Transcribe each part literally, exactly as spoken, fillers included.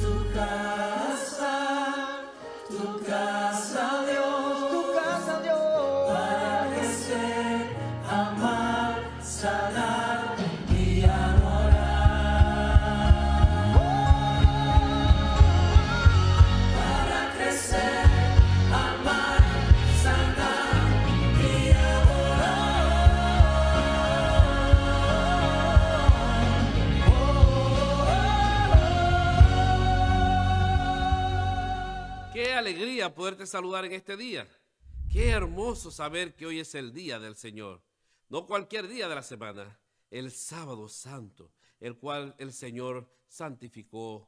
tu casa, tu casa, Dios, tu casa, Dios, para crecer, amar, sanar y adorar. Para crecer, amar, sanar y adorar. Qué alegría poderte saludar en este día. Qué hermoso saber que hoy es el día del Señor. No cualquier día de la semana, el sábado santo, el cual el Señor santificó,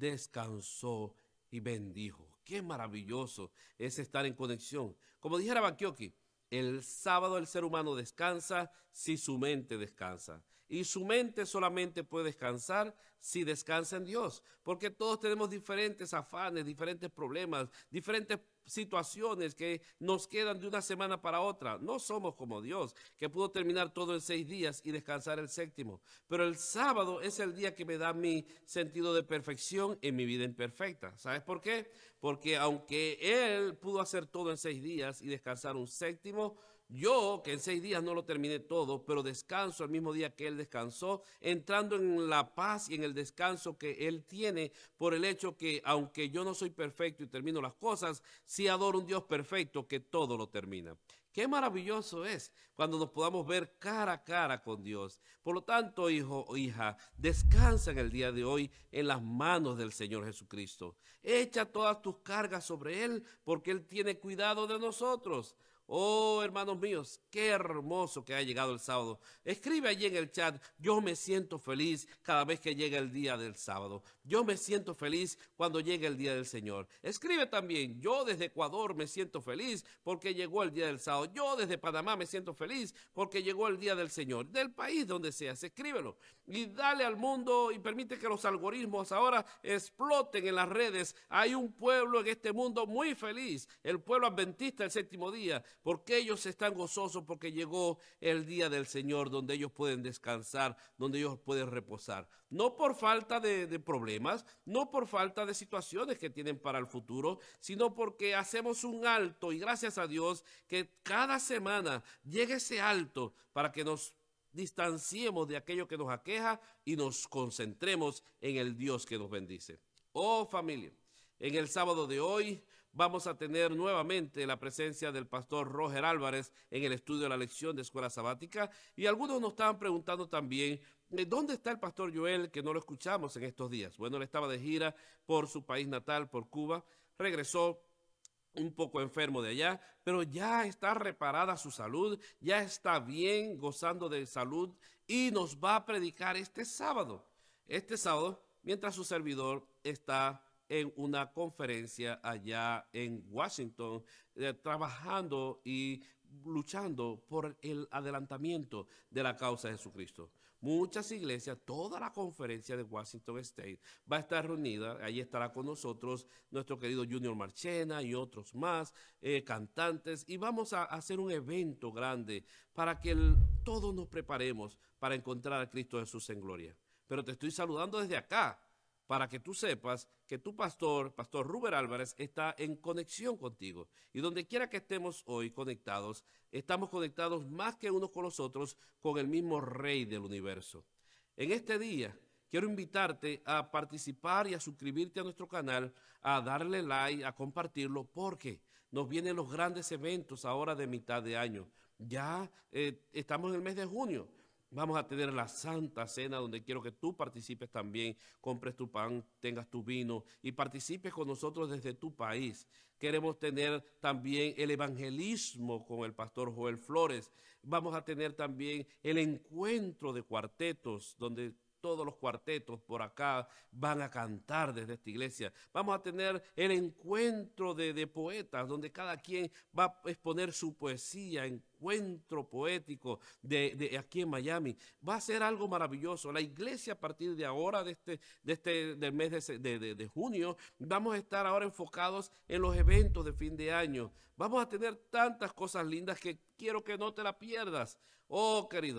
descansó y bendijo. Qué maravilloso es estar en conexión. Como dijera Bakioki, el sábado el ser humano descansa si su mente descansa. Y su mente solamente puede descansar si descansa en Dios. Porque todos tenemos diferentes afanes, diferentes problemas, diferentes situaciones que nos quedan de una semana para otra. No somos como Dios, que pudo terminar todo en seis días y descansar el séptimo. Pero el sábado es el día que me da mi sentido de perfección en mi vida imperfecta. ¿Sabes por qué? Porque aunque Él pudo hacer todo en seis días y descansar un séptimo, yo, que en seis días no lo terminé todo, pero descanso el mismo día que Él descansó, entrando en la paz y en el descanso que Él tiene por el hecho que, aunque yo no soy perfecto y termino las cosas, sí adoro un Dios perfecto que todo lo termina. Qué maravilloso es cuando nos podamos ver cara a cara con Dios. Por lo tanto, hijo o hija, descansa en el día de hoy en las manos del Señor Jesucristo. Echa todas tus cargas sobre Él porque Él tiene cuidado de nosotros. Oh, hermanos míos, qué hermoso que ha llegado el sábado. Escribe allí en el chat, yo me siento feliz cada vez que llega el día del sábado. Yo me siento feliz cuando llegue el día del Señor. Escribe también, yo desde Ecuador me siento feliz porque llegó el día del sábado. Yo desde Panamá me siento feliz porque llegó el día del Señor. Del país donde seas, escríbelo. Y dale al mundo y permite que los algoritmos ahora exploten en las redes. Hay un pueblo en este mundo muy feliz, el pueblo adventista del séptimo día, porque ellos están gozosos porque llegó el día del Señor donde ellos pueden descansar, donde ellos pueden reposar. No por falta de, de problemas, no por falta de situaciones que tienen para el futuro, sino porque hacemos un alto y gracias a Dios que cada semana llegue ese alto para que nos distanciemos de aquello que nos aqueja y nos concentremos en el Dios que nos bendice. Oh familia, en el sábado de hoy vamos a tener nuevamente la presencia del pastor Roger Álvarez en el estudio de la lección de Escuela Sabática. Y algunos nos estaban preguntando también, ¿dónde está el pastor Joel que no lo escuchamos en estos días? Bueno, él estaba de gira por su país natal, por Cuba, regresó un poco enfermo de allá, pero ya está reparada su salud, ya está bien, gozando de salud y nos va a predicar este sábado. Este sábado, mientras su servidor está en una conferencia allá en Washington, eh, trabajando y luchando por el adelantamiento de la causa de Jesucristo. Muchas iglesias, toda la conferencia de Washington State va a estar reunida, ahí estará con nosotros nuestro querido Junior Marchena y otros más, eh, cantantes, y vamos a hacer un evento grande para que el, todos nos preparemos para encontrar a Cristo Jesús en gloria. Pero te estoy saludando desde acá, para que tú sepas que tu pastor, Pastor Rubén Álvarez, está en conexión contigo. Y donde quiera que estemos hoy conectados, estamos conectados más que unos con los otros con el mismo Rey del universo. En este día, quiero invitarte a participar y a suscribirte a nuestro canal, a darle like, a compartirlo, porque nos vienen los grandes eventos ahora de mitad de año. Ya eh, estamos en el mes de junio. Vamos a tener la Santa Cena donde quiero que tú participes también, compres tu pan, tengas tu vino y participes con nosotros desde tu país. Queremos tener también el evangelismo con el pastor Joel Flores. Vamos a tener también el encuentro de cuartetos donde todos los cuartetos por acá van a cantar desde esta iglesia. Vamos a tener el encuentro de, de poetas, donde cada quien va a exponer su poesía, encuentro poético de, de aquí en Miami. Va a ser algo maravilloso. La iglesia a partir de ahora, de este, de este del mes de, de, de, de junio, vamos a estar ahora enfocados en los eventos de fin de año. Vamos a tener tantas cosas lindas que quiero que no te la pierdas. Oh, queridos,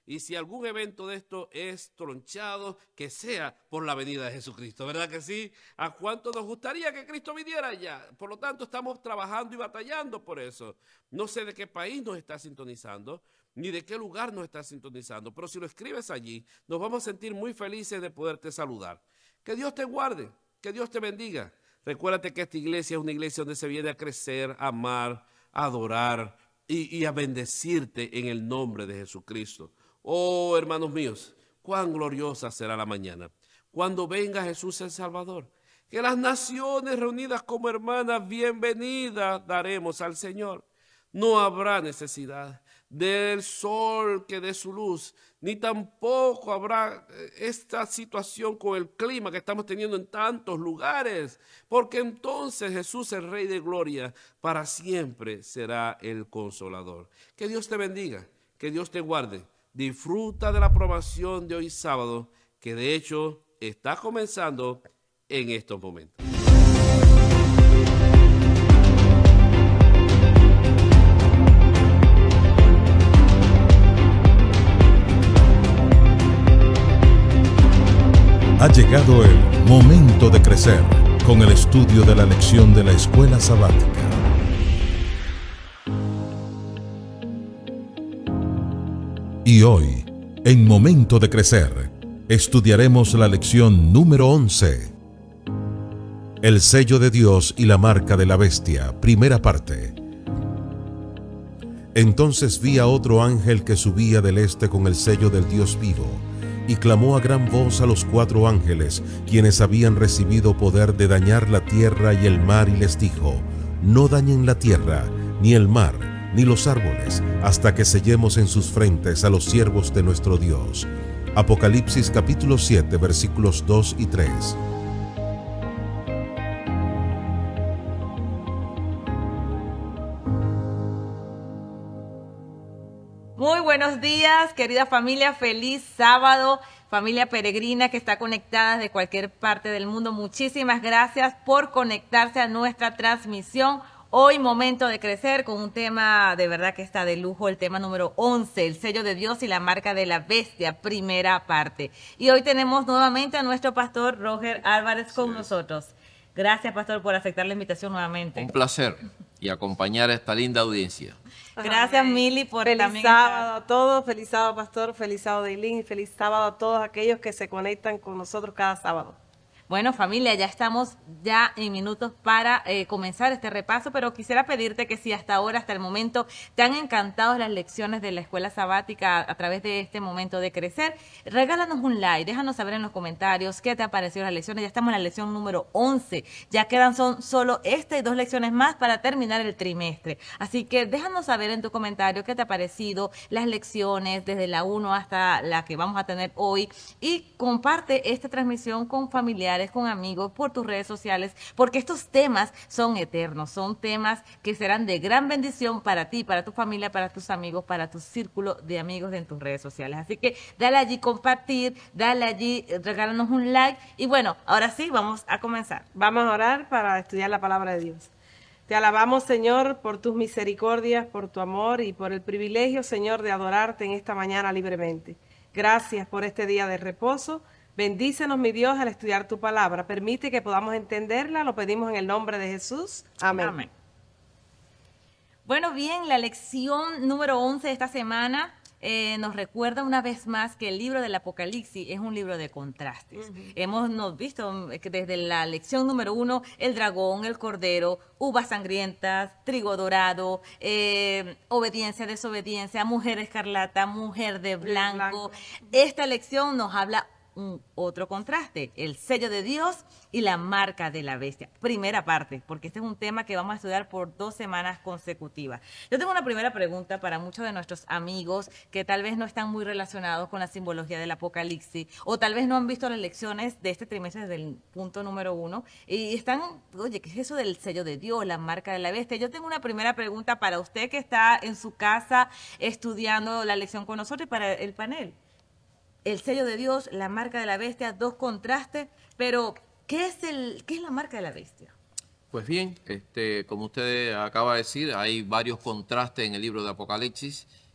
Y si algún evento de esto es tronchado, que sea por la venida de Jesucristo, ¿verdad que sí? ¿A cuánto nos gustaría que Cristo viniera ya? Por lo tanto, estamos trabajando y batallando por eso. No sé de qué país nos está sintonizando, ni de qué lugar nos está sintonizando, pero si lo escribes allí, nos vamos a sentir muy felices de poderte saludar. Que Dios te guarde, que Dios te bendiga. Recuérdate que esta iglesia es una iglesia donde se viene a crecer, a amar, a adorar y, y a bendecirte en el nombre de Jesucristo. Oh, hermanos míos, cuán gloriosa será la mañana cuando venga Jesús el Salvador. Que las naciones reunidas como hermanas, bienvenidas daremos al Señor. No habrá necesidad del sol que dé su luz, ni tampoco habrá esta situación con el clima que estamos teniendo en tantos lugares, porque entonces Jesús, el Rey de Gloria, para siempre será el Consolador. Que Dios te bendiga, que Dios te guarde. Disfruta de la programación de hoy sábado, que de hecho está comenzando en estos momentos. Ha llegado el momento de crecer con el estudio de la lección de la escuela sabática. Y hoy, en Momento de Crecer, estudiaremos la lección número once. El sello de Dios y la marca de la bestia, primera parte. Entonces vi a otro ángel que subía del este con el sello del Dios vivo, y clamó a gran voz a los cuatro ángeles, quienes habían recibido poder de dañar la tierra y el mar, y les dijo: no dañen la tierra, ni el mar, ni los árboles, hasta que sellemos en sus frentes a los siervos de nuestro Dios. Apocalipsis capítulo siete, versículos dos y tres. Muy buenos días, querida familia, feliz sábado, familia peregrina que está conectada de cualquier parte del mundo. Muchísimas gracias por conectarse a nuestra transmisión. Hoy Momento de Crecer con un tema de verdad que está de lujo, el tema número once, el sello de Dios y la marca de la bestia, primera parte. Y hoy tenemos nuevamente a nuestro pastor Roger Álvarez con nosotros. Gracias, pastor, por aceptar la invitación nuevamente. Un placer y acompañar a esta linda audiencia. Gracias, Mili, por feliz también sábado estar. a todos, feliz sábado, pastor, feliz sábado, Eileen, y feliz sábado a todos aquellos que se conectan con nosotros cada sábado. Bueno, familia, ya estamos ya en minutos para eh, comenzar este repaso, pero quisiera pedirte que si hasta ahora, hasta el momento, te han encantado las lecciones de la escuela sabática a, a través de este Momento de Crecer, regálanos un like, déjanos saber en los comentarios qué te ha parecido las lecciones. Ya estamos en la lección número once, ya quedan son solo esta y dos lecciones más para terminar el trimestre. Así que déjanos saber en tu comentario qué te ha parecido las lecciones desde la uno hasta la que vamos a tener hoy, y comparte esta transmisión con familiares, con amigos, por tus redes sociales, porque estos temas son eternos, son temas que serán de gran bendición para ti, para tu familia, para tus amigos, para tu círculo de amigos en tus redes sociales. Así que dale allí compartir, dale allí, regálanos un like, y bueno, ahora sí, vamos a comenzar. Vamos a orar para estudiar la palabra de Dios. Te alabamos, Señor, por tus misericordias, por tu amor y por el privilegio, Señor, de adorarte en esta mañana libremente. Gracias por este día de reposo. Bendícenos, mi Dios, al estudiar tu palabra. Permite que podamos entenderla. Lo pedimos en el nombre de Jesús. Amén. Amén. Bueno, bien, la lección número once de esta semana eh, nos recuerda una vez más que el libro del Apocalipsis es un libro de contrastes. Uh-huh. Hemos nos visto que desde la lección número uno, el dragón, el cordero, uvas sangrientas, trigo dorado, eh, obediencia, desobediencia, mujer escarlata, mujer de blanco. blanco. Esta lección nos habla un otro contraste, el sello de Dios y la marca de la bestia. Primera parte, porque este es un tema que vamos a estudiar por dos semanas consecutivas. Yo tengo una primera pregunta para muchos de nuestros amigos que tal vez no están muy relacionados con la simbología del Apocalipsis, o tal vez no han visto las lecciones de este trimestre desde el punto número uno, y están, oye, ¿qué es eso del sello de Dios, la marca de la bestia? Yo tengo una primera pregunta para usted que está en su casa estudiando la lección con nosotros y para el panel. El sello de Dios, la marca de la bestia, dos contrastes, pero ¿qué es el, qué es la marca de la bestia? Pues bien, este, como usted acaba de decir, hay varios contrastes en el libro de Apocalipsis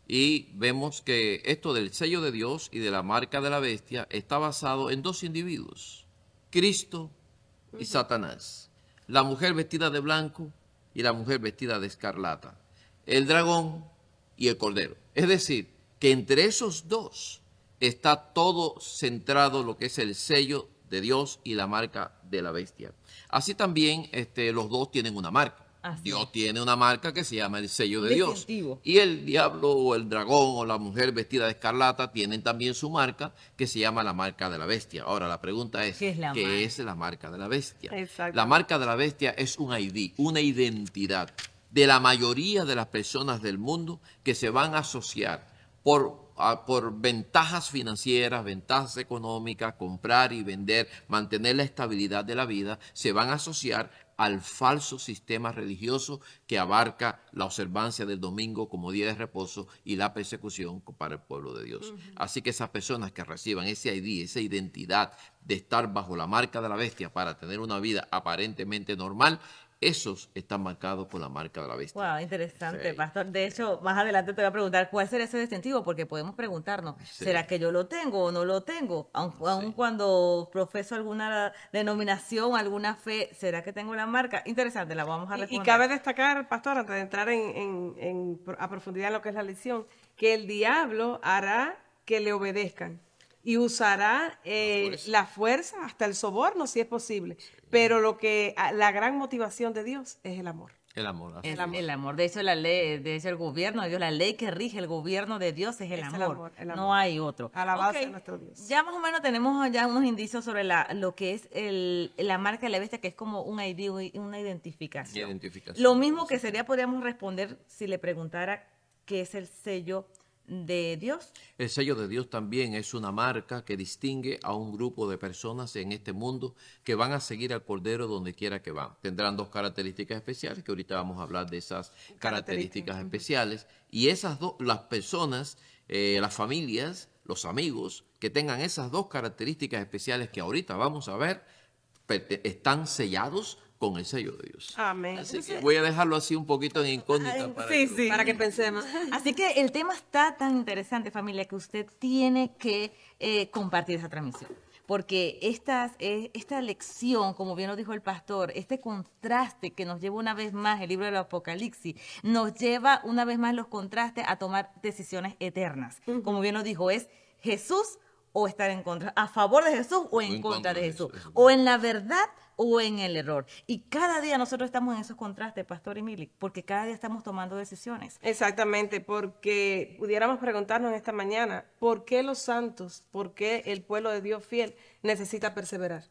Y vemos que esto del sello de Dios y de la marca de la bestia está basado en dos individuos, Cristo y Satanás. La mujer vestida de blanco y la mujer vestida de escarlata. El dragón y el cordero. Es decir, que entre esos dos está todo centrado lo que es el sello de Dios y la marca de la bestia. Así también este, los dos tienen una marca. Así Dios es. tiene una marca que se llama el sello de Dios. Distintivo. Y el diablo o el dragón o la mujer vestida de escarlata tienen también su marca que se llama la marca de la bestia. Ahora la pregunta es, ¿Qué es la marca? ¿qué es la marca de la bestia? Exacto. La marca de la bestia es un I D, una identidad de la mayoría de las personas del mundo que se van a asociar por, a- por ventajas financieras, ventajas económicas, comprar y vender, mantener la estabilidad de la vida, se van a asociar al falso sistema religioso que abarca la observancia del domingo como día de reposo y la persecución para el pueblo de Dios. Así que esas personas que reciban ese I D, esa identidad de estar bajo la marca de la bestia para tener una vida aparentemente normal, esos están marcados por la marca de la bestia. Wow, interesante, Sí. pastor. De hecho, más adelante te voy a preguntar cuál será ese distintivo, porque podemos preguntarnos, Sí. ¿será que yo lo tengo o no lo tengo? Aun, aun cuando profeso alguna denominación, alguna fe, ¿será que tengo la marca? Interesante, la vamos a Y, responder. y cabe destacar, pastor, antes de entrar en, en- en pro- a profundidad en lo que es la lección, que el diablo hará que le obedezcan y usará eh, fuerza. la fuerza hasta el soborno, si es posible. Pero lo que a- la gran motivación de Dios es el amor. El amor. así Es es. el amor. De hecho, la ley, de hecho, el gobierno de Dios, la ley que rige el gobierno de Dios es el, Es el amor. amor, el No amor. hay otro. Alabado Ok, sea nuestro Dios. Ya más o menos tenemos ya unos indicios sobre la, lo que es el, la marca de la bestia, que es como un I D, una identificación. Identificación. Lo mismo que sería, podríamos responder si le preguntara qué es el sello de Dios. El sello de Dios también es una marca que distingue a un grupo de personas en este mundo que van a seguir al Cordero donde quiera que van. Tendrán dos características especiales, que ahorita vamos a hablar de esas características Características, ujú. especiales. Y esas dos, las personas, eh, las familias, los amigos que tengan esas dos características especiales que ahorita vamos a ver, perte- están sellados con el sello de Dios. Amén. Así que voy a dejarlo así un poquito en incógnita. Ay, para sí, que- sí. Para que pensemos. Así que el tema está tan interesante, familia, que usted tiene que eh, compartir esa transmisión. Porque estas, eh, esta lección, como bien lo dijo el pastor, este contraste que nos lleva una vez más el libro del Apocalipsis, nos lleva una vez más los contrastes a tomar decisiones eternas. Como bien lo dijo, es Jesús o estar en contra, a favor de Jesús o en, contra, de Jesús, Jesús. o en la verdad o en el error. Y cada día nosotros estamos en esos contrastes, pastor Emily, porque cada día estamos tomando decisiones. Exactamente, porque pudiéramos preguntarnos en esta mañana, ¿por qué los santos, por qué el pueblo de Dios fiel necesita perseverar?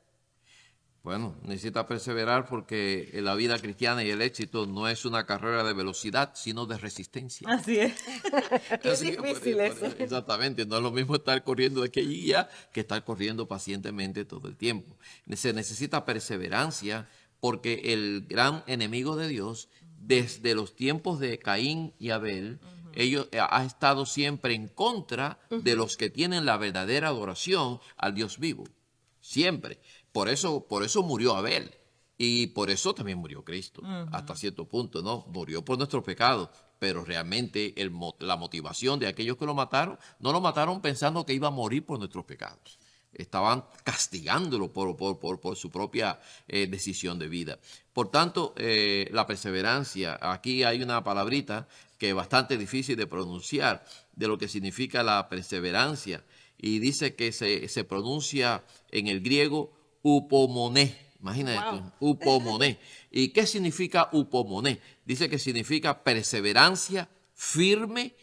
Bueno, necesita perseverar porque la vida cristiana y el éxito no es una carrera de velocidad, sino de resistencia. Así es. Qué Así que por- difícil por- eso. Exactamente, no es lo mismo estar corriendo de aquí a allá que estar corriendo pacientemente todo el tiempo. Se necesita perseverancia porque el gran enemigo de Dios, desde los tiempos de Caín y Abel, ellos eh, ha estado siempre en contra de los que tienen la verdadera adoración al Dios vivo. Siempre. Por eso, por eso murió Abel. Y por eso también murió Cristo, hasta cierto punto, ¿no? Murió por nuestros pecados, pero realmente el, mo- la motivación de aquellos que lo mataron, no lo mataron pensando que iba a morir por nuestros pecados. Estaban castigándolo por, por, por, por su propia eh, decisión de vida. Por tanto, eh, la perseverancia, aquí hay una palabrita que es bastante difícil de pronunciar, de lo que significa la perseverancia, y dice que se, se pronuncia en el griego upomoné. Imagina Wow. esto, upomoné. ¿Y qué significa upomoné? Dice que significa perseverancia firme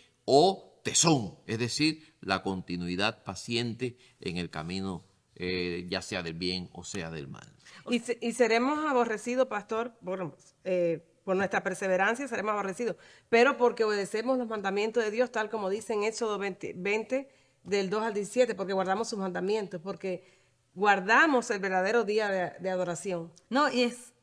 o tesón, es decir, la continuidad paciente en el camino, eh, ya sea del bien o sea del mal. Y, se- y seremos aborrecidos, pastor, por, eh, por nuestra perseverancia seremos aborrecidos, pero porque obedecemos los mandamientos de Dios, tal como dice en Éxodo veinte, veinte, del dos al diecisiete, porque guardamos sus mandamientos, porque guardamos el verdadero día de, de adoración. No, y es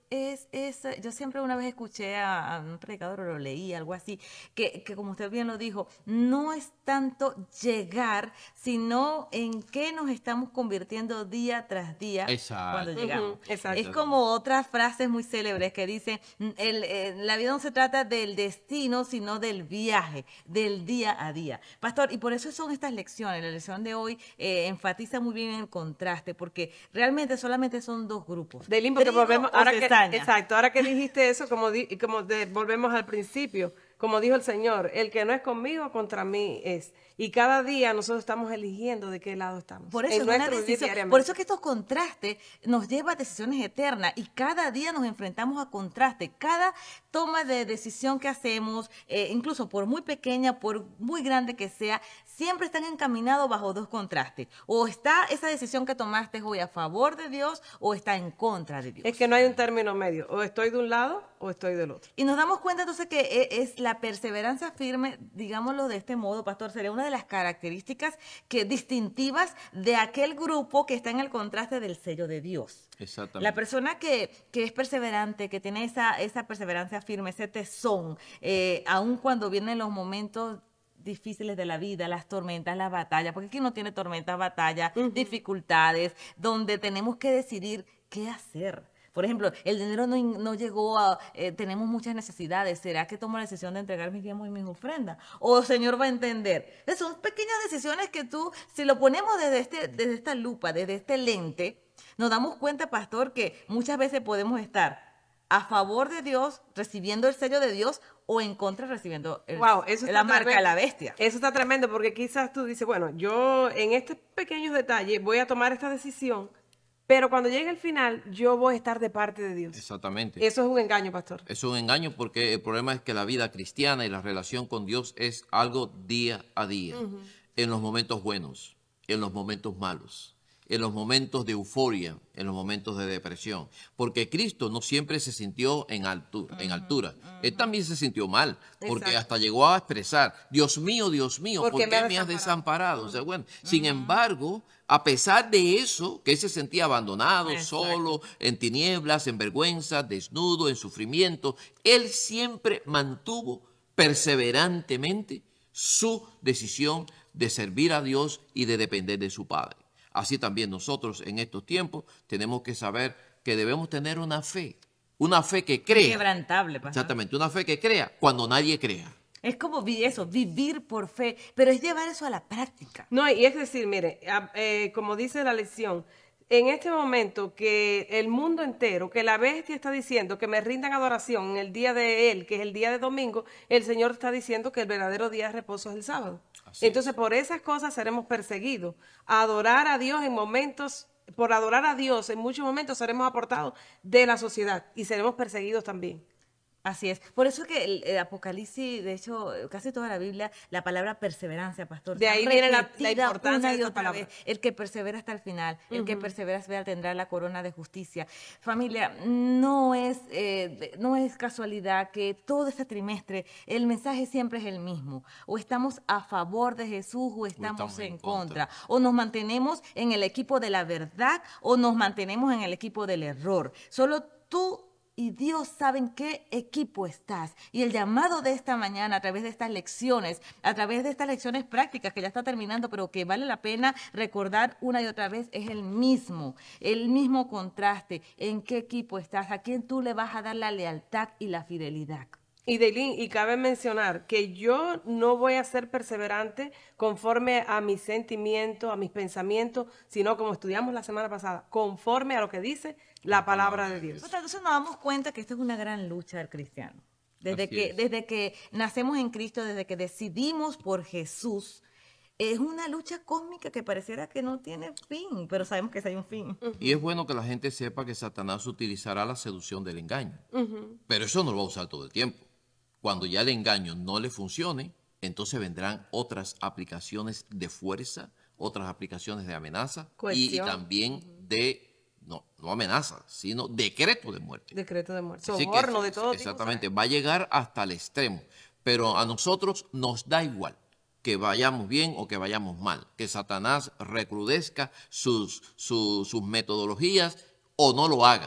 es, es, yo siempre una vez escuché a, a un predicador, o lo leí, algo así, que, que como usted bien lo dijo, no es tanto llegar, sino en qué nos estamos convirtiendo día tras día Exacto. cuando llegamos. Ujú, exacto. Es como otras frases muy célebres que dicen, el, el- la vida no se trata del destino, sino del viaje, del día a día. Pastor, y por eso son estas lecciones. La lección de hoy eh, enfatiza muy bien el contraste, porque realmente solamente son dos grupos. Delín, porque Trigo volvemos, o ahora que, cizaña. exacto, ahora que dijiste eso, como, di- como de- volvemos al principio, como dijo el Señor, el que no es conmigo, contra mí es. Y cada día nosotros estamos eligiendo de qué lado estamos. Por eso en es una nuestro vivir decisión. diariamente. Por eso es que estos contrastes nos llevan a decisiones eternas y cada día nos enfrentamos a contrastes. Cada toma de decisión que hacemos, eh, incluso por muy pequeña, por muy grande que sea, siempre están encaminados bajo dos contrastes. O está esa decisión que tomaste hoy a favor de Dios o está en contra de Dios. Es que no hay un término medio, o estoy de un lado o estoy del otro. Y nos damos cuenta entonces que e- es la perseverancia firme, digámoslo de este modo, pastor, sería una de las características que distintivas de aquel grupo que está en el contraste del sello de Dios. Exactamente. La persona que, que es perseverante, que tiene esa, esa perseverancia firme, ese tesón, eh, aun cuando vienen los momentos difíciles de la vida, las tormentas, las batallas, porque aquí no tiene tormentas, batallas, dificultades, donde tenemos que decidir qué hacer. Por ejemplo, el dinero no, no llegó a, eh, tenemos muchas necesidades, ¿será que tomo la decisión de entregar mis diezmos y mis ofrendas? O el Señor va a entender. Eh, Son pequeñas decisiones que tú, si lo ponemos desde, este, desde esta lupa, desde este lente, nos damos cuenta, pastor, que muchas veces podemos estar a favor de Dios, recibiendo el sello de Dios, o en contra recibiendo el- Wow, eso está la marca de tremendo. la bestia. Eso está tremendo porque quizás tú dices, bueno, yo en estos pequeños detalles voy a tomar esta decisión, pero cuando llegue el final yo voy a estar de parte de Dios. Exactamente. Eso es un engaño, pastor. Es un engaño porque el problema es que la vida cristiana y la relación con Dios es algo día a día, en los momentos buenos, en los momentos malos, en los momentos de euforia, en los momentos de depresión, porque Cristo no siempre se sintió en altura, en altura. Él también se sintió mal, porque Exacto. hasta llegó a expresar, Dios mío, Dios mío, ¿por, qué me has desamparado? O sea, bueno, sin embargo, a pesar de eso, que él se sentía abandonado, Exacto. solo, en tinieblas, en vergüenza, desnudo, en sufrimiento, él siempre mantuvo perseverantemente su decisión de servir a Dios y de depender de su Padre. Así también nosotros en estos tiempos tenemos que saber que debemos tener una fe, una fe que crea. Quebrantable, pastor. Exactamente, una fe que crea cuando nadie crea. Es como vi- eso, vivir por fe, pero es llevar eso a la práctica. No, y es decir, mire, a- eh, como dice la lección, en este momento que el mundo entero, que la bestia está diciendo que me rindan adoración en el día de él, que es el día de domingo, el Señor está diciendo que el verdadero día de reposo es el sábado. Así Entonces, por esas cosas seremos perseguidos. Adorar a Dios en momentos, por adorar a Dios en muchos momentos seremos aportados de la sociedad y seremos perseguidos también. Así es. Por eso es que el, el Apocalipsis, de hecho, casi toda la Biblia, la palabra perseverancia, pastor. De está ahí viene la- la repetida importancia una de y esa otra palabra. vez. El que persevera hasta el final, el que persevera hasta el final tendrá la corona de justicia. Familia, no es, eh, de- no es casualidad que todo este trimestre el mensaje siempre es el mismo. O estamos a favor de Jesús o estamos, estamos en en contra. contra. O nos mantenemos en el equipo de la verdad o nos mantenemos en el equipo del error. Solo tú y Dios saben qué equipo estás. Y el llamado de esta mañana, a través de estas lecciones, a través de estas lecciones prácticas que ya está terminando, pero que vale la pena recordar una y otra vez, es el mismo, el mismo contraste. ¿En qué equipo estás? ¿A quién tú le vas a dar la lealtad y la fidelidad? Y Deilín, y cabe mencionar que yo no voy a ser perseverante conforme a mis sentimientos, a mis pensamientos, sino como estudiamos la semana pasada, conforme a lo que dice la palabra de Dios. Entonces nos damos cuenta que esta es una gran lucha del cristiano. Desde Así que, es. desde que nacemos en Cristo, desde que decidimos por Jesús, es una lucha cósmica que pareciera que no tiene fin, pero sabemos que sí hay un fin. Y es bueno que la gente sepa que Satanás utilizará la seducción del engaño. Pero eso no lo va a usar todo el tiempo. Cuando ya el engaño no le funcione, entonces vendrán otras aplicaciones de fuerza, otras aplicaciones de amenaza y Coerción. también de, no, no amenaza, sino decreto de muerte. Decreto de muerte. Así que, Soborno de todo tipo. exactamente, va a llegar hasta el extremo. Pero a nosotros nos da igual que vayamos bien o que vayamos mal, que Satanás recrudezca sus, sus, sus metodologías o no lo haga.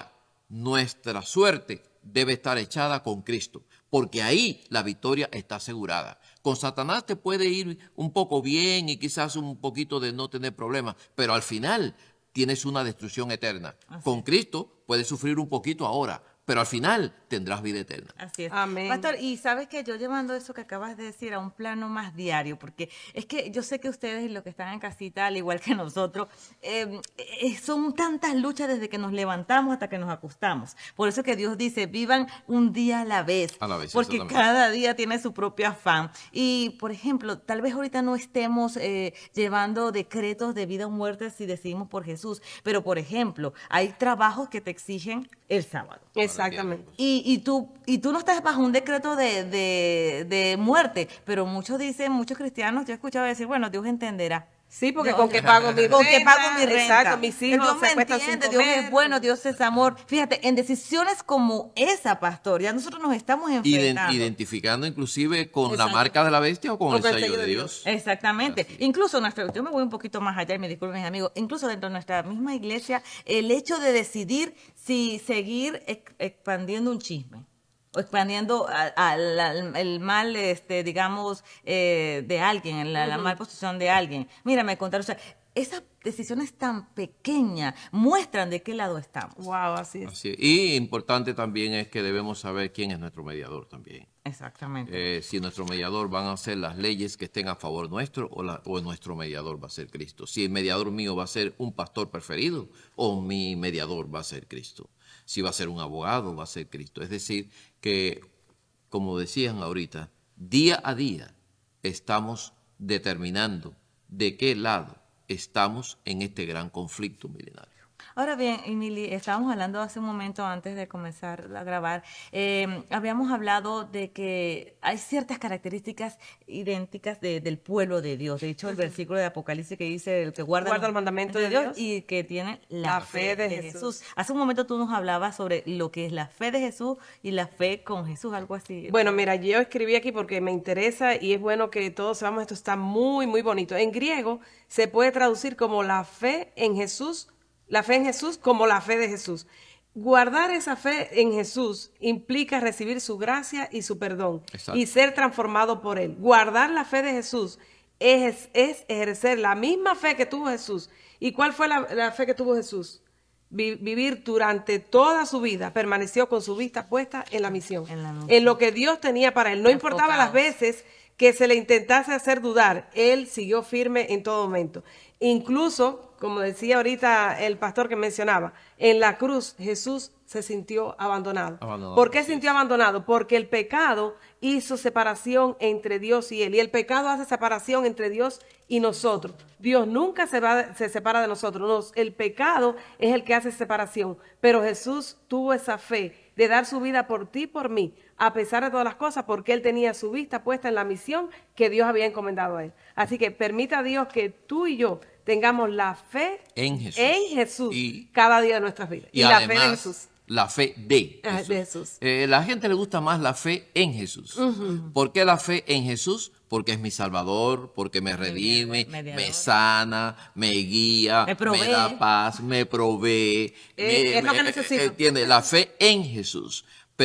nuestra suerte debe estar echada con Cristo, porque ahí la victoria está asegurada. Con Satanás te puede ir un poco bien y quizás un poquito de no tener problemas, pero al final tienes una destrucción eterna. Así Con es. Cristo puedes sufrir un poquito ahora, pero al final tendrás vida eterna. Así es. Amén. Pastor, y sabes que yo llevando eso que acabas de decir a un plano más diario, porque es que yo sé que ustedes, los que están en casita, al igual que nosotros, eh, eh, son tantas luchas desde que nos levantamos hasta que nos acostamos. Por eso que Dios dice, vivan un día a la vez. A la vez, porque exactamente. cada día tiene su propio afán. Y, por ejemplo, tal vez ahorita no estemos eh, llevando decretos de vida o muerte si decidimos por Jesús, pero, por ejemplo, hay trabajos que te exigen el sábado. Exactamente. Y, y, tú, y tú no estás bajo un decreto de, de, de muerte, pero muchos dicen, muchos cristianos, yo he escuchado decir, bueno, Dios entenderá. Sí, porque Yo- con que pago mi renta. Con que pago mi renta. Exacto, mis hijos Dios se me acuestan sin entiende, Dios comer. es bueno, Dios es amor. Fíjate, en decisiones como esa, pastor, ya nosotros nos estamos Iden- enfrentando. identificando inclusive con la Exacto. marca de la bestia o con O el sello de Dios. Exactamente. Incluso nuestro, yo me voy un poquito más allá y me disculpen mis amigos, incluso dentro de nuestra misma iglesia, el hecho de decidir si seguir ex- expandiendo un chisme o expandiendo a- a la- el mal, este, digamos, eh, de alguien, la, la mal posición de alguien. Mira, me contaron, o sea, esas decisiones tan pequeñas muestran de qué lado estamos. Wow, así es. Así es. Y importante también es que debemos saber quién es nuestro mediador también. Exactamente. Eh, si nuestro mediador van a ser las leyes que estén a favor nuestro o, la- o nuestro mediador va a ser Cristo. Si el mediador mío va a ser un pastor preferido o mi mediador va a ser Cristo. Si va a ser un abogado va a ser Cristo. Es decir, que como decían ahorita, día a día estamos determinando de qué lado estamos en este gran conflicto milenario. Ahora bien, Emily, estábamos hablando hace un momento antes de comenzar a grabar, eh, habíamos hablado de que hay ciertas características idénticas de- del pueblo de Dios. De hecho, el versículo de Apocalipsis que dice el que guarda, Guarda los el mandamiento de Dios y que tiene la, La fe de Jesús. Hace un momento tú nos hablabas sobre lo que es la fe de Jesús y la fe con Jesús, algo así. Bueno, mira, yo escribí aquí porque me interesa y es bueno que todos sepamos, esto está muy, muy bonito. En griego se puede traducir como la fe en Jesús, la fe en Jesús como la fe de Jesús. Guardar esa fe en Jesús implica recibir su gracia y su perdón Exacto. y ser transformado por él. Guardar la fe de Jesús es, es ejercer la misma fe que tuvo Jesús. ¿Y cuál fue la, la fe que tuvo Jesús? Vi- vivir durante toda su vida, permaneció con su vista puesta en la misión, En la misión. en lo que Dios tenía para él. No importaba las Enfocados. veces que se le intentase hacer dudar, él siguió firme en todo momento. Incluso, como decía ahorita el pastor que mencionaba, en la cruz Jesús se sintió abandonado. Abandonado, ¿Por qué así sintió abandonado? Porque el pecado hizo separación entre Dios y él. Y el pecado hace separación entre Dios y nosotros. Dios nunca se, va, se separa de nosotros. Nos- el pecado es el que hace separación. Pero Jesús tuvo esa fe de dar su vida por ti y por mí, a pesar de todas las cosas, porque él tenía su vista puesta en la misión que Dios había encomendado a él. Así que permita a Dios que tú y yo tengamos la fe En Jesús. en Jesús Y- cada día de nuestras vidas. Y, la además, fe de Jesús. la fe de Ah, Jesús. de Jesús. Eh, la gente le gusta más la fe en Jesús. ¿Por qué la fe en Jesús? Porque es mi Salvador, porque me redime, mediador. me sana, me guía, Me provee. da paz, me provee. Eh, me- es lo que me- necesito. Entiende, la fe en Jesús.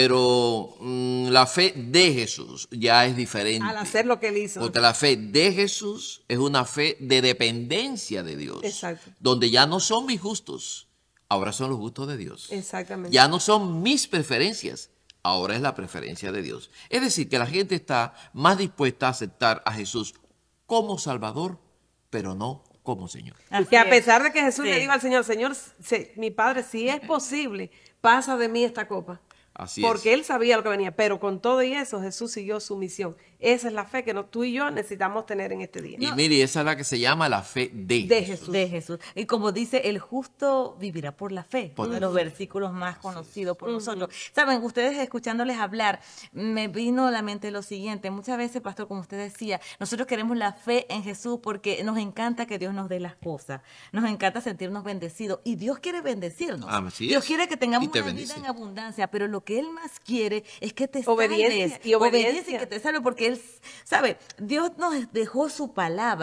Pero mm, la fe de Jesús ya es diferente. Al hacer lo que él hizo. Porque la fe de Jesús es una fe de dependencia de Dios. Exacto. Donde ya no son mis gustos, ahora son los gustos de Dios. Exactamente. Ya no son mis preferencias, ahora es la preferencia de Dios. Es decir, que la gente está más dispuesta a aceptar a Jesús como Salvador, pero no como Señor. Así Que a es. pesar de que Jesús Sí. le dijo al Señor, Señor, se- mi Padre, si es posible, pasa de mí esta copa. Así Porque es. él sabía lo que venía, pero con todo y eso Jesús siguió su misión. Esa es la fe que no- tú y yo necesitamos tener en este día. Y mire, esa es la que se llama la fe de, De Jesús. Jesús. De Jesús. Y como dice, el justo vivirá por la fe, Por uno la de los versículos más conocidos por nosotros. Saben, ustedes escuchándoles hablar, me vino a la mente lo siguiente. Muchas veces, pastor, como usted decía, nosotros queremos la fe en Jesús porque nos encanta que Dios nos dé las cosas. Nos encanta sentirnos bendecidos. Y Dios quiere bendecirnos. Así Dios es. quiere que tengamos Y te una bendice. vida en abundancia, pero lo que Él más quiere es que te Obediencia salves. y obediencia. y que te salve, porque Él, ¿sabe? Dios nos dejó su palabra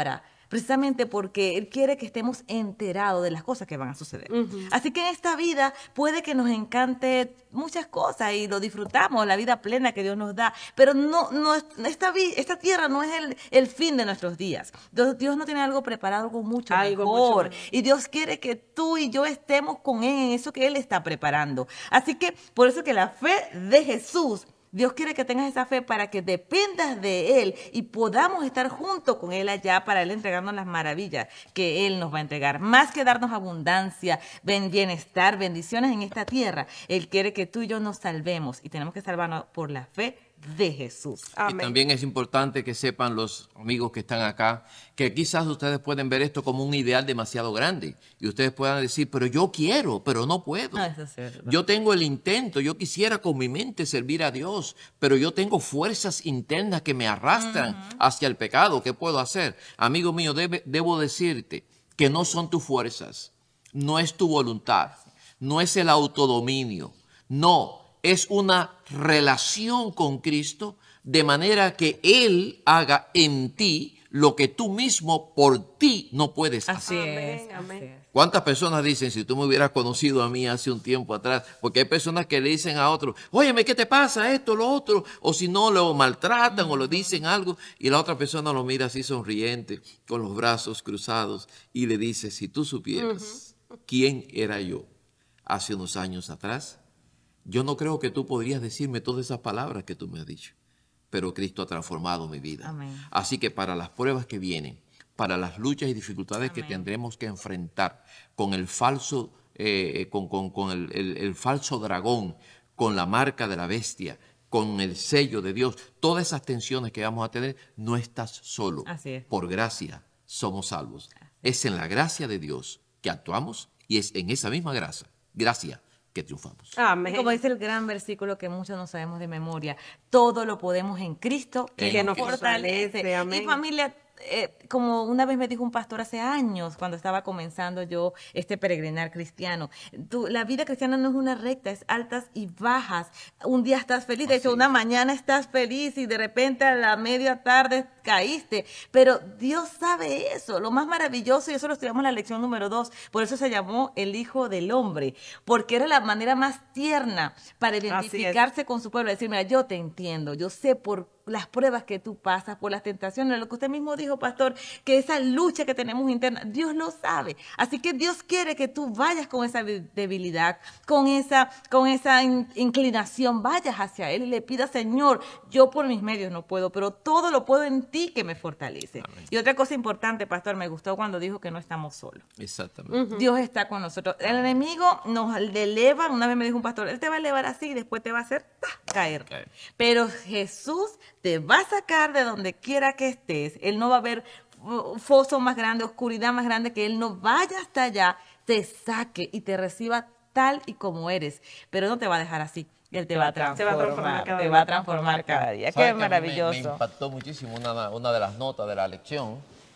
precisamente porque Él quiere que estemos enterados de las cosas que van a suceder. Así que en esta vida puede que nos encante muchas cosas y lo disfrutamos, la vida plena que Dios nos da, pero no, no esta, vi- esta tierra no es el, el fin de nuestros días. Dios, Dios no tiene algo preparado, algo mucho Algo mejor. mucho mejor. Y Dios quiere que tú y yo estemos con Él en eso que Él está preparando. Así que por eso que la fe de Jesús, Dios quiere que tengas esa fe para que dependas de Él y podamos estar junto con Él allá para Él entregarnos las maravillas que Él nos va a entregar. Más que darnos abundancia, ben- bienestar, bendiciones en esta tierra, Él quiere que tú y yo nos salvemos y tenemos que salvarnos por la fe de Jesús. Y Amén. también es importante que sepan los amigos que están acá que quizás ustedes pueden ver esto como un ideal demasiado grande y ustedes puedan decir, pero yo quiero, pero no puedo. No, eso es cierto. Yo tengo el intento, yo quisiera con mi mente servir a Dios, pero yo tengo fuerzas internas que me arrastran hacia el pecado. ¿Qué puedo hacer? Amigo mío, debe- debo decirte que no son tus fuerzas, no es tu voluntad, no es el autodominio, no. Es una relación con Cristo de manera que Él haga en ti lo que tú mismo por ti no puedes Así hacer. es. Amén, amén. así es. ¿Cuántas personas dicen, si tú me hubieras conocido a mí hace un tiempo atrás? Porque hay personas que le dicen a otros, óyeme, ¿qué te pasa? Esto, lo otro. O si no, lo maltratan o le dicen algo. Y la otra persona lo mira así sonriente, con los brazos cruzados, y le dice, si tú supieras quién era yo hace unos años atrás, yo no creo que tú podrías decirme todas esas palabras que tú me has dicho, pero Cristo ha transformado mi vida. Amén. Así que para las pruebas que vienen, para las luchas y dificultades que Amén. tendremos que enfrentar con el falso, eh, con, con- con el, el- el falso dragón, con la marca de la bestia, con el sello de Dios, todas esas tensiones que vamos a tener, no estás solo. Así es. Por gracia somos salvos. Es en la gracia de Dios que actuamos y es en esa misma gracia, gracia que triunfamos. Amén. Y como dice el gran versículo que muchos no sabemos de memoria, todo lo podemos en Cristo que, Que nos nos fortalece. fortalece, amén. Y familia, eh, como una vez me dijo un pastor hace años, cuando estaba comenzando yo este peregrinar cristiano, tú- la vida cristiana no es una recta, es altas y bajas. Un día estás feliz, de hecho Así una es. mañana estás feliz y de repente a la media tarde caíste, pero Dios sabe eso, lo más maravilloso, y eso lo estudiamos en la lección número dos, por eso se llamó el Hijo del Hombre, porque era la manera más tierna para es. identificarse con su pueblo, decir, mira, yo te entiendo, yo sé por las pruebas que tú pasas, por las tentaciones, lo que usted mismo dijo, pastor, que esa lucha que tenemos interna, Dios lo sabe. Así que Dios quiere que tú vayas con esa de- debilidad, con esa, con esa in- inclinación, vayas hacia Él y le pidas, Señor, yo por mis medios no puedo, pero todo lo puedo en ti que me fortalece. Y otra cosa importante, pastor, me gustó cuando dijo que no estamos solos. Exactamente. Dios está con nosotros. El enemigo nos eleva, una vez me dijo un pastor, él te va a elevar así y después te va a hacer ¡ta! Caer. Caer. Pero Jesús te va a sacar de donde quiera que estés. Él no va a haber uh, foso más grande, oscuridad más grande, que Él no vaya hasta allá, te saque y te reciba tal y como eres. Pero no te va a dejar así. Él te va a Se va a transformar, transformar cada te día. va a transformar cada día. ¿Sabe Qué que a mí me- maravilloso. Me, impactó muchísimo una, una de las notas de la lección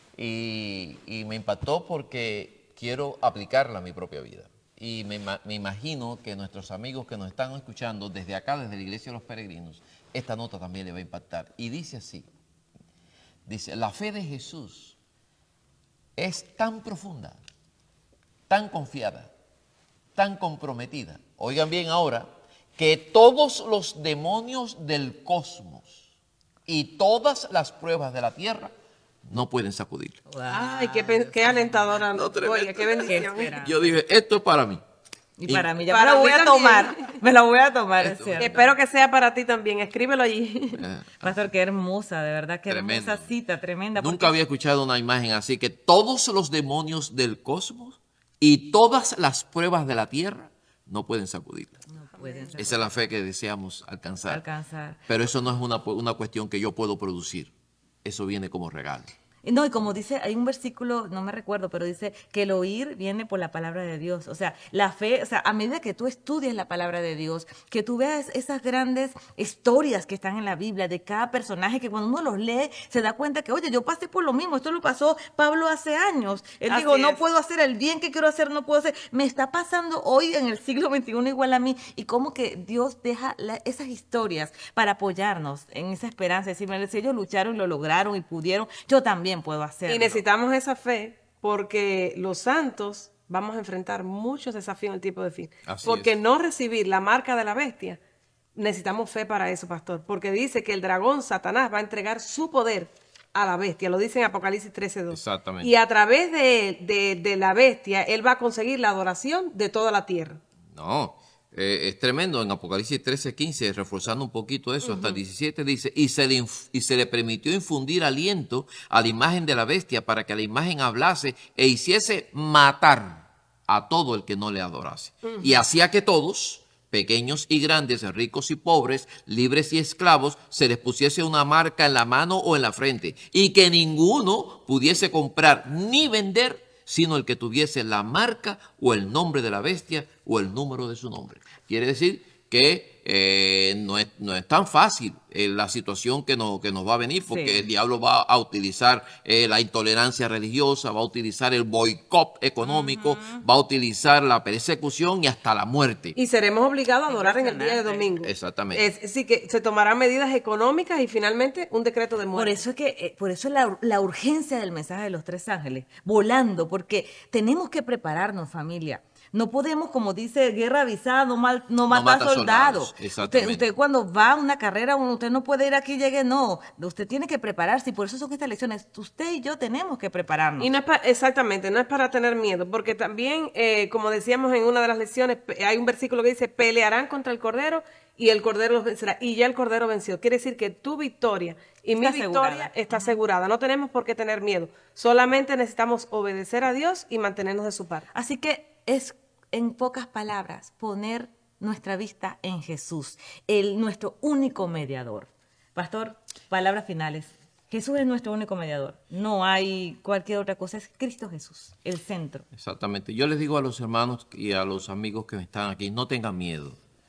y, y me impactó porque quiero aplicarla a mi propia vida. Y me, ima- me imagino que nuestros amigos que nos están escuchando desde acá, desde la Iglesia de los Peregrinos, esta nota también le va a impactar. Y dice así, dice, la fe de Jesús es tan profunda, tan confiada, tan comprometida, oigan bien ahora, que todos los demonios del cosmos y todas las pruebas de la tierra no pueden sacudirla. Ay, qué, pen- qué alentadora. No, tremendo. Oye, qué bendición. Qué esperanza. Yo dije, esto es para mí. Y para mí, ya para me la mí voy a también. tomar. Me la voy a tomar, es Esto- cierto. Espero que sea para ti también. Escríbelo allí. Eh, Pastor, qué hermosa, de verdad, qué Tremendo. hermosa cita, tremenda. Nunca porque- había escuchado una imagen así, que todos los demonios del cosmos y todas las pruebas de la tierra no pueden sacudirla. No pueden ser- Esa es la fe que deseamos alcanzar. alcanzar. Pero eso no es una, una cuestión que yo puedo producir. Eso viene como regalo. Y No, y como dice, hay un versículo, no me recuerdo, pero dice que el oír viene por la palabra de Dios. O sea, la fe, o sea, a medida que tú estudias la palabra de Dios, que tú veas esas grandes historias que están en la Biblia de cada personaje, que cuando uno los lee, se da cuenta que, oye, yo pasé por lo mismo, esto lo pasó Pablo hace años. Él Así dijo, no es. puedo hacer el bien que quiero hacer, no puedo hacer. Me está pasando hoy en el siglo veintiuno igual a mí. Y como que Dios deja la- esas historias para apoyarnos en esa esperanza. Decir, "Mira, si ellos lucharon y lo lograron y pudieron, yo también también puedo hacerlo. Y necesitamos esa fe porque los santos vamos a enfrentar muchos desafíos en el tiempo de fin. Así porque es. no recibir la marca de la bestia, necesitamos fe para eso, pastor. Porque dice que el dragón Satanás va a entregar su poder a la bestia. Lo dice en Apocalipsis trece dos. Exactamente. Y a través de, de, de la bestia, él va a conseguir la adoración de toda la tierra. No, eh, es tremendo. En Apocalipsis trece quince, reforzando un poquito eso, hasta el diecisiete dice, y se, le inf- y se le permitió infundir aliento a la imagen de la bestia para que la imagen hablase e hiciese matar a todo el que no le adorase. Y hacía que todos, pequeños y grandes, ricos y pobres, libres y esclavos, se les pusiese una marca en la mano o en la frente, y que ninguno pudiese comprar ni vender, sino el que tuviese la marca o el nombre de la bestia o el número de su nombre. Quiere decir que eh, no, es, no es tan fácil eh, la situación que, no, que nos va a venir, porque Sí. el diablo va a utilizar eh, la intolerancia religiosa, va a utilizar el boicot económico, va a utilizar la persecución y hasta la muerte. Y seremos obligados a adorar en el día de Impresionante. domingo. Exactamente. Es decir, que se tomarán medidas económicas y finalmente un decreto de Por muerte. eso es que, eh, por eso la, la urgencia del mensaje de los tres ángeles, volando, porque tenemos que prepararnos, familia. No podemos, como dice, guerra avisada, no, mal, no mata mata soldados. soldados, Usted, exactamente. usted cuando va a una carrera, usted no puede ir aquí y llegue, no. Usted tiene que prepararse y por eso son estas lecciones. Usted y yo tenemos que prepararnos. Y no es pa- exactamente, no es para tener miedo, porque también, eh, como decíamos en una de las lecciones, pe- hay un versículo que dice, pelearán contra el Cordero y el Cordero los vencerá. Y ya el Cordero venció. Quiere decir que tu victoria y mi Está victoria asegurada. está asegurada. No tenemos por qué tener miedo. Solamente necesitamos obedecer a Dios y mantenernos de su parte. Así que es, en pocas palabras, poner nuestra vista en Jesús, el, nuestro único mediador. Pastor, palabras finales. Jesús es nuestro único mediador. No hay cualquier otra cosa, es Cristo Jesús, el centro. Exactamente. Yo les digo a los hermanos y a los amigos que están aquí, no tengan miedo.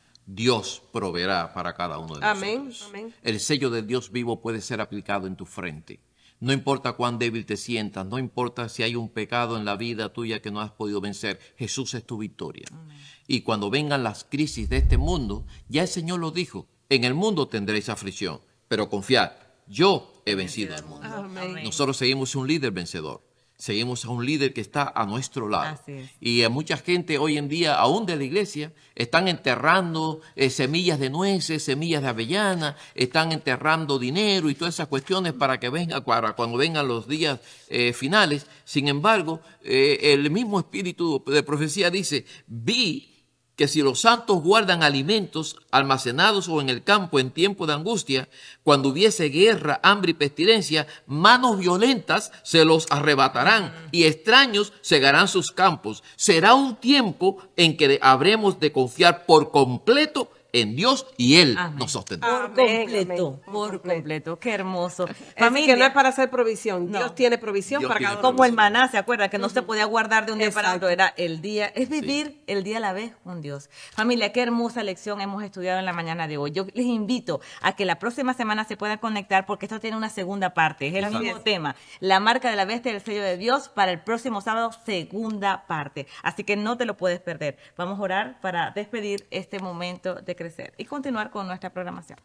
Dios proveerá para cada uno de Amén, nosotros. amén. El sello del Dios vivo puede ser aplicado en tu frente. No importa cuán débil te sientas, no importa si hay un pecado en la vida tuya que no has podido vencer, Jesús es tu victoria. Y cuando vengan las crisis de este mundo, ya el Señor lo dijo, en el mundo tendréis aflicción, pero confiad, yo he vencido al mundo. Amén. Nosotros seguimos un líder vencedor. Seguimos a un líder que está a nuestro lado. Así es. Y a mucha gente hoy en día, aún de la iglesia, están enterrando eh, semillas de nueces, semillas de avellana, están enterrando dinero y todas esas cuestiones para que venga, para cuando vengan los días eh, finales. Sin embargo, eh, el mismo espíritu de profecía dice, vi que si los santos guardan alimentos almacenados o en el campo en tiempo de angustia, cuando hubiese guerra, hambre y pestilencia, manos violentas se los arrebatarán y extraños cegarán sus campos. Será un tiempo en que habremos de confiar por completo en Dios y Él Amén. nos sostendrá. Por Amén, completo, amén. por Completo. completo. Qué hermoso. Así que no es para hacer provisión. No. Dios tiene provisión Dios para tiene cada uno. Como el maná, ¿se acuerda? Que no se podía guardar de un día para Exacto. otro, era el día, es vivir el día a la vez con Dios. Familia, qué hermosa lección hemos estudiado en la mañana de hoy. Yo les invito a que la próxima semana se puedan conectar porque esto tiene una segunda parte, es el Exacto. mismo tema, la marca de la bestia y el sello de Dios para el próximo sábado, segunda parte. Así que no te lo puedes perder. Vamos a orar para despedir este momento de crecer y continuar con nuestra programación.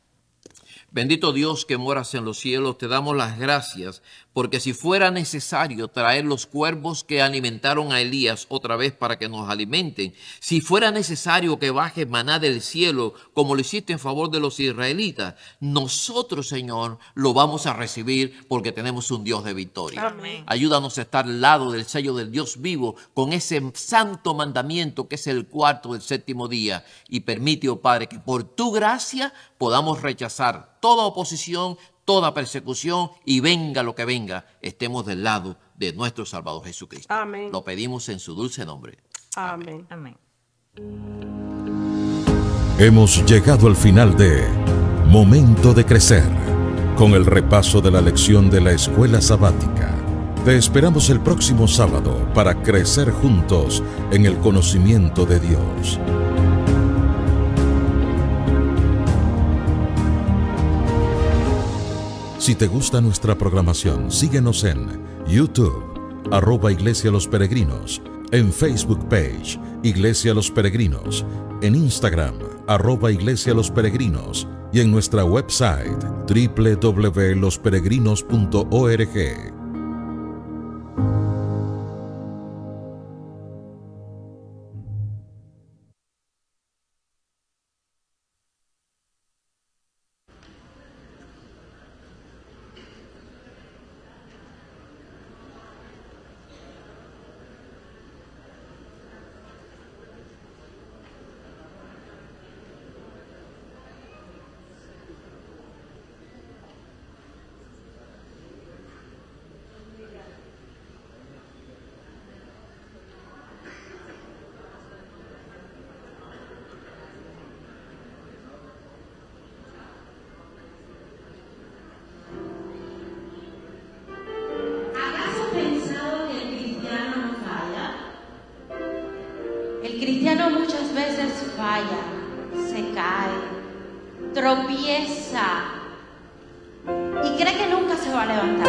Bendito Dios que moras en los cielos, te damos las gracias, porque si fuera necesario traer los cuervos que alimentaron a Elías otra vez para que nos alimenten, si fuera necesario que baje maná del cielo, como lo hiciste en favor de los israelitas, nosotros, Señor, lo vamos a recibir porque tenemos un Dios de victoria. Amén. Ayúdanos a estar al lado del sello del Dios vivo con ese santo mandamiento que es el cuarto del séptimo día. Y permite, oh Padre, que por tu gracia podamos rechazar toda oposición, toda persecución y venga lo que venga, estemos del lado de nuestro Salvador Jesucristo. Amén. Lo pedimos en su dulce nombre. Amén. Amén. Hemos llegado al final de Momento de Crecer, con el repaso de la lección de la escuela sabática. Te esperamos el próximo sábado para crecer juntos en el conocimiento de Dios. Si te gusta nuestra programación, síguenos en YouTube, arroba Iglesia Los Peregrinos, en Facebook page, Iglesia Los Peregrinos, en Instagram, arroba Iglesia Los Peregrinos, y en nuestra website, doble u doble u doble u punto los peregrinos punto org. tropieza y cree que nunca se va a levantar?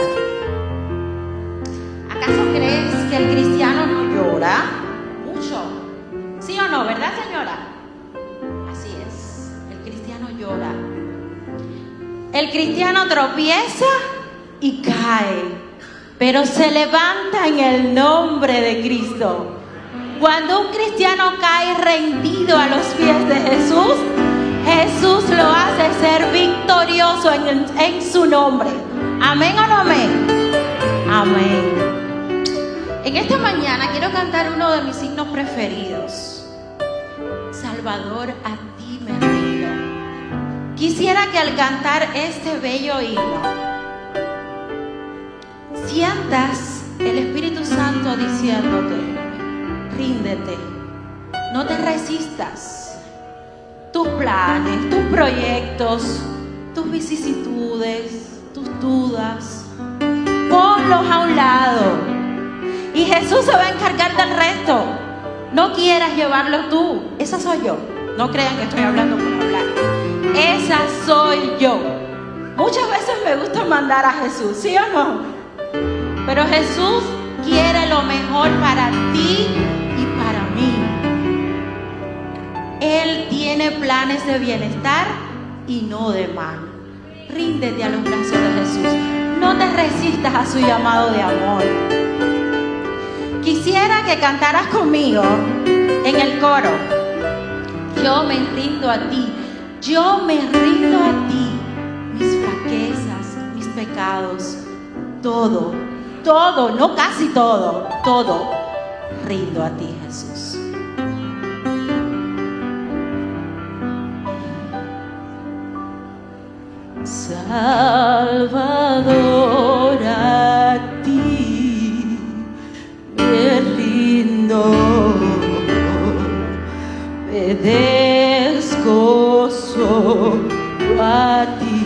¿Acaso crees que el cristiano no llora mucho? ¿Sí o no, verdad, señora? Así es, el cristiano llora. El cristiano tropieza y cae, pero se levanta en el nombre de Cristo. Cuando un cristiano cae rendido a los pies de Jesús, Jesús lo hace ser victorioso en, en su nombre. ¿Amén o no amén? Amén. En esta mañana quiero cantar uno de mis himnos preferidos. Salvador, a ti me rindo. Quisiera que al cantar este bello himno sientas el Espíritu Santo diciéndote: ríndete, no te resistas. Tus planes, tus proyectos, tus vicisitudes, tus dudas, ponlos a un lado y Jesús se va a encargar del resto. No quieras llevarlo tú. Esa soy yo. No crean que estoy hablando por hablar. Esa soy yo. Muchas veces me gusta mandar a Jesús, ¿sí o no? Pero Jesús quiere lo mejor para ti y para mí. Él tiene planes de bienestar y no de mal. Ríndete a los brazos de Jesús. No te resistas a su llamado de amor. Quisiera que cantaras conmigo en el coro: yo me rindo a ti, yo me rindo a ti, mis flaquezas, mis pecados, todo, todo, no casi todo, todo, rindo a ti, Jesús. Salvador, a ti me rindo, me desgozo a ti,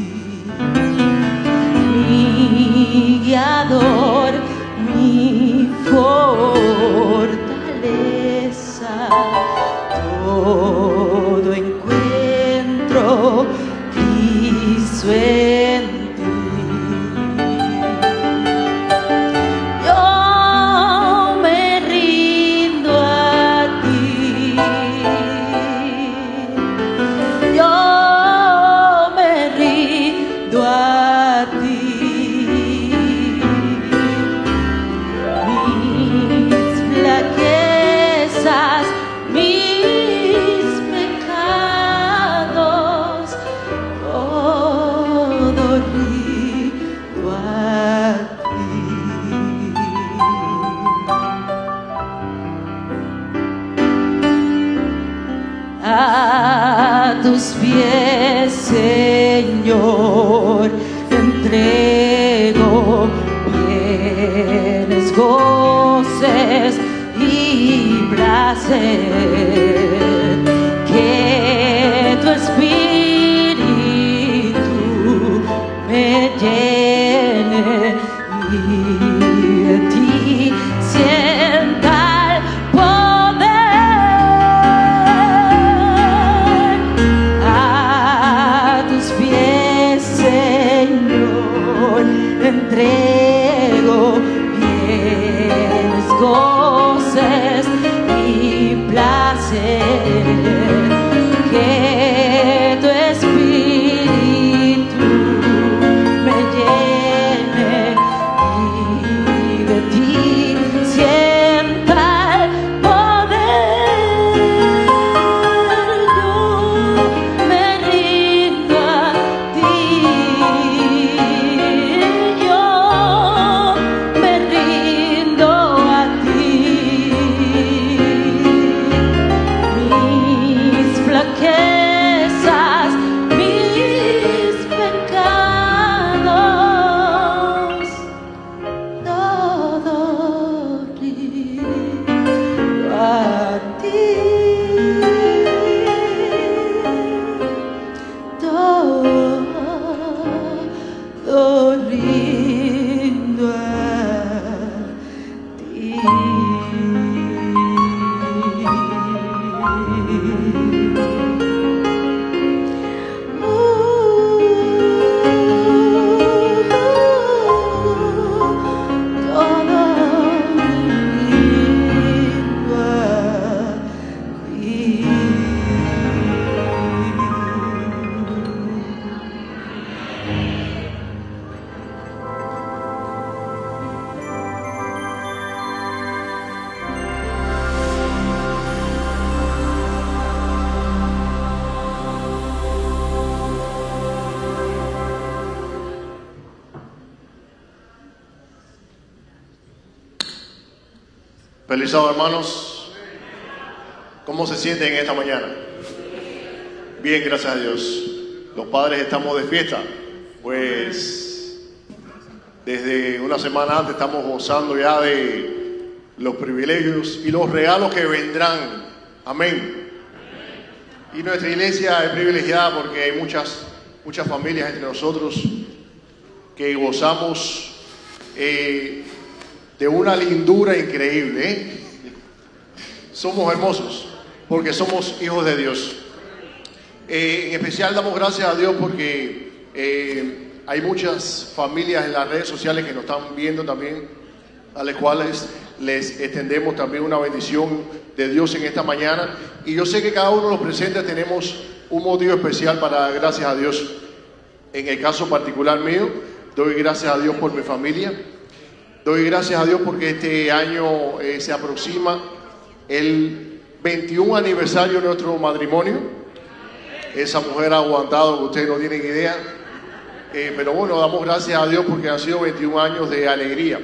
mi guiador, mi fortaleza, todo encuentro Cristo en ti. Yo me rindo a ti, yo me rindo a ti, mis flaquezas, mis pecados, todo rindo a ti. A tus pies, Señor, entrego bienes, goces y placer. Que tu espíritu me llene y de ti sienta el poder. A tus pies, Señor, entrego bienes, goces y placer. Feliz sábado, hermanos. ¿Cómo se sienten en esta mañana? Bien, gracias a Dios. Los padres estamos de fiesta. Pues desde una semana antes estamos gozando ya de los privilegios y los regalos que vendrán. Amén. Y nuestra iglesia es privilegiada porque hay muchas, muchas familias entre nosotros que gozamos eh, de una lindura increíble, ¿eh? Somos hermosos porque somos hijos de Dios. Eh, en especial damos gracias a Dios porque eh, hay muchas familias en las redes sociales que nos están viendo también, a las cuales les extendemos también una bendición de Dios en esta mañana. Y yo sé que cada uno de los presentes tenemos un motivo especial para dar gracias a Dios. En el caso particular mío, doy gracias a Dios por mi familia. Doy gracias a Dios porque este año eh, se aproxima el veintiún aniversario de nuestro matrimonio. Esa mujer ha aguantado que ustedes no tienen idea. Eh, pero bueno, damos gracias a Dios porque han sido veintiún años de alegría.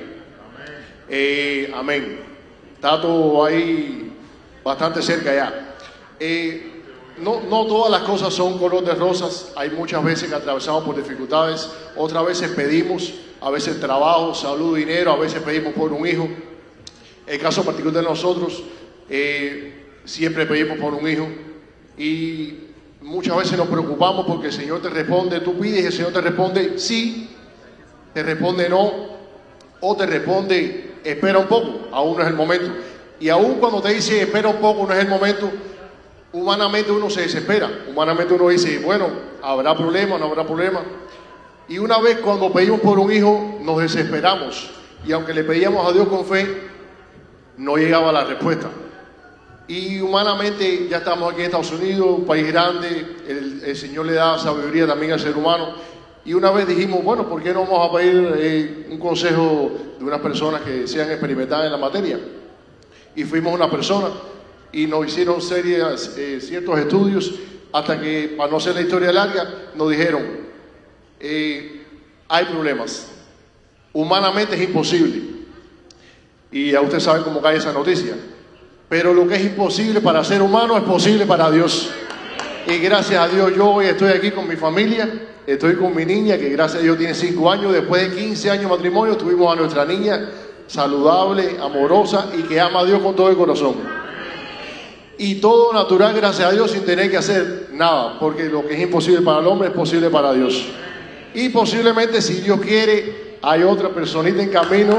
Eh, amén. Está todo ahí bastante cerca ya. Eh, no, no todas las cosas son color de rosas. Hay muchas veces que atravesamos por dificultades. Otras veces pedimos, a veces trabajo, salud, dinero. A veces pedimos por un hijo. El caso particular de nosotros, eh, siempre pedimos por un hijo. Y muchas veces nos preocupamos porque el Señor te responde. Tú pides y el Señor te responde sí, te responde no, o te responde espera un poco, aún no es el momento. Y aún cuando te dice espera un poco, no es el momento, humanamente uno se desespera. Humanamente uno dice, bueno, habrá problema, no habrá problema. Y una vez cuando pedimos por un hijo, nos desesperamos. Y aunque le pedíamos a Dios con fe, no llegaba la respuesta. Y humanamente ya estamos aquí en Estados Unidos, un país grande, el, el Señor le da sabiduría también al ser humano. Y una vez dijimos, bueno, ¿por qué no vamos a pedir eh, un consejo de unas personas que sean experimentadas en la materia? Y fuimos una persona y nos hicieron serias, eh, ciertos estudios hasta que, para no hacer la historia larga, nos dijeron, eh, hay problemas. Humanamente es imposible. Y ya ustedes saben cómo cae esa noticia. Pero lo que es imposible para ser humano es posible para Dios. Y gracias a Dios yo hoy estoy aquí con mi familia. Estoy con mi niña, que gracias a Dios tiene cinco años. Después de quince años de matrimonio, tuvimos a nuestra niña saludable, amorosa y que ama a Dios con todo el corazón. Y todo natural, gracias a Dios, sin tener que hacer nada. Porque lo que es imposible para el hombre es posible para Dios. Y posiblemente, si Dios quiere, hay otra personita en camino.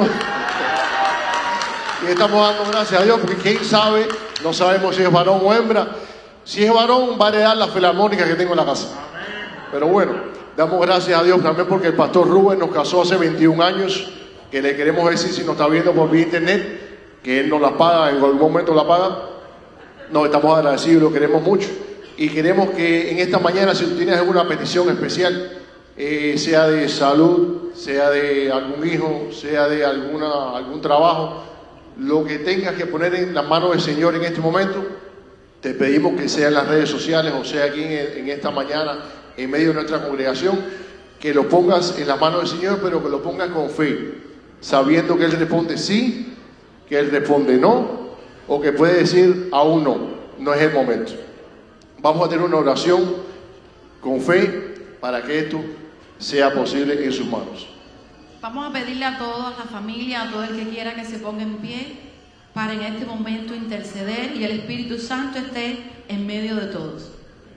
Y estamos dando gracias a Dios, porque quién sabe, no sabemos si es varón o hembra. Si es varón, va a heredar la filarmónica que tengo en la casa. Pero bueno, damos gracias a Dios también porque el pastor Rubén nos casó hace veintiún años, que le queremos decir, si nos está viendo por vía internet, que él nos la paga, en algún momento la paga. Nos estamos agradecidos, lo queremos mucho. Y queremos que en esta mañana, si tú tienes alguna petición especial, eh, sea de salud, sea de algún hijo, sea de alguna, algún trabajo, lo que tengas que poner en las manos del Señor en este momento, te pedimos que sea en las redes sociales o sea aquí en, en esta mañana, en medio de nuestra congregación, que lo pongas en las manos del Señor, pero que lo pongas con fe, sabiendo que Él responde sí, que Él responde no, o que puede decir aún no, no es el momento. Vamos a tener una oración con fe para que esto sea posible en sus manos. Vamos a pedirle a toda la familia, a todo el que quiera que se ponga en pie para en este momento interceder y el Espíritu Santo esté en medio de todos.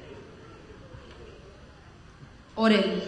Oremos.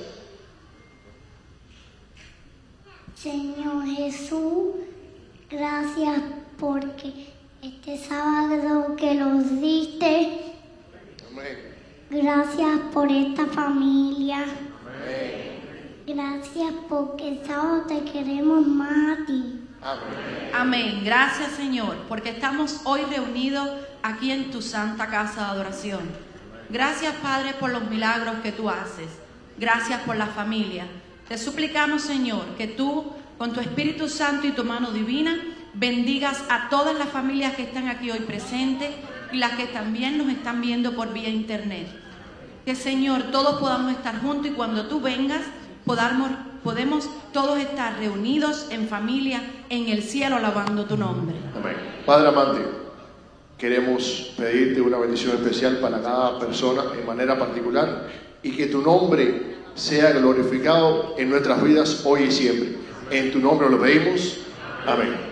Señor Jesús, gracias porque este sábado que nos diste, Amén. Gracias por esta familia. Amén. Gracias porque el sábado te queremos más a ti. Amén. Amén. Gracias, Señor, porque estamos hoy reunidos aquí en tu santa casa de adoración. Gracias, Padre, por los milagros que tú haces. Gracias por la familia. Te suplicamos, Señor, que tú, con tu Espíritu Santo y tu mano divina, bendigas a todas las familias que están aquí hoy presentes y las que también nos están viendo por vía internet. Que, Señor, todos podamos estar juntos y cuando tú vengas podamos, podemos todos estar reunidos en familia en el cielo alabando tu nombre. Amén. Padre amante, queremos pedirte una bendición especial para cada persona en manera particular y que tu nombre sea glorificado en nuestras vidas hoy y siempre. En tu nombre lo pedimos. Amén.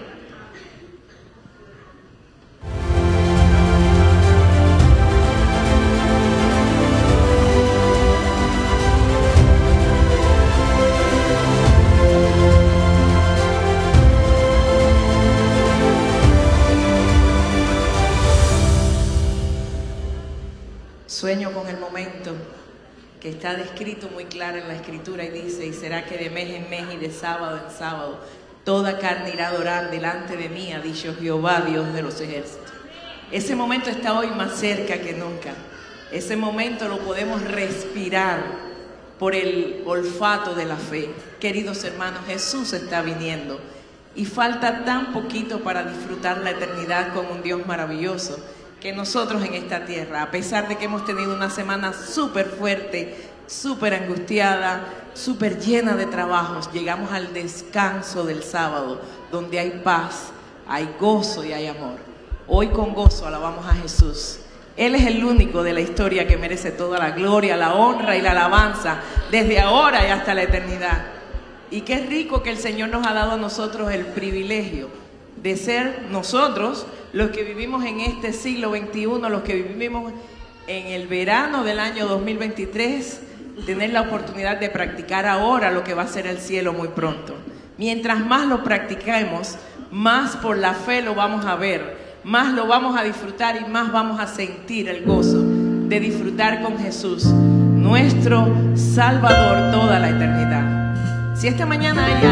Sueño con el momento que está descrito muy claro en la Escritura y dice: y será que de mes en mes y de sábado en sábado toda carne irá a adorar delante de mí, ha dicho Jehová, Dios de los ejércitos. Ese momento está hoy más cerca que nunca. Ese momento lo podemos respirar por el olfato de la fe. Queridos hermanos, Jesús está viniendo y falta tan poquito para disfrutar la eternidad con un Dios maravilloso, que nosotros en esta tierra, a pesar de que hemos tenido una semana súper fuerte, súper angustiada, súper llena de trabajos, llegamos al descanso del sábado, donde hay paz, hay gozo y hay amor. Hoy con gozo alabamos a Jesús. Él es el único de la historia que merece toda la gloria, la honra y la alabanza, desde ahora y hasta la eternidad. Y qué rico que el Señor nos ha dado a nosotros el privilegio de ser nosotros los que vivimos en este siglo veintiuno, los que vivimos en el verano del año dos mil veintitrés, tener la oportunidad de practicar ahora lo que va a ser el cielo muy pronto. Mientras más lo practiquemos, más por la fe lo vamos a ver, más lo vamos a disfrutar y más vamos a sentir el gozo de disfrutar con Jesús, nuestro Salvador, toda la eternidad. Si esta mañana hay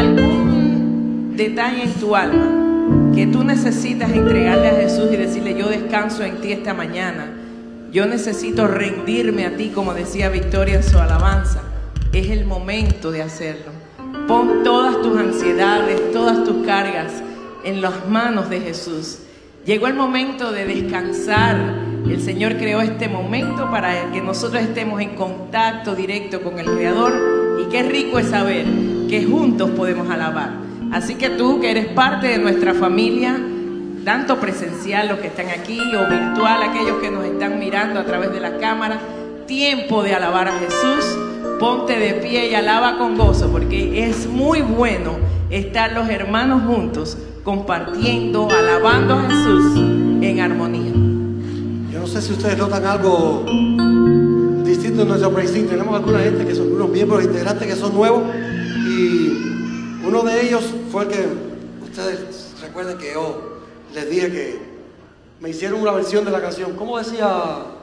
algún detalle en tu alma que tú necesitas entregarle a Jesús y decirle: yo descanso en ti esta mañana, yo necesito rendirme a ti, como decía Victoria en su alabanza, es el momento de hacerlo. Pon todas tus ansiedades, todas tus cargas en las manos de Jesús. Llegó el momento de descansar. El Señor creó este momento para que nosotros estemos en contacto directo con el Creador, y qué rico es saber que juntos podemos alabar. Así que tú, que eres parte de nuestra familia, tanto presencial, los que están aquí, o virtual, aquellos que nos están mirando a través de la cámara, tiempo de alabar a Jesús. Ponte de pie y alaba con gozo, porque es muy bueno estar los hermanos juntos, compartiendo, alabando a Jesús en armonía. Yo no sé si ustedes notan algo distinto en nuestro praise team. Tenemos alguna gente que son unos miembros integrantes que son nuevos, y uno de ellos fue el que, ustedes recuerden que yo les dije que me hicieron una versión de la canción. ¿Cómo decía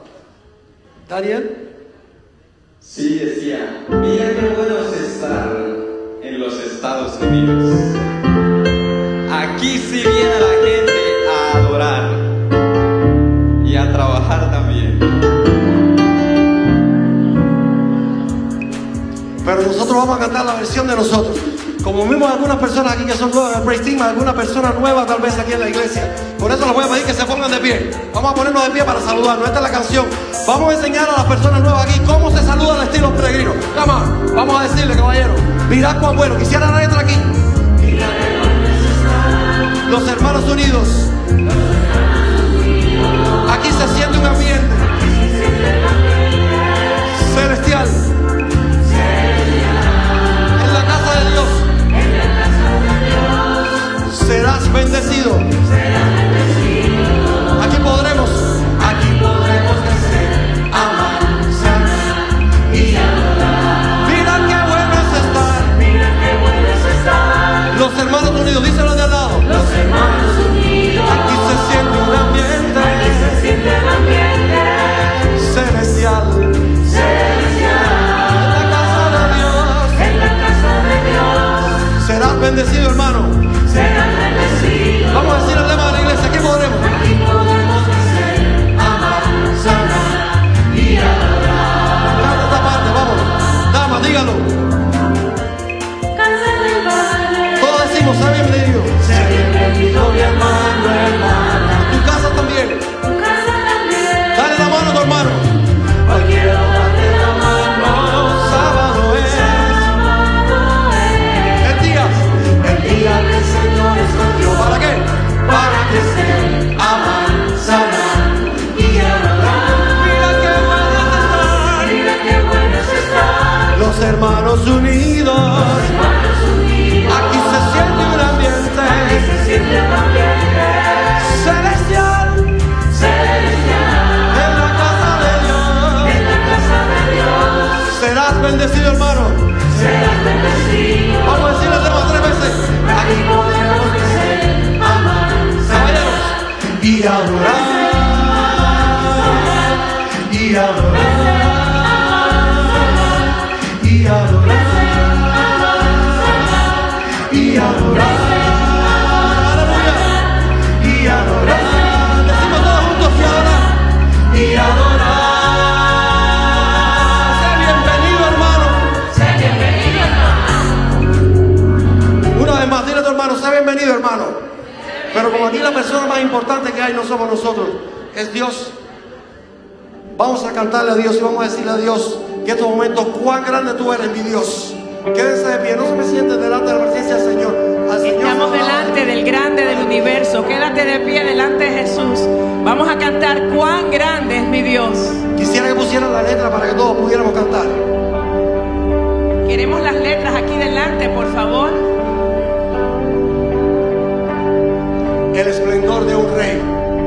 Daniel? Sí, decía: mira qué bueno es estar en los Estados Unidos. Aquí sí viene la gente a adorar y a trabajar también. Pero nosotros vamos a cantar la versión de nosotros. Como vimos algunas personas aquí que son nuevas en el praise team, alguna persona nueva tal vez aquí en la iglesia. Por eso les voy a pedir que se pongan de pie. Vamos a ponernos de pie para saludarnos. Esta es la canción. Vamos a enseñar a las personas nuevas aquí cómo se saluda al estilo peregrino. Vamos, vamos a decirle, caballero: mirad cuán bueno. Quisiera la letra aquí. Los hermanos unidos. Aquí se siente un ambiente celestial. En la casa de Dios serás bendecido. Aquí podremos, aquí podremos crecer, amar, sanar y adorar. Mira qué bueno es estar, mira qué bueno es estar. Los hermanos unidos, díselo de al lado. Los hermanos unidos. Aquí se siente un ambiente, aquí se siente el ambiente hermanos unidos. Aquí se siente un ambiente celestial. En la casa de Dios. Serás bendecido, hermano. Vamos a decirle tres veces. Aquí podemos crecer, amar, caballeros, y adorar, y adorar, y adorar, y adorar, aleluya, y adorar. Decimos todos juntos y adorar, y adorar. Sé bienvenido, hermano. Sé bienvenido, hermano. Una vez más, dile a tu hermano, sé bienvenido, hermano. Pero como aquí la persona más importante que hay no somos nosotros, es Dios. Vamos a cantarle a Dios y vamos a decirle a Dios que en estos momentos cuán grande tú eres, mi Dios. Quédense de pie, no se me sienten delante de la presencia del Señor. Al Señor Estamos delante del grande del universo. Quédate de pie delante de Jesús. Vamos a cantar cuán grande es mi Dios. Quisiera que pusieran la letra para que todos pudiéramos cantar. Queremos las letras aquí delante, por favor. El esplendor de un rey.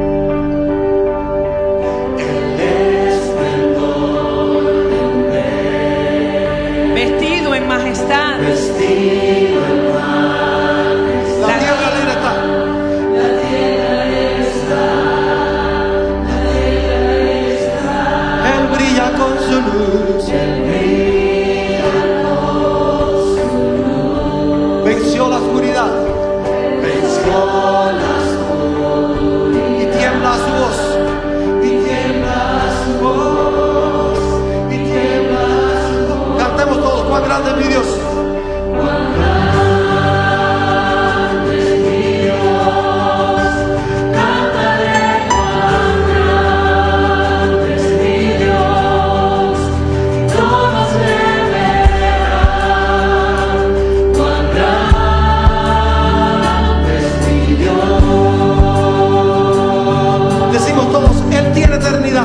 Vestido en majestad. Vestido en majestad. La tierra libre está. La tierra está. La tierra está. Él brilla con su luz. Él brilla con su luz. Venció la oscuridad. Venció la oscuridad. Y tiembla su voz. Y tiembla su voz. Y tiembla su voz. Cantemos todos, cuán grande es mi Dios. Cuán grande es mi Dios. Cantaré cuán grande es mi Dios. Todos le verán. Cuán grande es mi Dios. Decimos todos, Él tiene eternidad.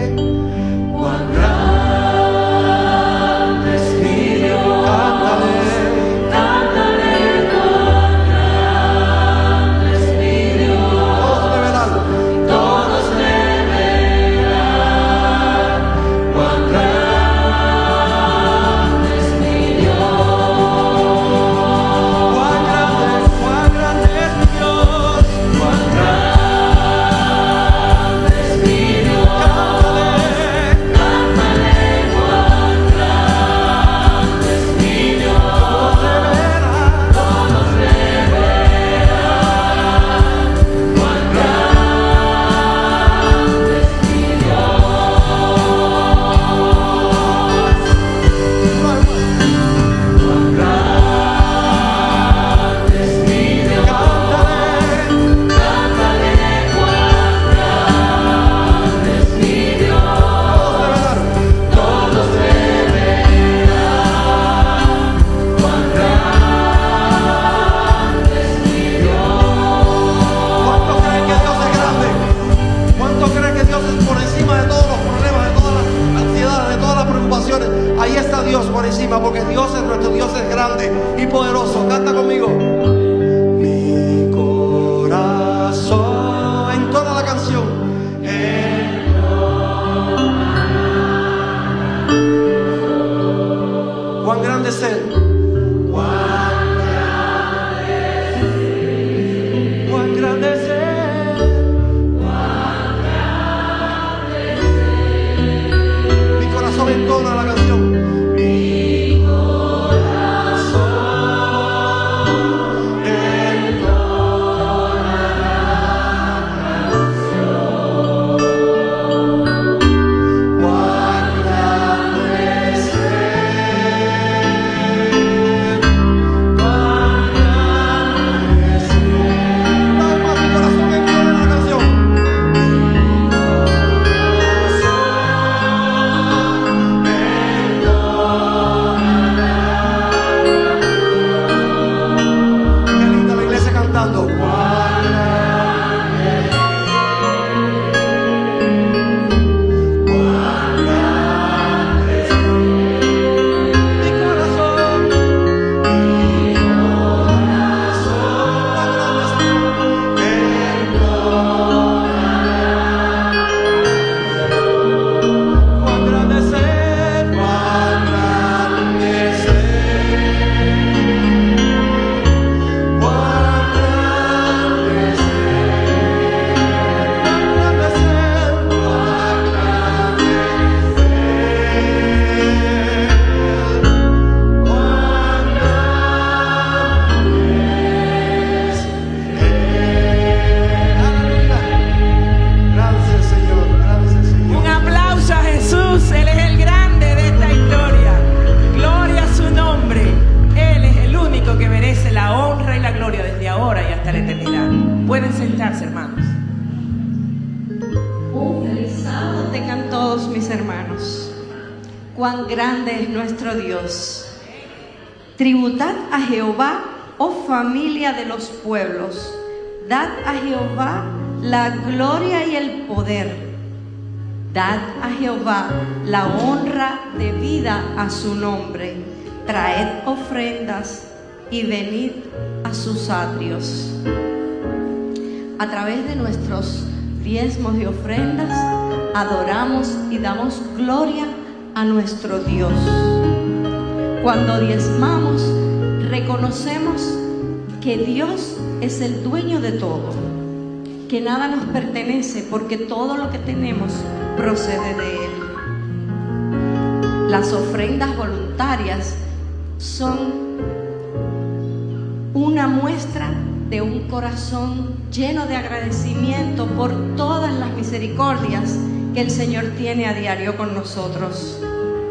Cuán grande es mi Dios. Cántale. encima, porque Dios es nuestro Dios, es grande y poderoso. Canta conmigo. Mi corazón, en toda la canción. Cuán grande es Él. Cuán grande es Él. Mi corazón entona la canción. Mi corazón entona la canción. Cuán grande es Él. Pueden sentarse, hermanos. Un feliz sábado tengan todos mis hermanos. Cuán grande es nuestro Dios. Tributad a Jehová, oh familia de los pueblos. Dad a Jehová la gloria y el poder. Dad a Jehová la honra debida a su nombre. Traed ofrendas y venid a sus atrios. A través de nuestros diezmos y ofrendas, adoramos y damos gloria a nuestro Dios. Cuando diezmamos, reconocemos que Dios es el dueño de todo, que nada nos pertenece porque todo lo que tenemos procede de Él. Las ofrendas voluntarias son una muestra de un corazón lleno de agradecimiento por todas las misericordias que el Señor tiene a diario con nosotros.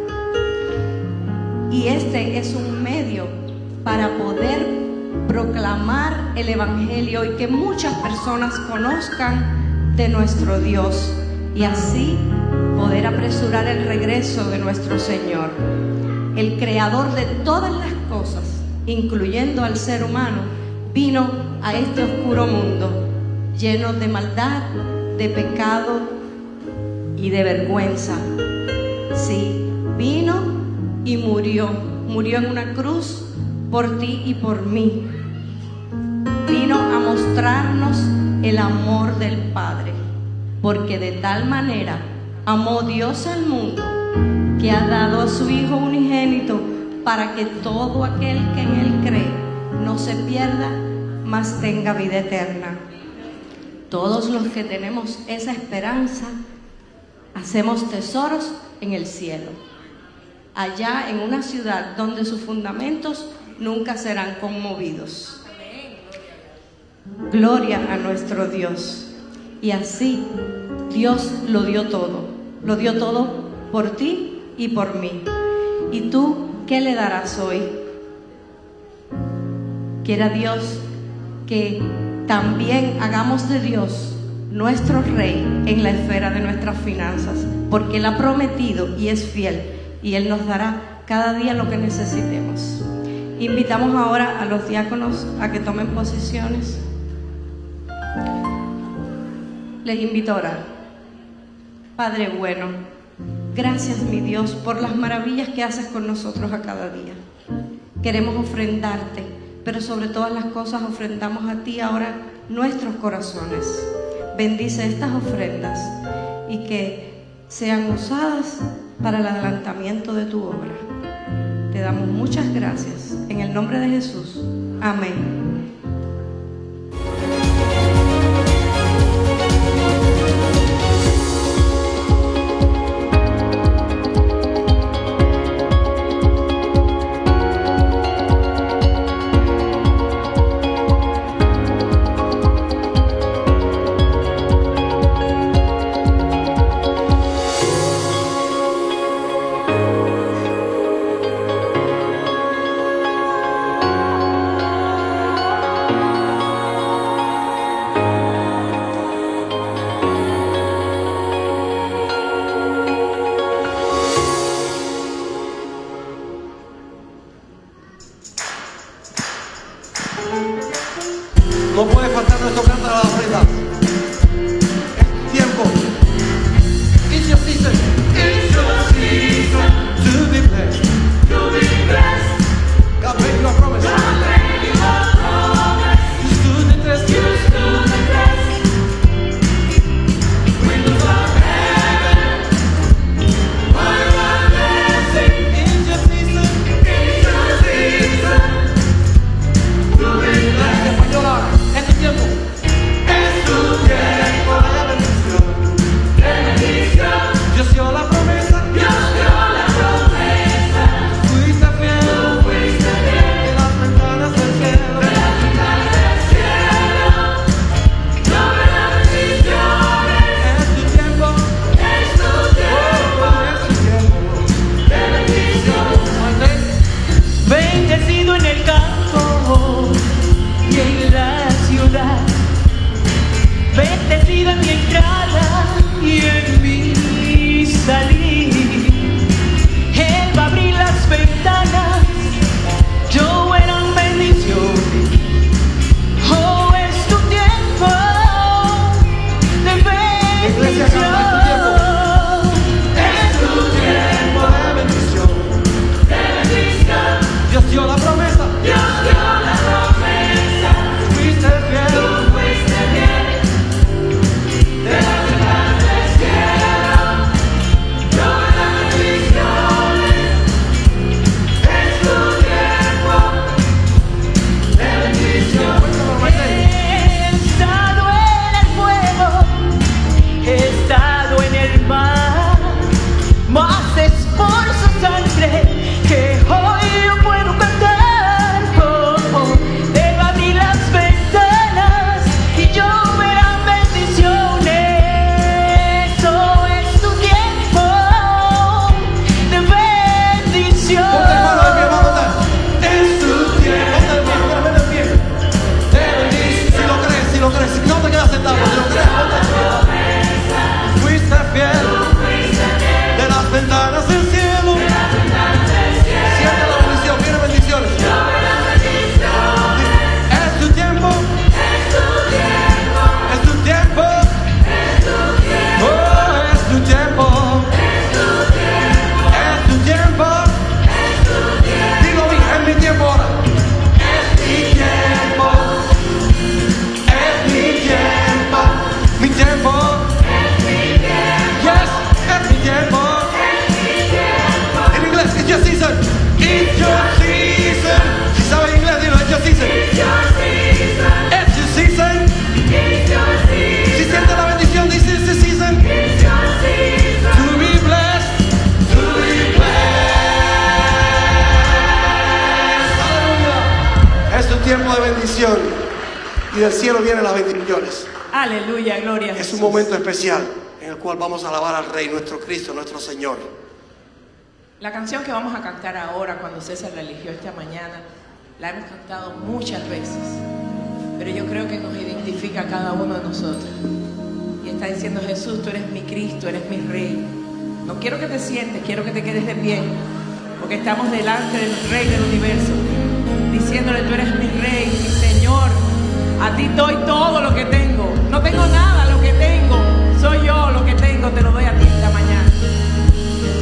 Y este es un medio para poder proclamar el Evangelio y que muchas personas conozcan de nuestro Dios y así poder apresurar el regreso de nuestro Señor. El creador de todas las cosas, incluyendo al ser humano, vino a este oscuro mundo lleno de maldad, de pecado y de vergüenza. Sí, vino y murió, murió en una cruz por ti y por mí. Vino a mostrarnos el amor del Padre, porque de tal manera amó Dios al mundo que ha dado a su Hijo unigénito para que todo aquel que en Él cree no se pierda, mas tenga vida eterna. Todos los que tenemos esa esperanza, hacemos tesoros en el cielo, allá en una ciudad donde sus fundamentos nunca serán conmovidos. Gloria a nuestro Dios. Y así Dios lo dio todo, lo dio todo por ti y por mí. ¿Y tú qué le darás hoy? Quiera Dios que también hagamos de Dios nuestro Rey en la esfera de nuestras finanzas, porque Él ha prometido y es fiel, y Él nos dará cada día lo que necesitemos. Invitamos ahora a los diáconos a que tomen posiciones. Les invito a orar. Padre bueno, Gracias, mi Dios, por las maravillas que haces con nosotros a cada día. Queremos ofrendarte, pero sobre todas las cosas ofrendamos a ti ahora nuestros corazones. Bendice estas ofrendas y que sean usadas para el adelantamiento de tu obra. Te damos muchas gracias. En el nombre de Jesús. Amén. No puede faltar nuestro canto a las ofrendas. Es tu tiempo. It's your season. It's your season to be blessed. To be blessed. God made you a promise. God made you a promise. You stood the test. You stood the test. Windows of heaven. What a blessing. It's your season. It's your season to be blessed. Española. Es tu tiempo. Es tu tiempo de bendición. De bendición. Dios dio la promesa. Dios dio la promesa. Fuiste fiel. Tú fuiste fiel. De las ventanas del cielo. De las ventanas del cielo. Lloverán bendiciones. Es tu tiempo. Es tu tiempo. Es tu tiempo. De bendición. Bendecido en el campo y en la ciudad, bendecido en mi entrada y en mi salir. Él va a abrir las ventanas, lloverán bendiciones. Oh, es tu tiempo de bendición. Es tu tiempo de bendición. De bendición. Dios dio la promesa. Dios dio la promesa. Fuiste fiel. Tú fuiste fiel. De las ventanas del cielo lloverán bendiciones. Es tu tiempo de bendición. He estado en el fuego, he estado en el mar, mas es por su sangre que hoy yo puedo cantar. Oh, oh. Él va a abrir las ventanas y lloverán bendiciones. Oh, es tu tiempo de bendición. Ponte el mano de pie, vamos a dar. Es tu tiempo. Ponte el pie, ponte el pie. De bendición. Si lo crees, si lo crees. Si no te quedas sentado, si lo crees, ponte el pie. Fuiste fiel. De las ventanas del cielo. Siente la bendición, viene bendiciones. Es tu tiempo. Es tu tiempo. Oh, es tu tiempo. Es tu tiempo. Dilo bien, es mi tiempo ahora. Es mi tiempo. Es mi tiempo. Mi tiempo. Yes, es mi tiempo. En inglés, it's your season. It's your season. Si sabes inglés, dilo, it's your season. It's your season. Si sientes la bendición, dice it's your season. To be blessed. To be blessed. Aleluya. Es tu tiempo de bendición. Y del cielo vienen las bendiciones. Aleluya, gloria a Es Jesús. un momento especial en el cual vamos a alabar al Rey, nuestro Cristo, nuestro Señor. La canción que vamos a cantar ahora, cuando César la eligió esta mañana, la hemos cantado muchas veces, pero yo creo que nos identifica a cada uno de nosotros. Y está diciendo: Jesús, tú eres mi Cristo, eres mi Rey. No quiero que te sientes, quiero que te quedes de pie, porque estamos delante del Rey del universo, diciéndole: tú eres mi Rey, mi Señor. A ti doy todo lo que tengo. No tengo nada, lo que tengo soy yo, lo que tengo te lo doy a ti esta mañana.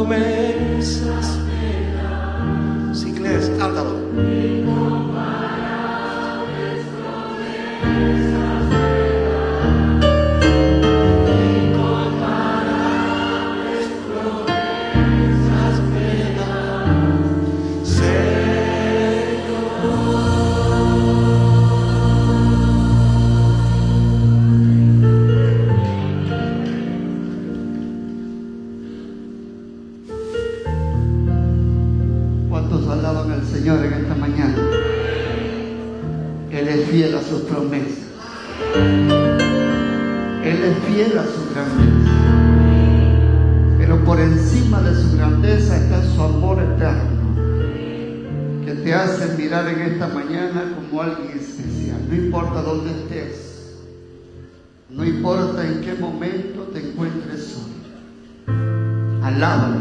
promesas me das. Si crees, cántalo. Señor, en esta mañana, Él es fiel a sus promesas, Él es fiel a su grandeza, pero por encima de su grandeza está su amor eterno, que te hace mirar en esta mañana como alguien especial. No importa dónde estés, no importa en qué momento te encuentres hoy, alábalo,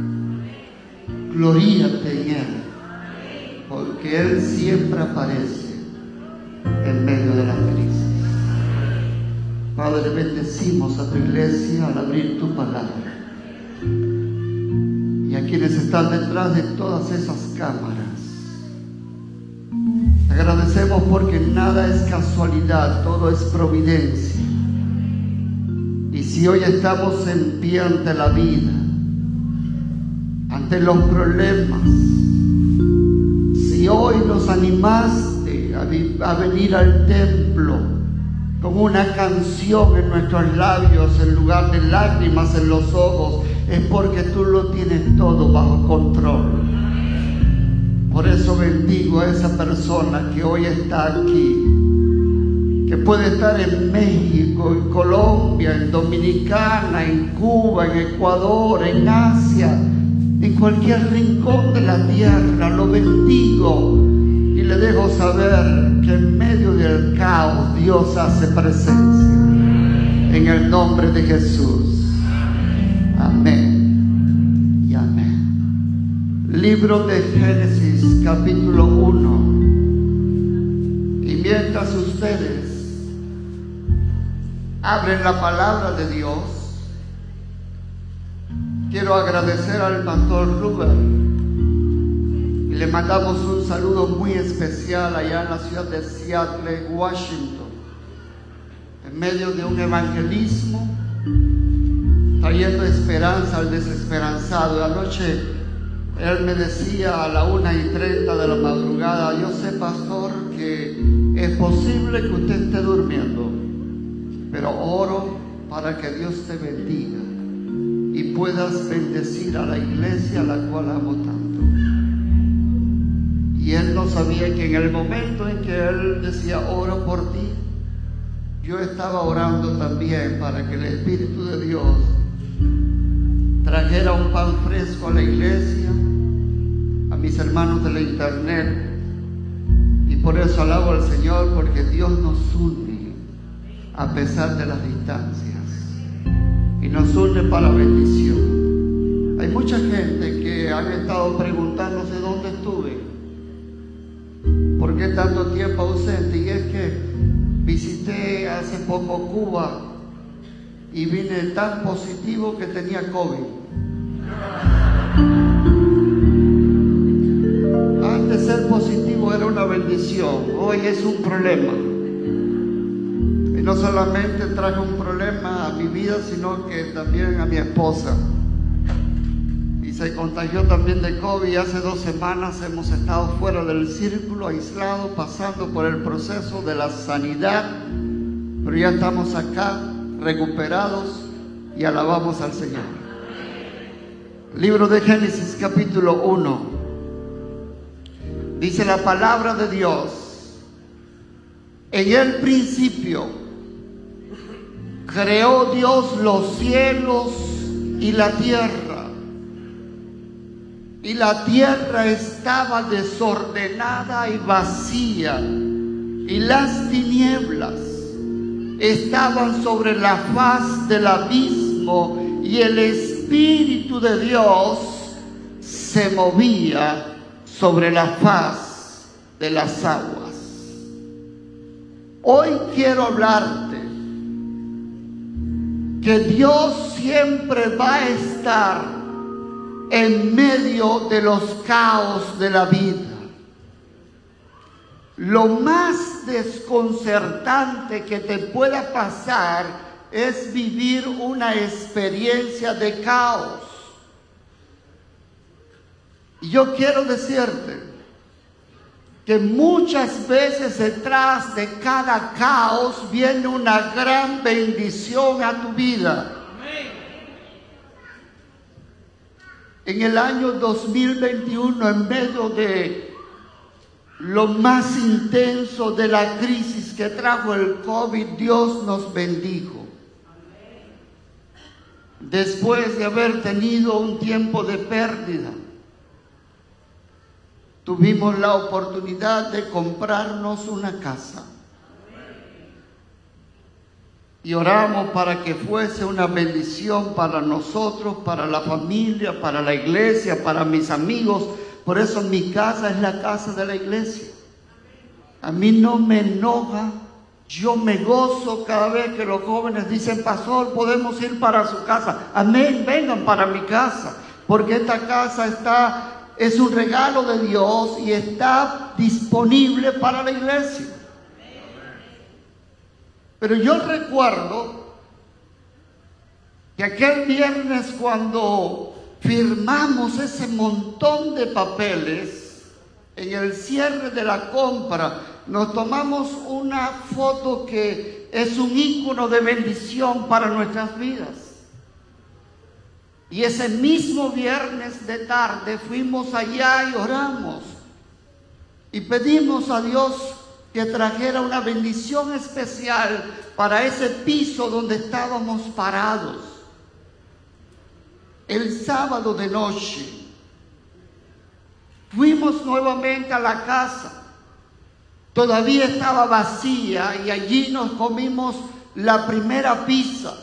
gloríate en Él, porque Él siempre aparece en medio de la crisis. Padre, bendecimos a tu iglesia al abrir tu palabra y a quienes están detrás de todas esas cámaras. Te agradecemos porque nada es casualidad, todo es providencia. Y si hoy estamos en pie ante la vida, ante los problemas, si hoy nos animaste a, a venir al templo con una canción en nuestros labios en lugar de lágrimas en los ojos, es porque tú lo tienes todo bajo control. Por eso bendigo a esa persona que hoy está aquí, que puede estar en México, en Colombia, en Dominicana, en Cuba, en Ecuador, en Asia, en cualquier rincón de la tierra. Lo bendigo y le dejo saber que en medio del caos Dios hace presencia. En el nombre de Jesús. Amén y amén. Libro de Génesis, capítulo uno. Y mientras ustedes abren la palabra de Dios, quiero agradecer al pastor Rubén y le mandamos un saludo muy especial allá en la ciudad de Seattle, Washington, en medio de un evangelismo, trayendo esperanza al desesperanzado. Anoche él me decía a la una y treinta de la madrugada: yo sé, pastor, que es posible que usted esté durmiendo, pero oro para que Dios te bendiga y puedas bendecir a la iglesia a la cual amo tanto. Y él no sabía que en el momento en que él decía oro por ti, yo estaba orando también para que el Espíritu de Dios trajera un pan fresco a la iglesia, a mis hermanos de la internet. Y por eso alabo al Señor, porque Dios nos une a pesar de las distancias y nos une para bendición. Hay mucha gente que han estado preguntándose dónde estuve, por qué tanto tiempo ausente, y es que visité hace poco Cuba y vine tan positivo que tenía COVID. Antes ser positivo era una bendición, hoy es un problema. Y no solamente trajo un problema a mi vida, sino que también a mi esposa. Y se contagió también de COVID. Hace dos semanas hemos estado fuera del círculo, aislados, pasando por el proceso de la sanidad. Pero ya estamos acá, recuperados, y alabamos al Señor. Libro de Génesis, capítulo uno. Dice la palabra de Dios: en el principio creó Dios los cielos y la tierra, y la tierra estaba desordenada y vacía, y las tinieblas estaban sobre la faz del abismo, y el Espíritu de Dios se movía sobre la faz de las aguas. Hoy quiero hablarte que Dios siempre va a estar en medio de los caos de la vida. Lo más desconcertante que te pueda pasar es vivir una experiencia de caos. Y yo quiero decirte que muchas veces detrás de cada caos viene una gran bendición a tu vida. En el año dos mil veintiuno, en medio de lo más intenso de la crisis que trajo el COVID, Dios nos bendijo. Después de haber tenido un tiempo de pérdida, tuvimos la oportunidad de comprarnos una casa. Y oramos para que fuese una bendición para nosotros, para la familia, para la iglesia, para mis amigos. Por eso mi casa es la casa de la iglesia. A mí no me enoja, yo me gozo cada vez que los jóvenes dicen: pastor, podemos ir para su casa. Amén, vengan para mi casa, porque esta casa está, es un regalo de Dios y está disponible para la iglesia. Pero yo recuerdo que aquel viernes, cuando firmamos ese montón de papeles, en el cierre de la compra, nos tomamos una foto que es un ícono de bendición para nuestras vidas. Y ese mismo viernes de tarde fuimos allá y oramos. Y pedimos a Dios que trajera una bendición especial para ese piso donde estábamos parados. El sábado de noche fuimos nuevamente a la casa. Todavía estaba vacía y allí nos comimos la primera pizza.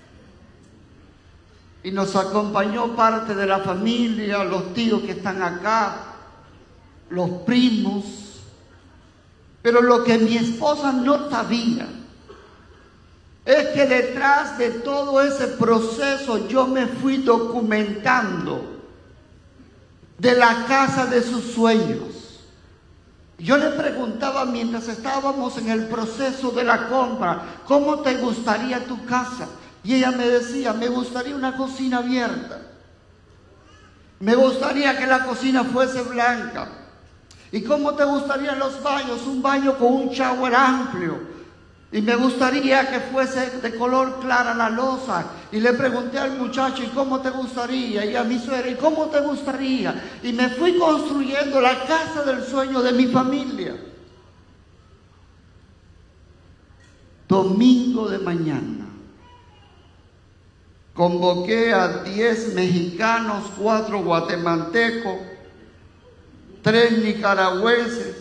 Y nos acompañó parte de la familia, los tíos que están acá, los primos. Pero lo que mi esposa no sabía es que detrás de todo ese proceso yo me fui documentando de la casa de sus sueños. Yo le preguntaba mientras estábamos en el proceso de la compra: ¿cómo te gustaría tu casa? Y ella me decía: me gustaría una cocina abierta, me gustaría que la cocina fuese blanca. ¿Y cómo te gustarían los baños? Un baño con un shower amplio. Y me gustaría que fuese de color clara la loza. Y le pregunté al muchacho: ¿y cómo te gustaría? Y a mi suegra: ¿y cómo te gustaría? Y me fui construyendo la casa del sueño de mi familia. Domingo de mañana convoqué a diez mexicanos, cuatro guatemaltecos, tres nicaragüenses,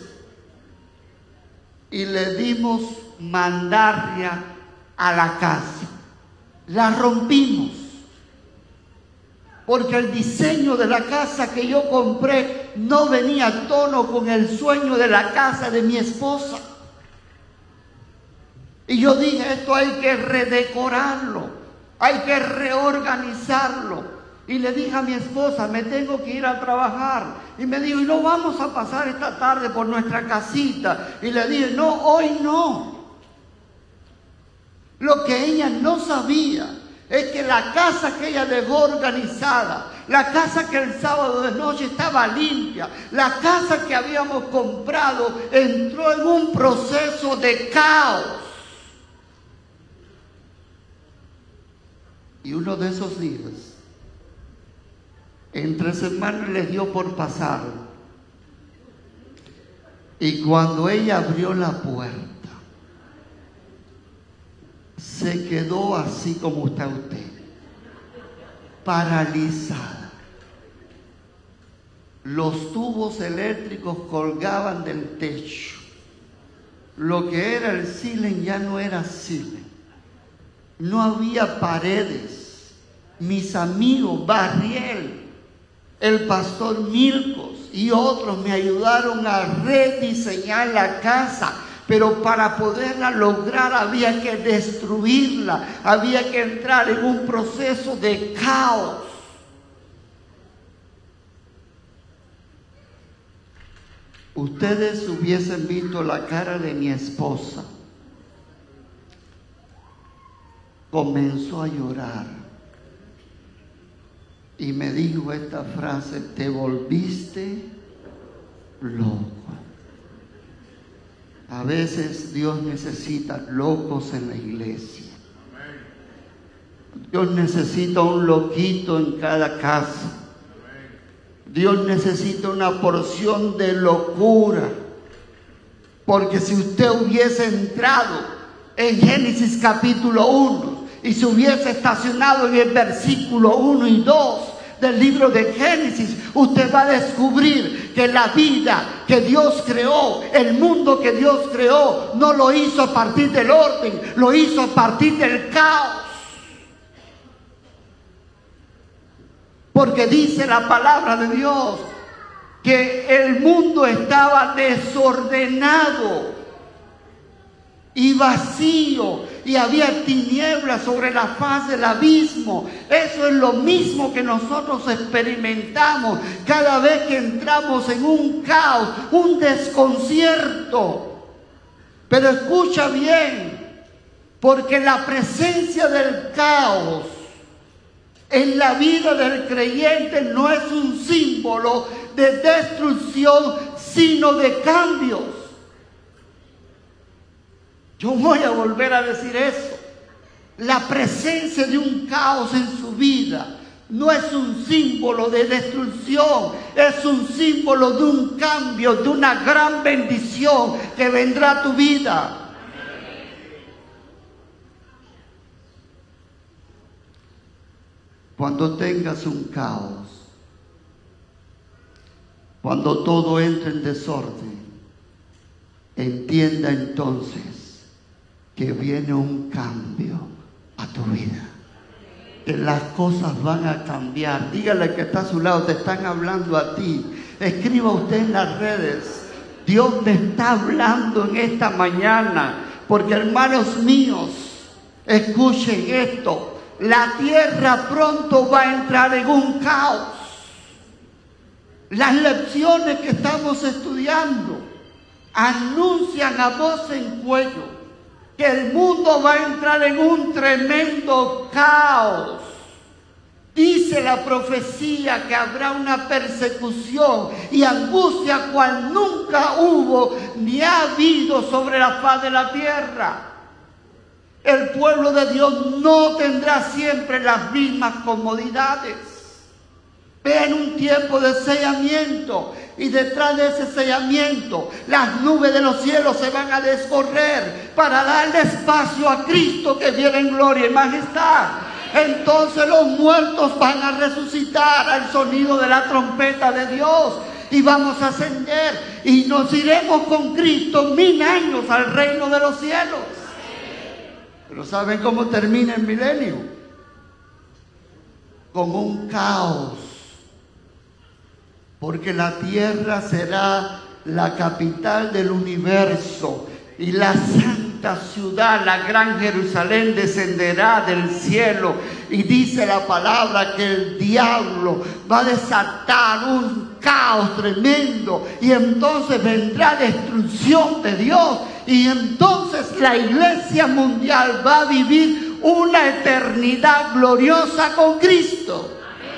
y le dimos mandarria a la casa. La rompimos porque el diseño de la casa que yo compré no venía a tono con el sueño de la casa de mi esposa. Y yo dije: esto hay que redecorarlo, hay que reorganizarlo. Y le dije a mi esposa: me tengo que ir a trabajar. Y me dijo: ¿y no vamos a pasar esta tarde por nuestra casita? Y le dije: no, hoy no. Lo que ella no sabía es que la casa que ella dejó organizada, la casa que el sábado de noche estaba limpia, la casa que habíamos comprado, entró en un proceso de caos. Y uno de esos días, entre semanas, les dio por pasar. Y cuando ella abrió la puerta, se quedó así como está usted, paralizada. Los tubos eléctricos colgaban del techo. Lo que era el ceiling ya no era ceiling. No había paredes. Mis amigos, Barriel, el pastor Milcos y otros me ayudaron a rediseñar la casa. Pero para poderla lograr había que destruirla, había que entrar en un proceso de caos. ustedes hubiesen visto la cara de mi esposa. Comenzó a llorar y me dijo esta frase: te volviste loco. A veces Dios necesita locos en la iglesia. Dios necesita un loquito en cada casa. Dios necesita una porción de locura. Porque si usted hubiese entrado en Génesis capítulo uno y se hubiese estacionado en el versículo uno y dos del libro de Génesis, usted va a descubrir que la vida que Dios creó, el mundo que Dios creó, no lo hizo a partir del orden, lo hizo a partir del caos. Porque dice la palabra de Dios que el mundo estaba desordenado y vacío, y había tinieblas sobre la faz del abismo. Eso es lo mismo que nosotros experimentamos cada vez que entramos en un caos, un desconcierto. Pero escucha bien, porque la presencia del caos en la vida del creyente no es un símbolo de destrucción, sino de cambios. Yo voy a volver a decir eso. La presencia de un caos en su vida no es un símbolo de destrucción, es un símbolo de un cambio, de una gran bendición que vendrá a tu vida. Cuando tengas un caos, cuando todo entre en desorden, entienda entonces que viene un cambio a tu vida. Que las cosas van a cambiar. Dígale que está a su lado, te están hablando a ti. Escriba usted en las redes: Dios me está hablando en esta mañana. Porque, hermanos míos, escuchen esto. La tierra pronto va a entrar en un caos. Las lecciones que estamos estudiando anuncian a voz en cuello que el mundo va a entrar en un tremendo caos. Dice la profecía que habrá una persecución y angustia cual nunca hubo ni ha habido sobre la faz de la tierra. El pueblo de Dios no tendrá siempre las mismas comodidades. Ven un tiempo de sellamiento, y detrás de ese sellamiento las nubes de los cielos se van a descorrer para darle espacio a Cristo que viene en gloria y majestad. Entonces los muertos van a resucitar al sonido de la trompeta de Dios y vamos a ascender y nos iremos con Cristo mil años al reino de los cielos. Pero ¿saben cómo termina el milenio? Con un caos. Porque la tierra será la capital del universo y la santa ciudad, la gran Jerusalén, descenderá del cielo. Y dice la palabra que el diablo va a desatar un caos tremendo y entonces vendrá destrucción de Dios. Y entonces la iglesia mundial va a vivir una eternidad gloriosa con Cristo.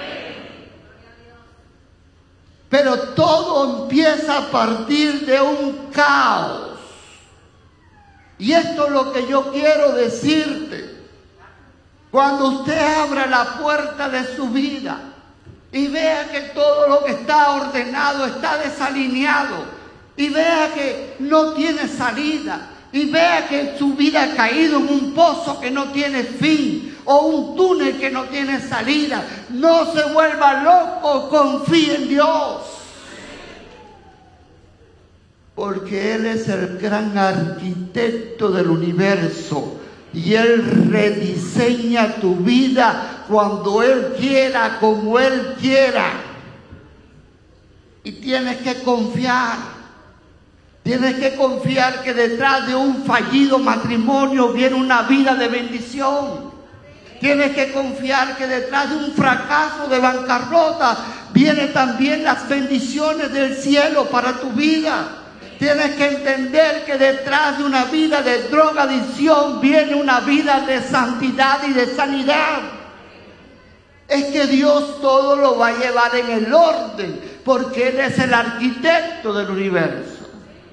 Pero todo empieza a partir de un caos. Y esto es lo que yo quiero decirte. Cuando usted abra la puerta de su vida y vea que todo lo que está ordenado está desalineado, y vea que no tiene salida, y vea que su vida ha caído en un pozo que no tiene fin, o un túnel que no tiene salida, no se vuelva loco, confíe en Dios. Porque Él es el gran arquitecto del universo y Él rediseña tu vida cuando Él quiera, como Él quiera. Y tienes que confiar. Tienes que confiar que detrás de un fallido matrimonio viene una vida de bendición. Tienes que confiar que detrás de un fracaso de bancarrota vienen también las bendiciones del cielo para tu vida. Tienes que entender que detrás de una vida de drogadicción viene una vida de santidad y de sanidad. Es que Dios todo lo va a llevar en el orden, porque Él es el arquitecto del universo.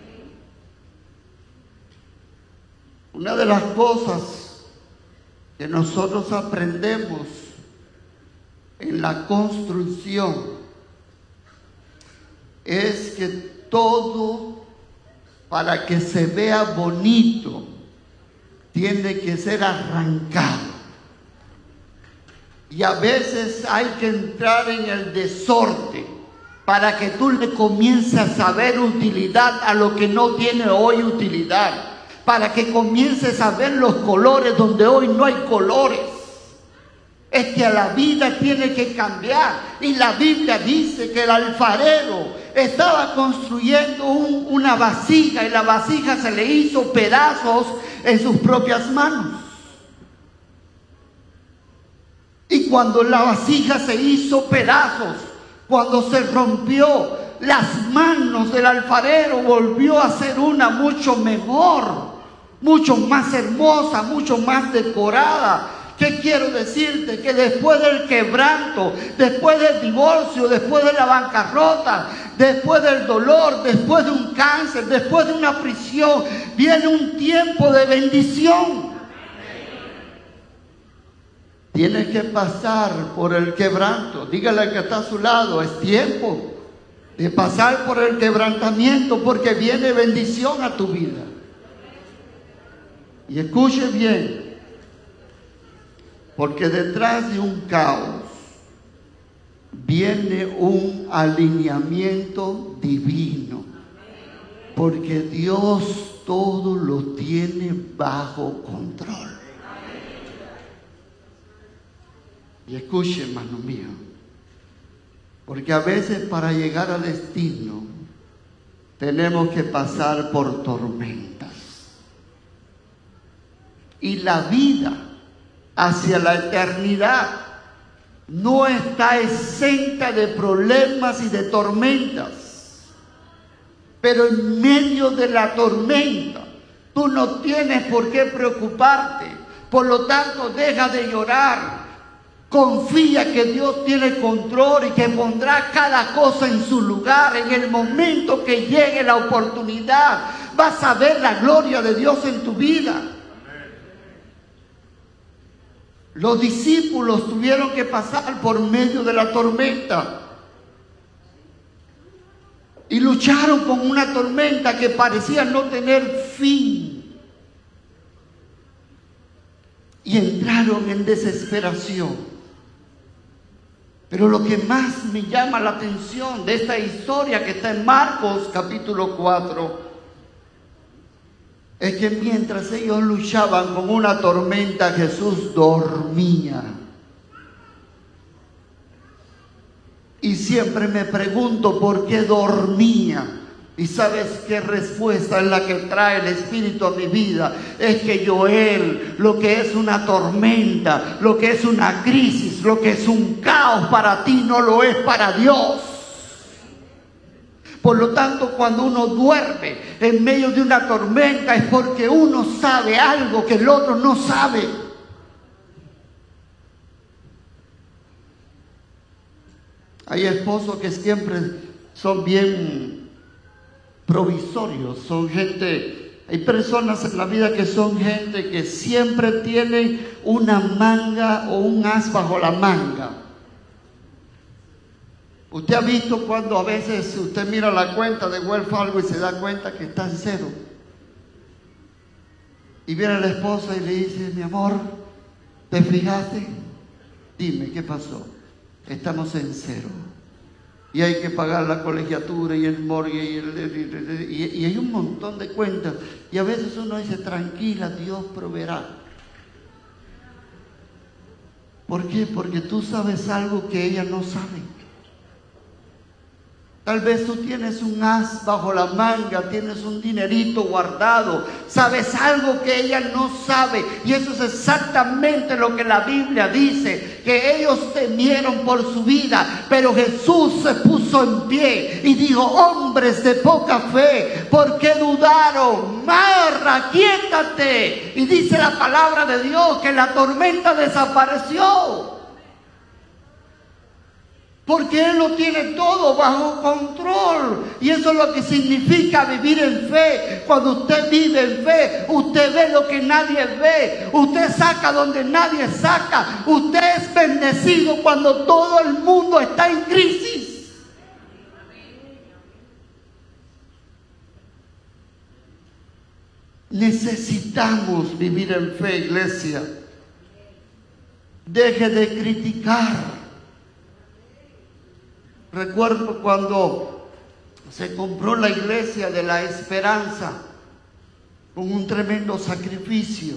Una de las cosas que nosotros aprendemos en la construcción es que todo, para que se vea bonito, tiene que ser arrancado. Y a veces hay que entrar en el desorden para que tú le comiences a ver utilidad a lo que no tiene hoy utilidad. Para que comiences a ver los colores donde hoy no hay colores. Es que la vida tiene que cambiar. Y la Biblia dice que el alfarero estaba construyendo un, una vasija, y la vasija se le hizo pedazos en sus propias manos. Y cuando la vasija se hizo pedazos, cuando se rompió, las manos del alfarero volvió a ser una mucho mejor, mucho más hermosa, mucho más decorada. ¿Qué quiero decirte? Que después del quebranto, después del divorcio, después de la bancarrota, después del dolor, después de un cáncer, después de una prisión, viene un tiempo de bendición. Tienes que pasar por el quebranto. Dígale al que está a su lado, es tiempo de pasar por el quebrantamiento, porque viene bendición a tu vida. Y escuche bien, porque detrás de un caos viene un alineamiento divino, porque Dios todo lo tiene bajo control. Y escuche, hermano mío, porque a veces para llegar al destino tenemos que pasar por tormentas. Y la vida hacia la eternidad no está exenta de problemas y de tormentas. Pero en medio de la tormenta, tú no tienes por qué preocuparte. Por lo tanto, deja de llorar. Confía que Dios tiene control y que pondrá cada cosa en su lugar. En el momento que llegue la oportunidad, vas a ver la gloria de Dios en tu vida. Los discípulos tuvieron que pasar por medio de la tormenta. Y lucharon con una tormenta que parecía no tener fin. Y entraron en desesperación. Pero lo que más me llama la atención de esta historia que está en Marcos capítulo cuatro es que mientras ellos luchaban con una tormenta, Jesús dormía. Y siempre me pregunto por qué dormía. ¿Y sabes qué respuesta es la que trae el Espíritu a mi vida? Es que Joel, lo que es una tormenta, lo que es una crisis, lo que es un caos para ti, no lo es para Dios. Por lo tanto, cuando uno duerme en medio de una tormenta es porque uno sabe algo que el otro no sabe. Hay esposos que siempre son bien provisorios, son gente, hay personas en la vida que son gente que siempre tienen una manga o un as bajo la manga. Usted ha visto cuando a veces usted mira la cuenta de Wells Fargo y se da cuenta que está en cero. Y viene la esposa y le dice, mi amor, ¿te fijaste? Dime, ¿qué pasó? Estamos en cero. Y hay que pagar la colegiatura y el mortgage y, el, y, y hay un montón de cuentas. Y a veces uno dice, tranquila, Dios proveerá. ¿Por qué? Porque tú sabes algo que ella no sabe. Tal vez tú tienes un as bajo la manga, tienes un dinerito guardado, sabes algo que ella no sabe, y eso es exactamente lo que la Biblia dice, que ellos temieron por su vida, pero Jesús se puso en pie y dijo: hombres de poca fe, ¿por qué dudaron? Marra, quiétate. Y dice la palabra de Dios que la tormenta desapareció. Porque Él lo tiene todo bajo control. Y eso es lo que significa vivir en fe. Cuando usted vive en fe, usted ve lo que nadie ve. Usted saca donde nadie saca. Usted es bendecido cuando todo el mundo está en crisis. Necesitamos vivir en fe, iglesia. Deje de criticar. Recuerdo cuando se compró la iglesia de la Esperanza con un tremendo sacrificio.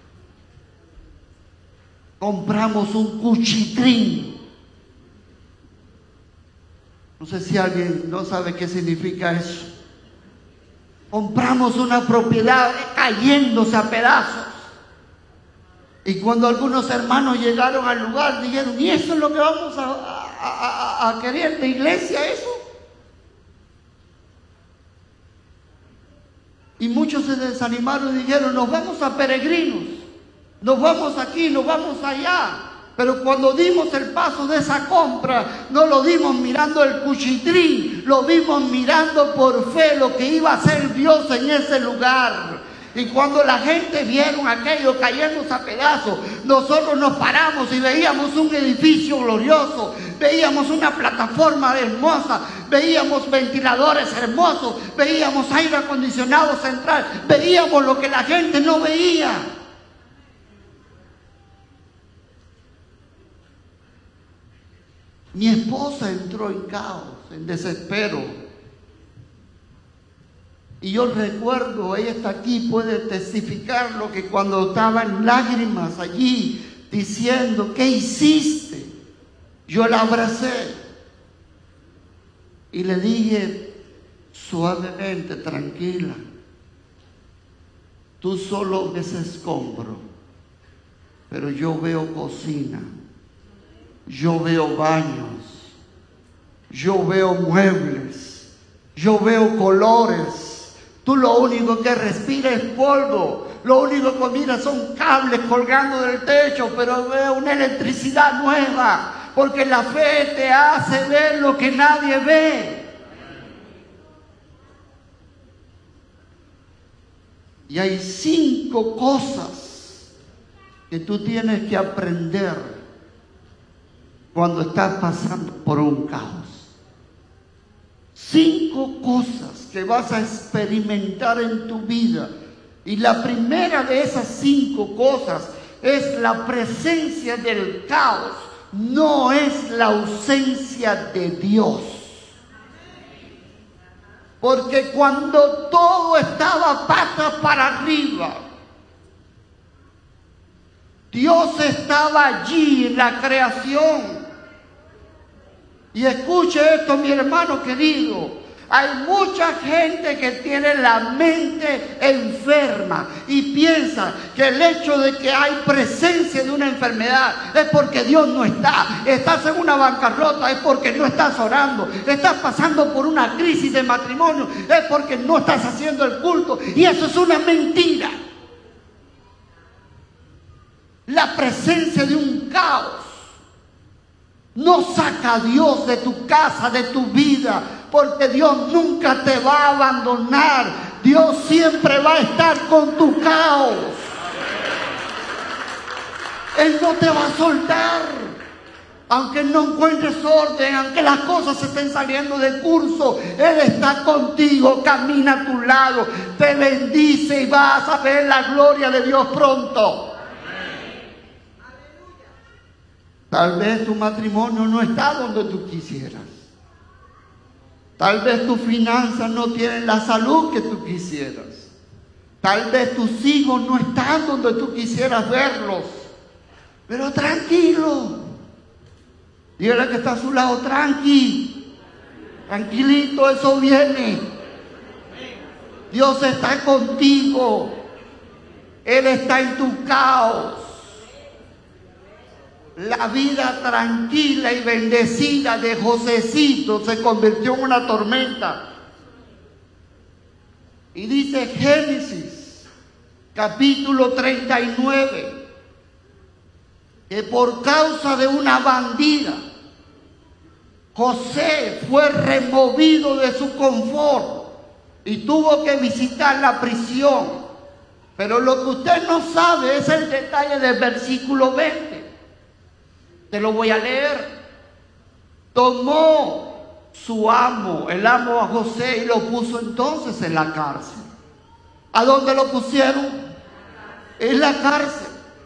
Compramos un cuchitrín. No sé si alguien no sabe qué significa eso. Compramos una propiedad cayéndose a pedazos. Y cuando algunos hermanos llegaron al lugar, dijeron: ¿y eso es lo que vamos a, a, a, a querer de iglesia, eso? Y muchos se desanimaron y dijeron: nos vamos a peregrinos, nos vamos aquí, nos vamos allá. Pero cuando dimos el paso de esa compra, no lo dimos mirando el cuchitrín, lo vimos mirando por fe lo que iba a hacer Dios en ese lugar. Y cuando la gente vieron aquello cayéndose a pedazos, nosotros nos paramos y veíamos un edificio glorioso, veíamos una plataforma hermosa, veíamos ventiladores hermosos, veíamos aire acondicionado central, veíamos lo que la gente no veía. Mi esposa entró en caos, en desespero. Y yo recuerdo, ella está aquí, puede testificar lo que cuando estaba en lágrimas allí, diciendo: ¿qué hiciste? Yo la abracé y le dije suavemente: tranquila, tú solo ves escombro, pero yo veo cocina, yo veo baños, yo veo muebles, yo veo colores. Tú lo único que respiras es polvo. Lo único que miras son cables colgando del techo, pero veo una electricidad nueva. Porque la fe te hace ver lo que nadie ve. Y hay cinco cosas que tú tienes que aprender cuando estás pasando por un caos. Cinco cosas que vas a experimentar en tu vida. Y la primera de esas cinco cosas es la presencia del caos. No es la ausencia de Dios. Porque cuando todo estaba patas para arriba, Dios estaba allí en la creación. Y escuche esto, mi hermano querido. Hay mucha gente que tiene la mente enferma y piensa que el hecho de que hay presencia de una enfermedad es porque Dios no está. Estás en una bancarrota es porque no estás orando. Estás pasando por una crisis de matrimonio es porque no estás haciendo el culto. Y eso es una mentira. La presencia de un caos no saca a Dios de tu casa, de tu vida, porque Dios nunca te va a abandonar. Dios siempre va a estar con tu caos. Él no te va a soltar. Aunque no encuentres orden, aunque las cosas estén saliendo de curso, Él está contigo, camina a tu lado, te bendice y vas a ver la gloria de Dios pronto. Tal vez tu matrimonio no está donde tú quisieras. Tal vez tus finanzas no tienen la salud que tú quisieras. Tal vez tus hijos no están donde tú quisieras verlos. Pero tranquilo. Dígale que está a su lado, tranqui. Tranquilito, eso viene. Dios está contigo. Él está en tu caos. La vida tranquila y bendecida de Josecito se convirtió en una tormenta. Y dice Génesis, capítulo treinta y nueve, que por causa de una bandida, José fue removido de su confort y tuvo que visitar la prisión. Pero lo que usted no sabe es el detalle del versículo veinte. Te lo voy a leer. Tomó su amo, el amo a José, y lo puso entonces en la cárcel. ¿A dónde lo pusieron? En la cárcel,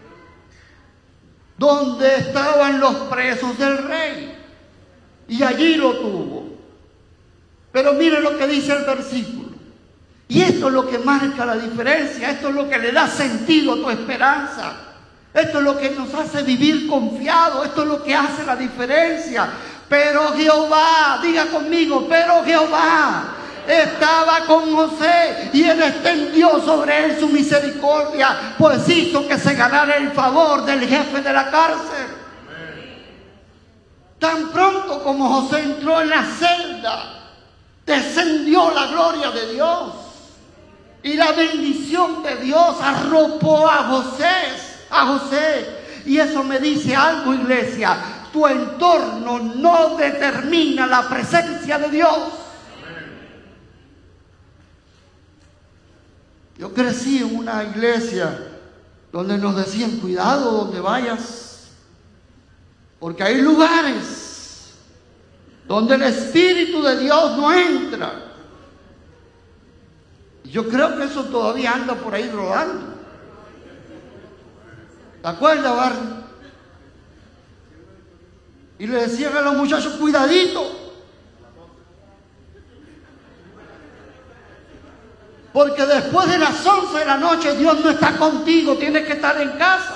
donde estaban los presos del rey. Y allí lo tuvo. Pero mire lo que dice el versículo. Y esto es lo que marca la diferencia. Esto es lo que le da sentido a tu esperanza. Esto es lo que nos hace vivir confiado. Esto es lo que hace la diferencia. Pero Jehová, diga conmigo, pero Jehová estaba con José y él extendió sobre él su misericordia, pues hizo que se ganara el favor del jefe de la cárcel. Tan pronto como José entró en la celda, descendió la gloria de Dios y la bendición de Dios arropó a José, a José. Y eso me dice algo, iglesia: tu entorno no determina la presencia de Dios. Yo crecí en una iglesia donde nos decían: cuidado donde vayas, porque hay lugares donde el Espíritu de Dios no entra. Yo creo que eso todavía anda por ahí rodando. ¿Te acuerdas, Barney? Y le decían a los muchachos: cuidadito, porque después de las once de la noche Dios no está contigo, tienes que estar en casa.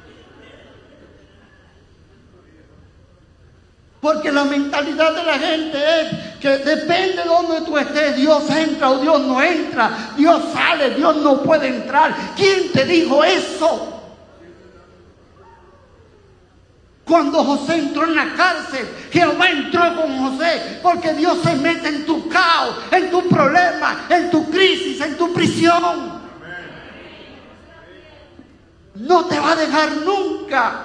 Porque la mentalidad de la gente es que depende de donde tú estés, Dios entra o Dios no entra, Dios sale, Dios no puede entrar. ¿Quién te dijo eso? Cuando José entró en la cárcel, Jehová entró con José, porque Dios se mete en tu caos, en tu problema, en tu crisis, en tu prisión. No te va a dejar nunca.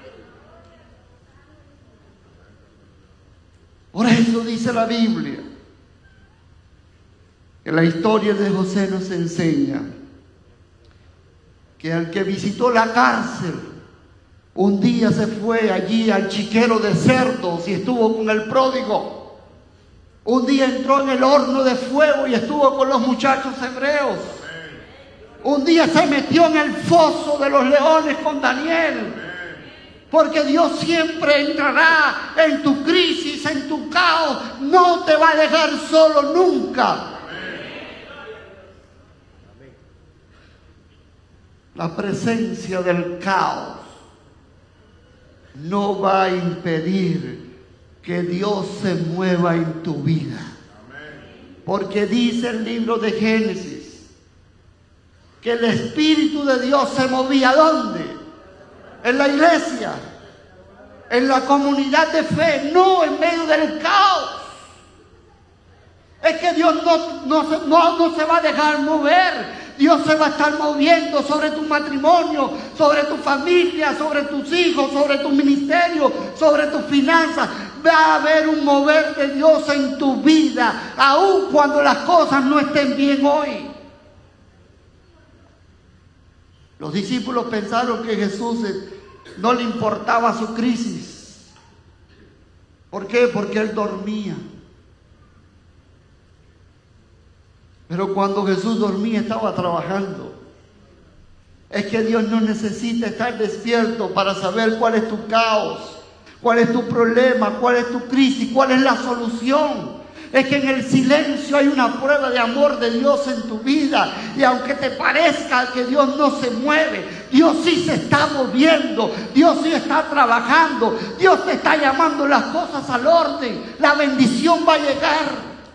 Por eso dice la Biblia que la historia de José nos enseña que al que visitó la cárcel, un día se fue allí al chiquero de cerdos y estuvo con el pródigo. Un día entró en el horno de fuego y estuvo con los muchachos hebreos. Un día se metió en el foso de los leones con Daniel. Porque Dios siempre entrará en tu crisis, en tu caos. No te va a dejar solo nunca. La presencia del caos no va a impedir que Dios se mueva en tu vida. Porque dice el libro de Génesis que el Espíritu de Dios se movía ¿dónde? En la iglesia, en la comunidad de fe, no en medio del caos. Es que Dios no, no, se, no, no se va a dejar mover. Dios se va a estar moviendo sobre tu matrimonio, sobre tu familia, sobre tus hijos, sobre tu ministerio, sobre tus finanzas. Va a haber un mover de Dios en tu vida, aun cuando las cosas no estén bien hoy. Los discípulos pensaron que Jesús no le importaba su crisis. ¿Por qué? Porque él dormía. Pero cuando Jesús dormía estaba trabajando. Es que Dios no necesita estar despierto para saber cuál es tu caos, cuál es tu problema, cuál es tu crisis, cuál es la solución. Es que en el silencio hay una prueba de amor de Dios en tu vida. Y aunque te parezca que Dios no se mueve, Dios sí se está moviendo, Dios sí está trabajando, Dios te está llamando las cosas al orden, la bendición va a llegar.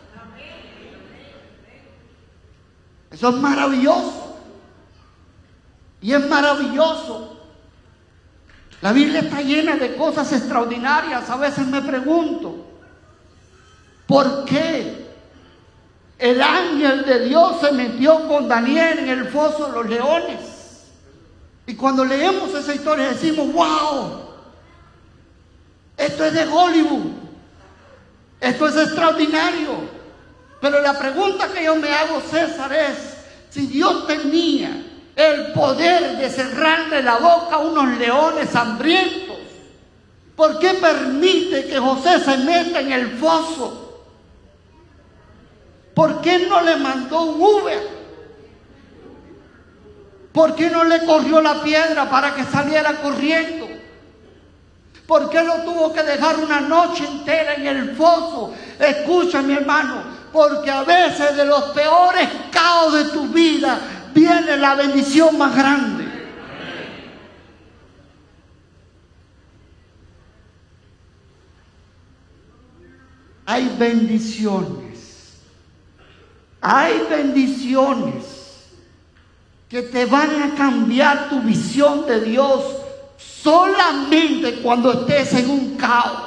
Eso es maravilloso. Y es maravilloso. La Biblia está llena de cosas extraordinarias. A veces me pregunto, ¿por qué el ángel de Dios se metió con Daniel en el foso de los leones? Y cuando leemos esa historia decimos, wow, esto es de Hollywood, esto es extraordinario. Pero la pregunta que yo me hago, César, es, si Dios tenía el poder de cerrarle la boca a unos leones hambrientos, ¿por qué permite que José se meta en el foso? ¿Por qué no le mandó un Uber? ¿Por qué no le corrió la piedra para que saliera corriendo? ¿Por qué lo tuvo que dejar una noche entera en el foso? Escucha, mi hermano, porque a veces de los peores caos de tu vida viene la bendición más grande. Hay bendiciones, hay bendiciones que te van a cambiar tu visión de Dios solamente cuando estés en un caos.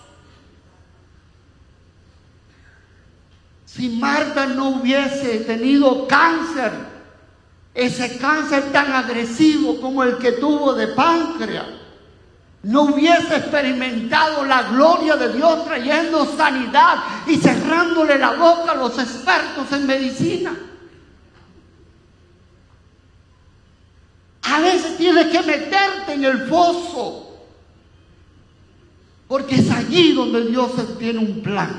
Si Marta no hubiese tenido cáncer, ese cáncer tan agresivo como el que tuvo de páncreas, no hubiese experimentado la gloria de Dios trayendo sanidad y cerrándole la boca a los expertos en medicina. A veces tienes que meterte en el foso, porque es allí donde Dios tiene un plan.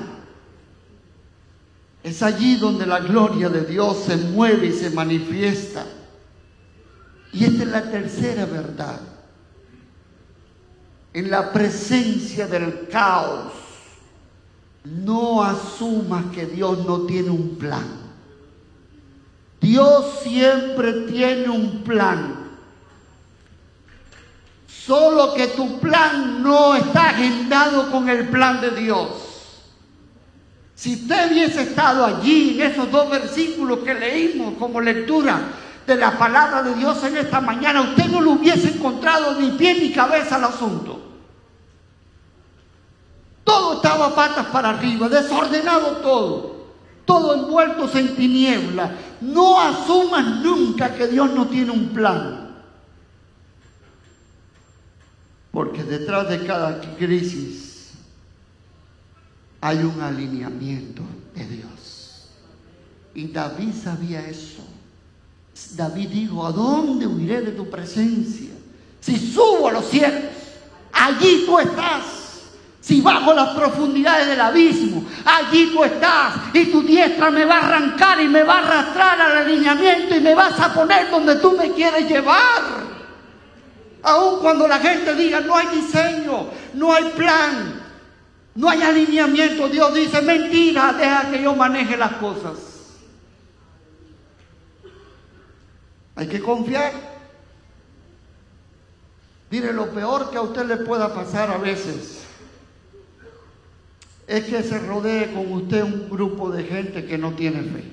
Es allí donde la gloria de Dios se mueve y se manifiesta. Y esta es la tercera verdad. En la presencia del caos, no asumas que Dios no tiene un plan. Dios siempre tiene un plan. Solo que tu plan no está agendado con el plan de Dios. Si usted hubiese estado allí en esos dos versículos que leímos como lectura de la palabra de Dios en esta mañana, usted no le hubiese encontrado ni pie ni cabeza al asunto. Todo estaba patas para arriba, desordenado todo, todo envueltos en tinieblas. No asumas nunca que Dios no tiene un plan. Porque detrás de cada crisis hay un alineamiento de Dios. Y David sabía eso. David dijo, ¿a dónde huiré de tu presencia? Si subo a los cielos, allí tú estás. Si bajo las profundidades del abismo, allí tú estás. Y tu diestra me va a arrancar y me va a arrastrar al alineamiento y me vas a poner donde tú me quieres llevar. Aun cuando la gente diga, no hay diseño, no hay plan, no hay alineamiento, Dios dice, mentira, deja que yo maneje las cosas. Hay que confiar. Mire, lo peor que a usted le pueda pasar a veces es que se rodee con usted un grupo de gente que no tiene fe.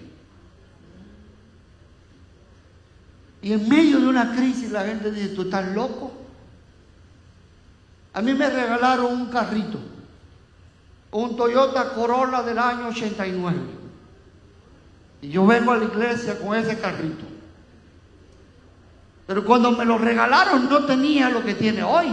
Y en medio de una crisis la gente dice, ¿tú estás loco? A mí me regalaron un carrito, un Toyota Corolla del año ochenta y nueve. Y yo vengo a la iglesia con ese carrito. Pero cuando me lo regalaron no tenía lo que tiene hoy.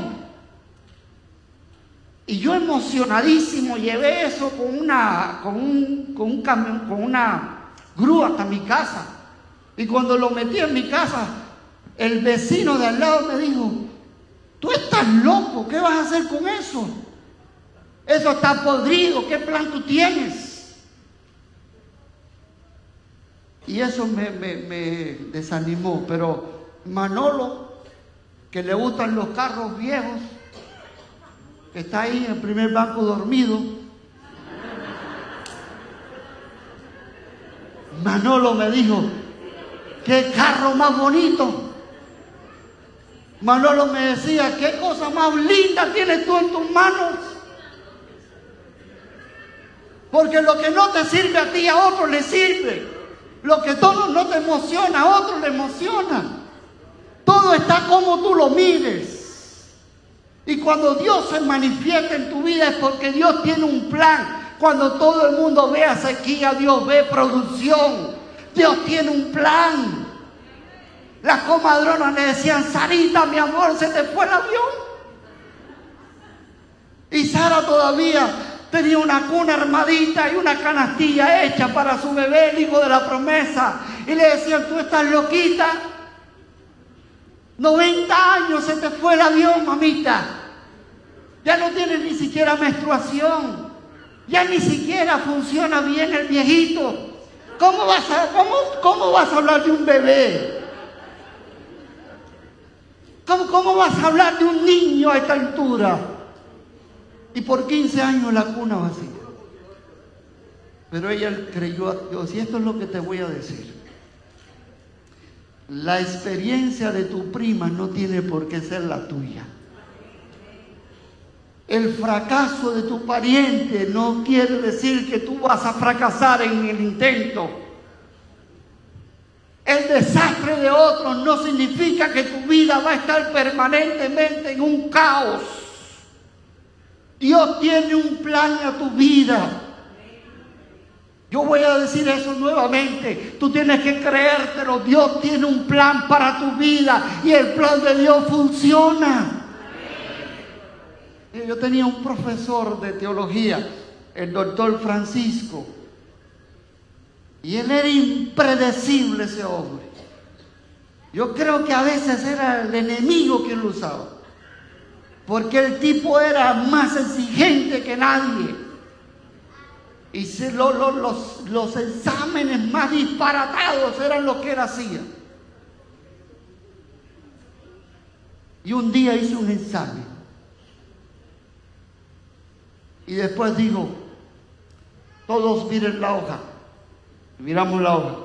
Y yo emocionadísimo llevé eso con una, con un, con un camión, con una grúa hasta mi casa. Y cuando lo metí en mi casa, el vecino de al lado me dijo, tú estás loco, ¿qué vas a hacer con eso? Eso está podrido, ¿qué plan tú tienes? Y eso me, me, me desanimó, pero Manolo, que le gustan los carros viejos, que está ahí en el primer banco dormido, Manolo me dijo, ¡qué carro más bonito! Manolo me decía, ¿qué cosa más linda tienes tú en tus manos? Porque lo que no te sirve a ti, a otro le sirve. Lo que todo no te emociona, a otro le emociona. Todo está como tú lo mires. Y cuando Dios se manifiesta en tu vida es porque Dios tiene un plan. Cuando todo el mundo ve sequía, Dios ve producción. Dios tiene un plan. Las comadronas le decían, Sarita, mi amor, se te fue el avión. Y Sara todavía tenía una cuna armadita y una canastilla hecha para su bebé, el hijo de la promesa. Y le decían, tú estás loquita. noventa años se te fue el avión, mamita. Ya no tienes ni siquiera menstruación. Ya ni siquiera funciona bien el viejito. ¿Cómo vas a, cómo, cómo vas a hablar de un bebé? ¿Cómo, ¿Cómo vas a hablar de un niño a esta altura? Y por quince años la cuna vacía. Pero ella creyó a Dios. Y esto es lo que te voy a decir. La experiencia de tu prima no tiene por qué ser la tuya. El fracaso de tu pariente no quiere decir que tú vas a fracasar en el intento. El desastre de otros no significa que tu vida va a estar permanentemente en un caos. Dios tiene un plan a tu vida. Yo voy a decir eso nuevamente. Tú tienes que creértelo. Dios tiene un plan para tu vida y el plan de Dios funciona. Yo tenía un profesor de teología, el doctor Francisco, y él era impredecible, ese hombre. Yo creo que a veces era el enemigo quien lo usaba, porque el tipo era más exigente que nadie. Y se lo, lo, los, los exámenes más disparatados eran los que él hacía. Y un día hice un examen. Y después digo, todos miren la hoja. Miramos la hoja.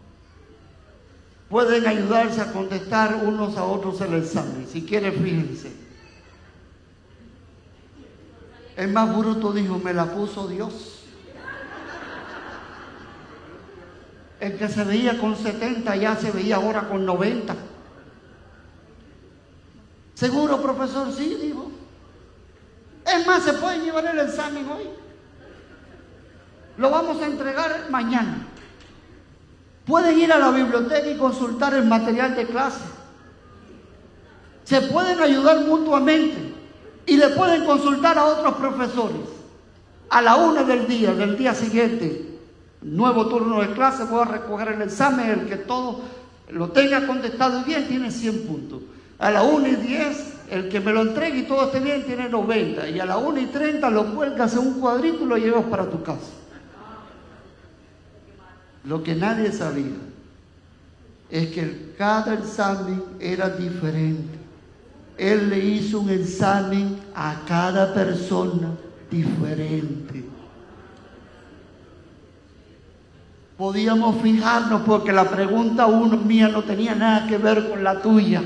Pueden ayudarse a contestar unos a otros el examen. Si quieren, fíjense. El más bruto dijo, me la puso Dios. El que se veía con setenta ya se veía ahora con noventa. ¿Seguro, profesor? Sí, dijo. Es más, se pueden llevar el examen hoy. Lo vamos a entregar mañana. Pueden ir a la biblioteca y consultar el material de clase. Se pueden ayudar mutuamente y le pueden consultar a otros profesores. A la una del día, del día siguiente, nuevo turno de clase, voy a recoger el examen. El que todo lo tenga contestado bien tiene cien puntos. A la una y diez, el que me lo entregue y todo esté bien tiene noventa. Y a la una y treinta lo cuelgas en un cuadrito y lo llevas para tu casa. Lo que nadie sabía es que cada examen era diferente. Él le hizo un examen a cada persona diferente. Podíamos fijarnos porque la pregunta uno mía no tenía nada que ver con la tuya.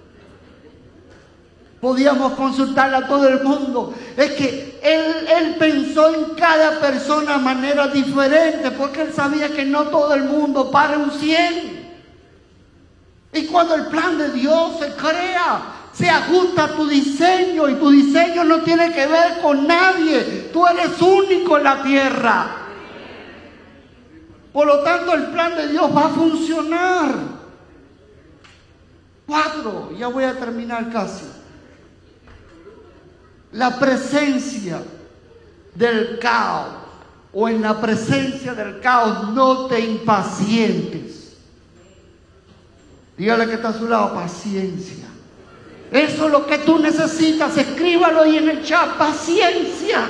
Podíamos consultarle a todo el mundo. Es que él, él pensó en cada persona de manera diferente, porque él sabía que no todo el mundo para un cien. Y cuando el plan de Dios se crea, se ajusta a tu diseño, y tu diseño no tiene que ver con nadie. Tú eres único en la tierra. Por lo tanto, el plan de Dios va a funcionar. Cuatro, ya voy a terminar casi. La presencia del caos, o en la presencia del caos, no te impacientes. Dígale que está a su lado, paciencia. Eso es lo que tú necesitas, escríbalo ahí en el chat, paciencia.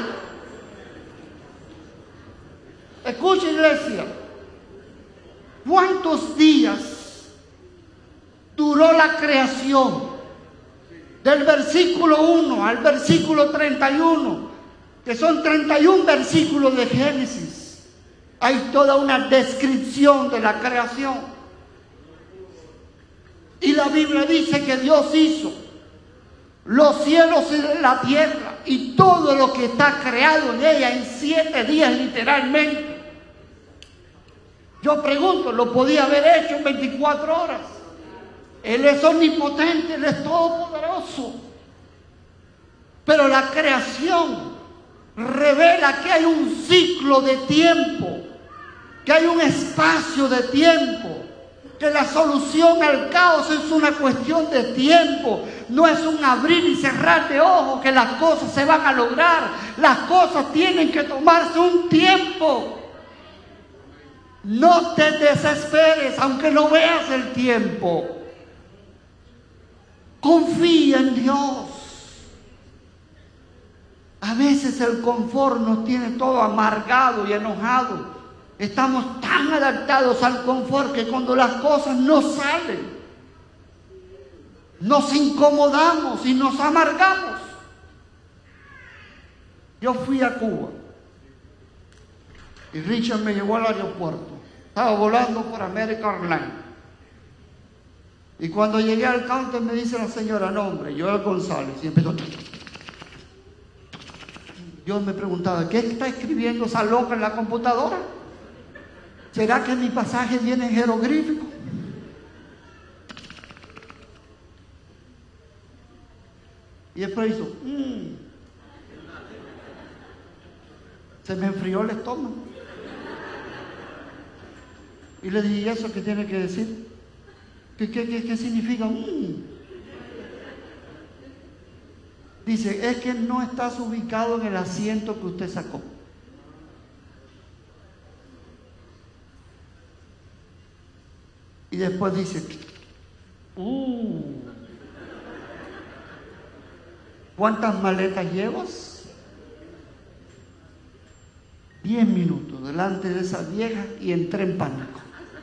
Escucha, iglesia, ¿cuántos días duró la creación? Del versículo uno al versículo treinta y uno, que son treinta y un versículos de Génesis, hay toda una descripción de la creación. Y la Biblia dice que Dios hizo los cielos y la tierra y todo lo que está creado en ella en siete días literalmente. Yo pregunto, ¿lo podía haber hecho en veinticuatro horas? Él es omnipotente, Él es todopoderoso. Pero la creación revela que hay un ciclo de tiempo, que hay un espacio de tiempo, que la solución al caos es una cuestión de tiempo, no es un abrir y cerrar de ojos que las cosas se van a lograr. Las cosas tienen que tomarse un tiempo. No te desesperes aunque no veas el tiempo. Confía en Dios. A veces el confort nos tiene todo amargado y enojado. Estamos tan adaptados al confort que cuando las cosas no salen, nos incomodamos y nos amargamos. Yo fui a Cuba y Richard me llevó al aeropuerto. Estaba volando por American Airlines. Y cuando llegué al counter me dice la señora, no hombre, Joel González. Y empezó. Yo me preguntaba, ¿qué está escribiendo esa loca en la computadora? ¿Será que mi pasaje viene en jeroglífico? Y después hizo, mmm. Se me enfrió el estómago. Y le dije, ¿y eso qué tiene que decir? ¿Qué, qué, qué, qué significa? Mmm. Dice, es que no estás ubicado en el asiento que usted sacó. Y después dice, uh, ¿cuántas maletas llevas? Diez minutos delante de esa vieja y entré en pánico.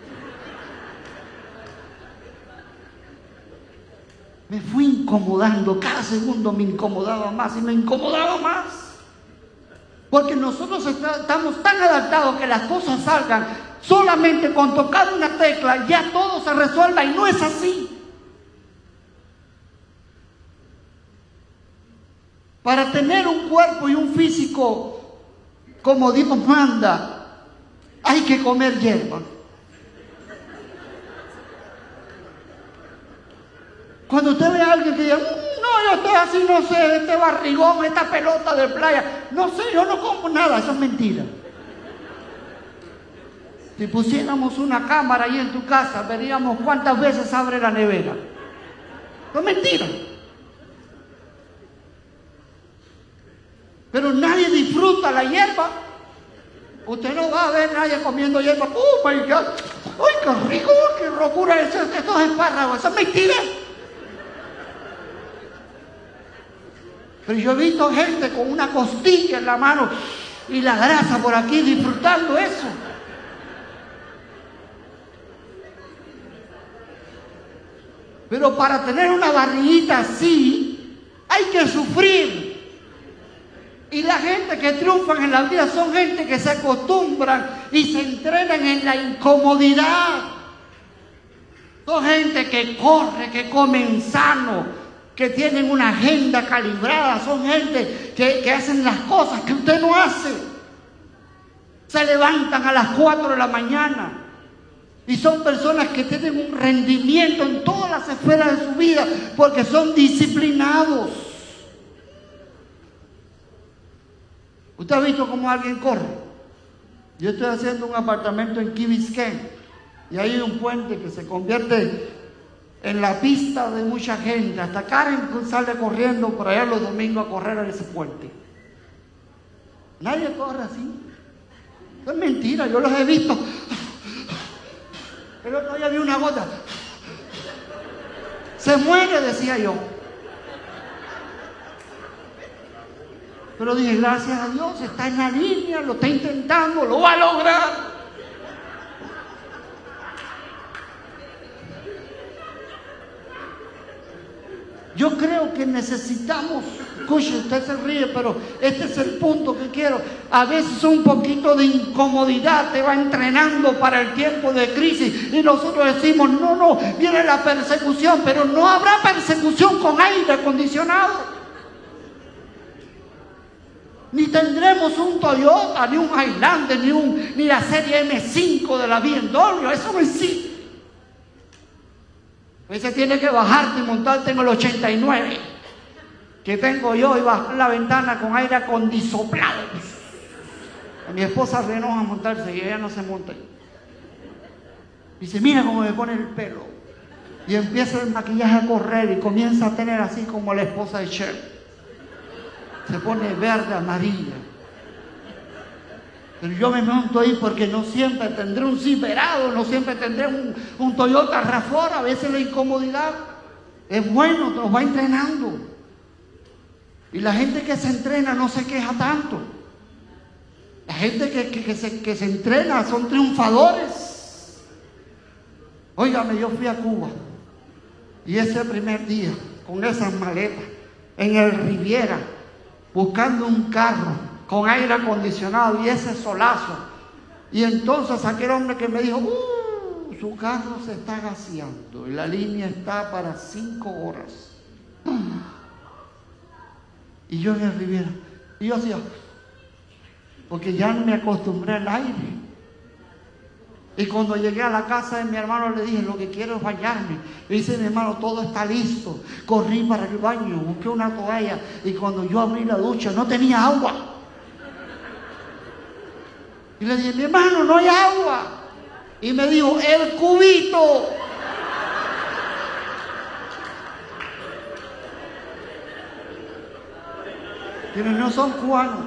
Me fui incomodando, cada segundo me incomodaba más y me incomodaba más. Porque nosotros está, estamos tan adaptados que las cosas salgan solamente con tocar una tecla, ya todo se resuelva, y no es así. Para tener un cuerpo y un físico como Dios manda, hay que comer hierba. Cuando usted ve a alguien que diga, no, yo estoy así, no sé, este barrigón, esta pelota de playa, no sé, yo no como nada, eso es mentira. Si pusiéramos una cámara ahí en tu casa, veríamos cuántas veces abre la nevera. No es mentira. Pero nadie disfruta la hierba. Usted no va a ver a nadie comiendo hierba. ¡Oh, my God! ¡Ay, qué rico! ¡Qué locura es estos espárragos! Eso es mentira. Pero yo he visto gente con una costilla en la mano y la grasa por aquí disfrutando eso. Pero para tener una barriguita así, hay que sufrir. Y la gente que triunfan en la vida son gente que se acostumbran y se entrenan en la incomodidad. Son gente que corre, que comen sano, que tienen una agenda calibrada. Son gente que, que hacen las cosas que usted no hace. Se levantan a las cuatro de la mañana. Y son personas que tienen un rendimiento en todas las esferas de su vida porque son disciplinados. ¿Usted ha visto cómo alguien corre? Yo estoy haciendo un apartamento en Key Biscayne y hay un puente que se convierte en la pista de mucha gente. Hasta Karen sale corriendo por allá los domingos a correr en ese puente. Nadie corre así. Eso es mentira, yo los he visto. El otro día vi una gota. Se muere, decía yo. Pero dije, gracias a Dios, está en la línea, lo está intentando, lo va a lograr. Yo creo que necesitamos, escuche, usted se ríe, pero este es el punto que quiero. A veces un poquito de incomodidad te va entrenando para el tiempo de crisis y nosotros decimos, no, no, viene la persecución, pero no habrá persecución con aire acondicionado. Ni tendremos un Toyota, ni un Highlander, ni, un, ni la serie eme cinco de la B M W, eso no existe. A veces tiene que bajarte y montarte en el ochenta y nueve, que tengo yo, y bajar la ventana con aire acondisoplado. A mi esposa le enoja montarse y ella no se monta. Dice, mira cómo me pone el pelo. Y empieza el maquillaje a correr y comienza a tener así como la esposa de Cher. Se pone verde, amarilla. Pero yo me monto ahí porque no siempre tendré un Silverado, no siempre tendré un, un Toyota RAV cuatro. A veces la incomodidad es bueno, nos va entrenando. Y la gente que se entrena no se queja tanto. La gente que, que, que, se, que se entrena son triunfadores. Óigame, yo fui a Cuba y ese primer día, con esas maletas, en el Riviera, buscando un carro con aire acondicionado y ese solazo. Y entonces aquel hombre que me dijo, uh, su carro se está gaseando y la línea está para cinco horas. Y yo en el Riviera, y yo hacía, porque ya me acostumbré al aire. Y cuando llegué a la casa de mi hermano le dije, lo que quiero es bañarme. Y dice mi hermano, todo está listo. Corrí para el baño, busqué una toalla y cuando yo abrí la ducha no tenía agua. Y le dije, mi hermano, no hay agua. Y me dijo, el cubito. Pero no son cubanos.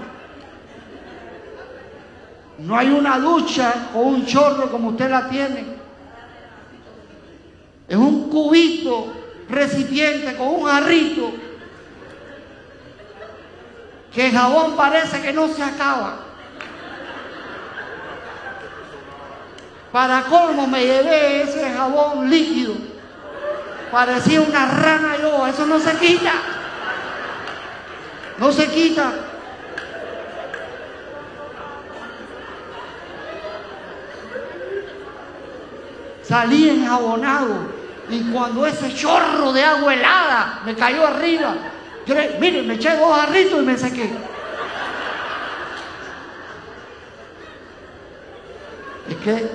No hay una ducha o un chorro como usted la tiene. Es un cubito, recipiente con un jarrito, que el jabón parece que no se acaba. Para colmo me llevé ese jabón líquido. Parecía una rana yo, eso no se quita. No se quita. Salí enjabonado y cuando ese chorro de agua helada me cayó arriba, yo le, mire, me eché dos jarritos y me sequé. Es que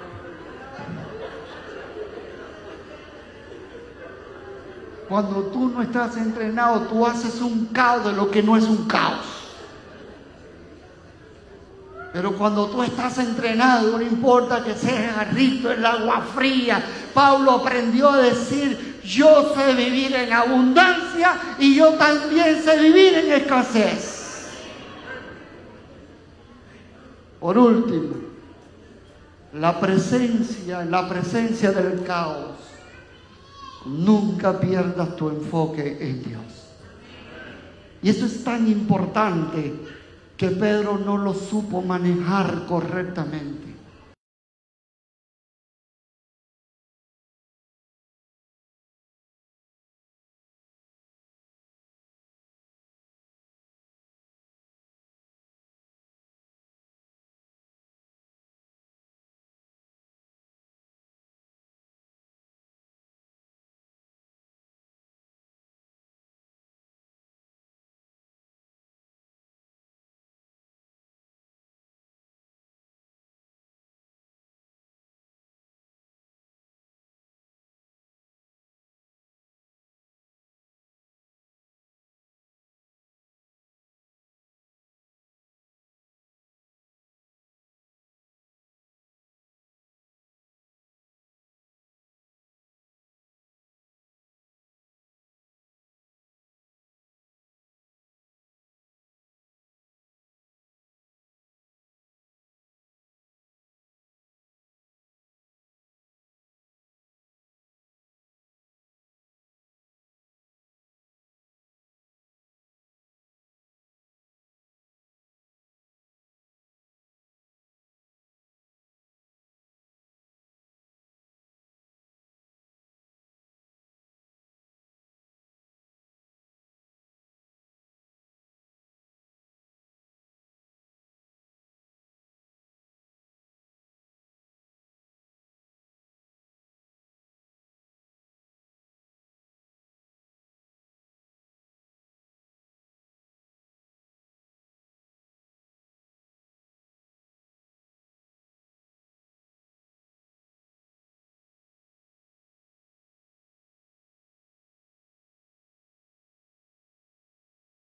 cuando tú no estás entrenado, tú haces un caos de lo que no es un caos. Pero cuando tú estás entrenado, no importa que sea jarrito, el agua fría. Pablo aprendió a decir, yo sé vivir en abundancia y yo también sé vivir en escasez. Por último, la presencia, la presencia del caos. Nunca pierdas tu enfoque en Dios. Y eso es tan importante que Pedro no lo supo manejar correctamente.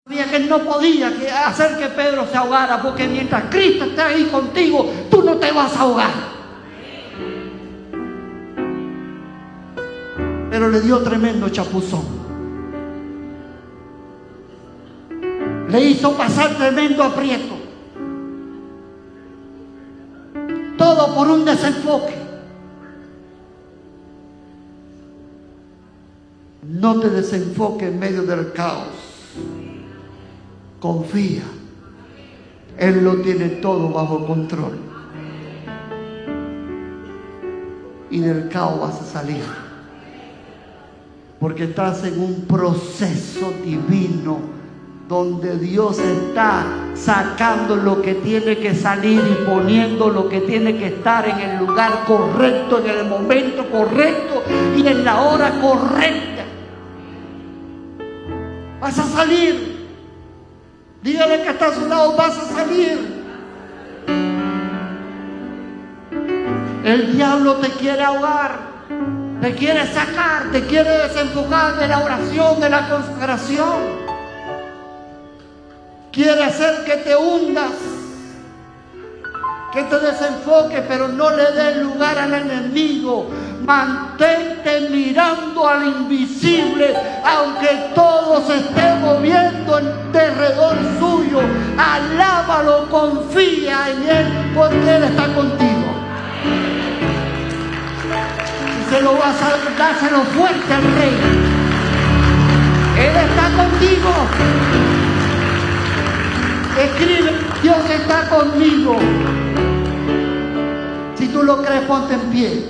Sabía que él no podía hacer que Pedro se ahogara, porque mientras Cristo está ahí contigo, tú no te vas a ahogar. Pero le dio tremendo chapuzón. Le hizo pasar tremendo aprieto. Todo por un desenfoque. No te desenfoques en medio del caos. Confía. Él lo tiene todo bajo control. Y del caos vas a salir. Porque estás en un proceso divino donde Dios está sacando lo que tiene que salir y poniendo lo que tiene que estar en el lugar correcto, en el momento correcto y en la hora correcta. Vas a salir. Dígale que está a su lado, vas a salir. El diablo te quiere ahogar, te quiere sacar, te quiere desenfocar de la oración, de la consagración. Quiere hacer que te hundas, que te desenfoques, pero no le des lugar al enemigo. Mantente mirando al invisible, aunque todo se esté moviendo en derredor suyo. Alábalo, confía en Él, porque Él está contigo. Si se lo vas a dar, dáselo fuerte al Rey. Él está contigo. Escribe, Dios está conmigo. Si tú lo crees, ponte en pie.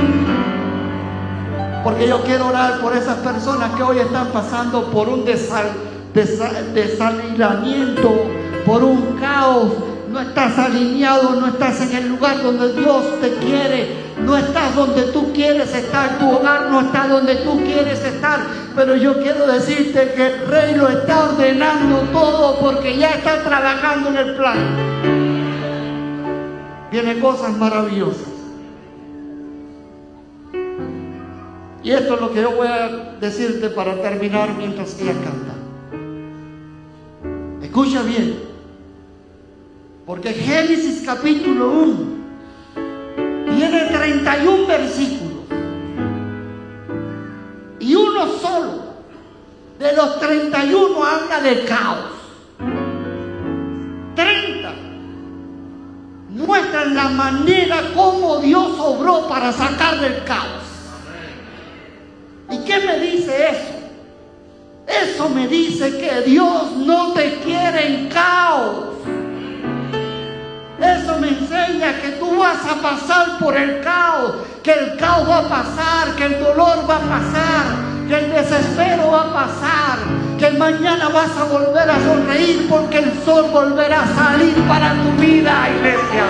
Porque yo quiero orar por esas personas que hoy están pasando por un desal, desal, desalilamiento, por un caos. No estás alineado, no estás en el lugar donde Dios te quiere. No estás donde tú quieres estar, tu hogar no está donde tú quieres estar. Pero yo quiero decirte que el Rey lo está ordenando todo, porque ya está trabajando en el plan. Vienen cosas maravillosas. Y esto es lo que yo voy a decirte para terminar mientras ella canta. Escucha bien. Porque Génesis capítulo uno tiene treinta y un versículos. Y uno solo de los treinta y uno habla de caos. treinta muestran la manera como Dios obró para sacar del caos. ¿Y qué me dice eso? Eso me dice que Dios no te quiere en caos. Eso me enseña que tú vas a pasar por el caos, que el caos va a pasar, que el dolor va a pasar, que el desespero va a pasar, que mañana vas a volver a sonreír porque el sol volverá a salir para tu vida, iglesia.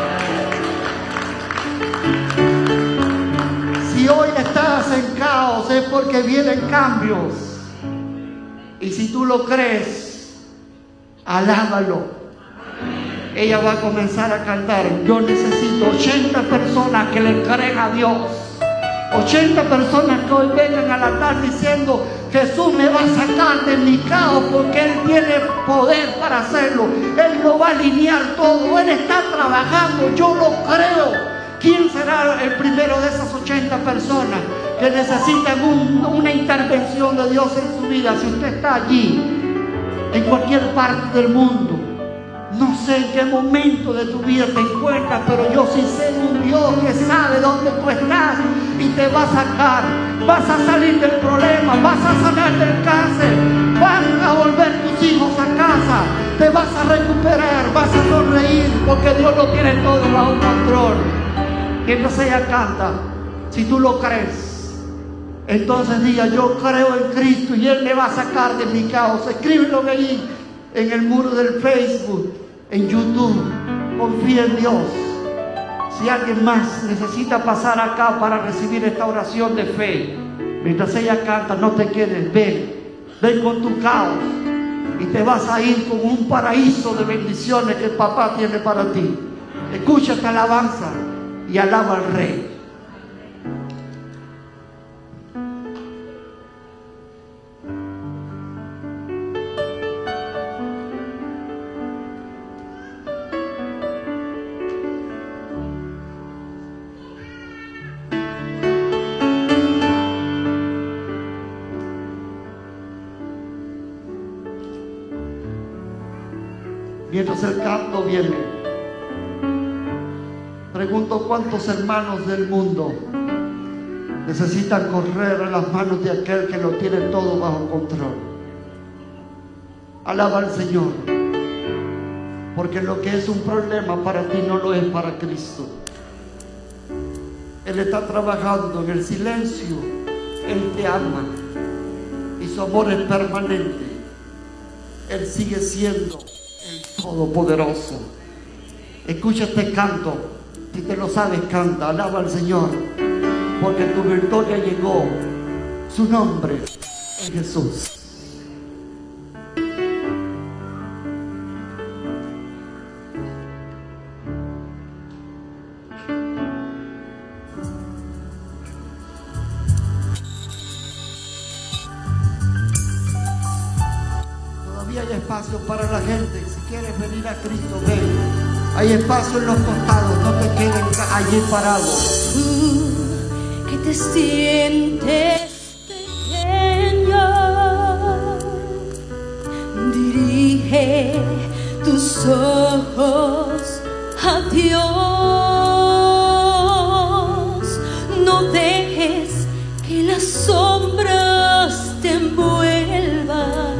Si hoy estás en caos es porque vienen cambios. Y si tú lo crees, alábalo. Ella va a comenzar a cantar. Yo necesito ochenta personas que le crean a Dios. ochenta personas que hoy vengan al altar diciendo: Jesús me va a sacar de mi caos, porque Él tiene poder para hacerlo. Él lo va a alinear todo. Él está trabajando. Yo lo creo. ¿Quién será el primero de esas ochenta personas que necesitan un, una intervención de Dios en su vida? Si usted está allí, en cualquier parte del mundo, no sé en qué momento de tu vida te encuentras, pero yo sí sé un Dios que sabe dónde tú estás y te va a sacar. Vas a salir del problema, vas a salir del cáncer, van a volver tus hijos a casa, te vas a recuperar, vas a sonreír, porque Dios lo tiene todo bajo control. Y entonces ella canta. Si tú lo crees, entonces diga: yo creo en Cristo y Él me va a sacar de mi caos. Escríbelo ahí en el muro del Facebook, en YouTube. Confía en Dios. Si alguien más necesita pasar acá para recibir esta oración de fe, mientras ella canta, no te quedes. Ven, ven con tu caos y te vas a ir con un paraíso de bendiciones que el papá tiene para ti. Escucha esta alabanza y alaba al Rey. mientras el canto viene, pregunto cuántos hermanos del mundo necesitan correr a las manos de aquel que lo tiene todo bajo control. Alaba al Señor, porque lo que es un problema para ti no lo es para Cristo. Él está trabajando en el silencio, Él te ama y su amor es permanente. Él sigue siendo el Todopoderoso. Escucha este canto, si te lo sabes, canta, alaba al Señor, porque tu victoria llegó. Su nombre es Jesús. Todavía hay espacio para la gente. Si quieres venir a Cristo, ven. Hay espacio en los costados, no te quedes allí parado. Tú que te sientes pequeño, dirige tus ojos a Dios. No dejes que las sombras te envuelvan.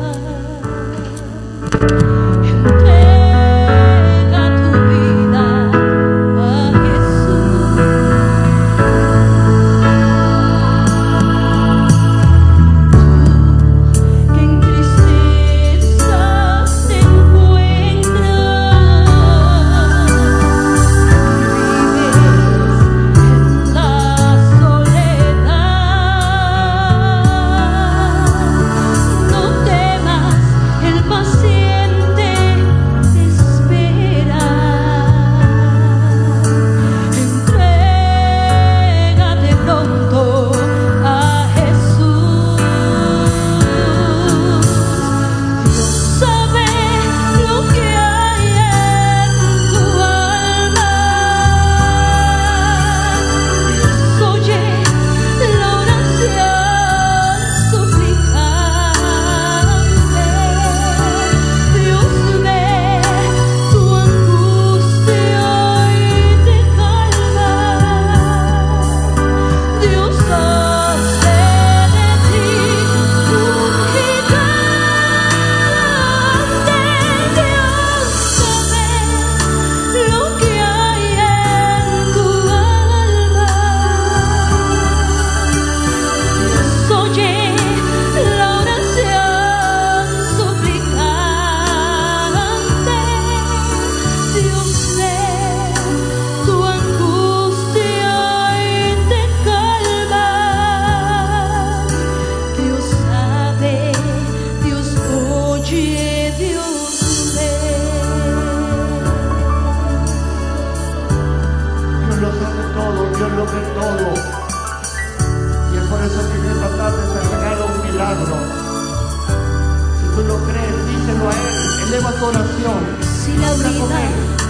Si la vida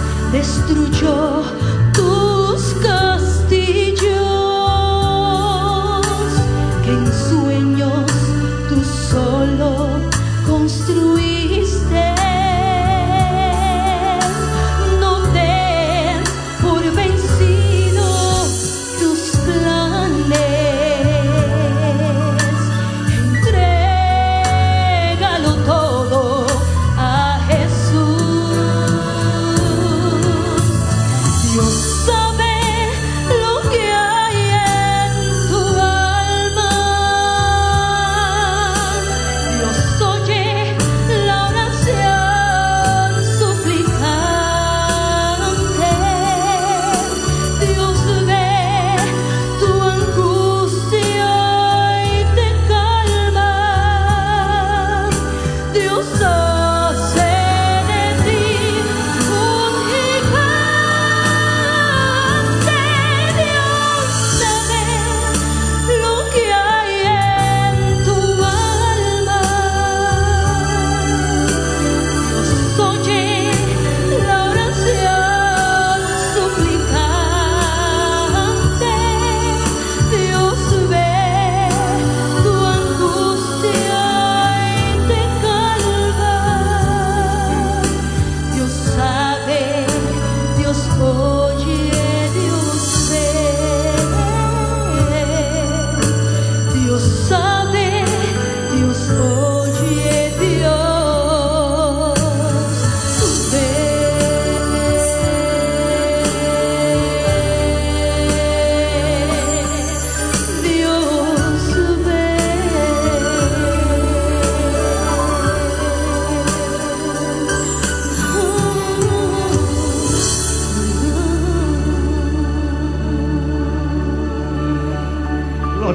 destruyó tus castillos, que en sueños tú solo construiste, no des por vencido tus planes. Entrégalo todo a Jesús.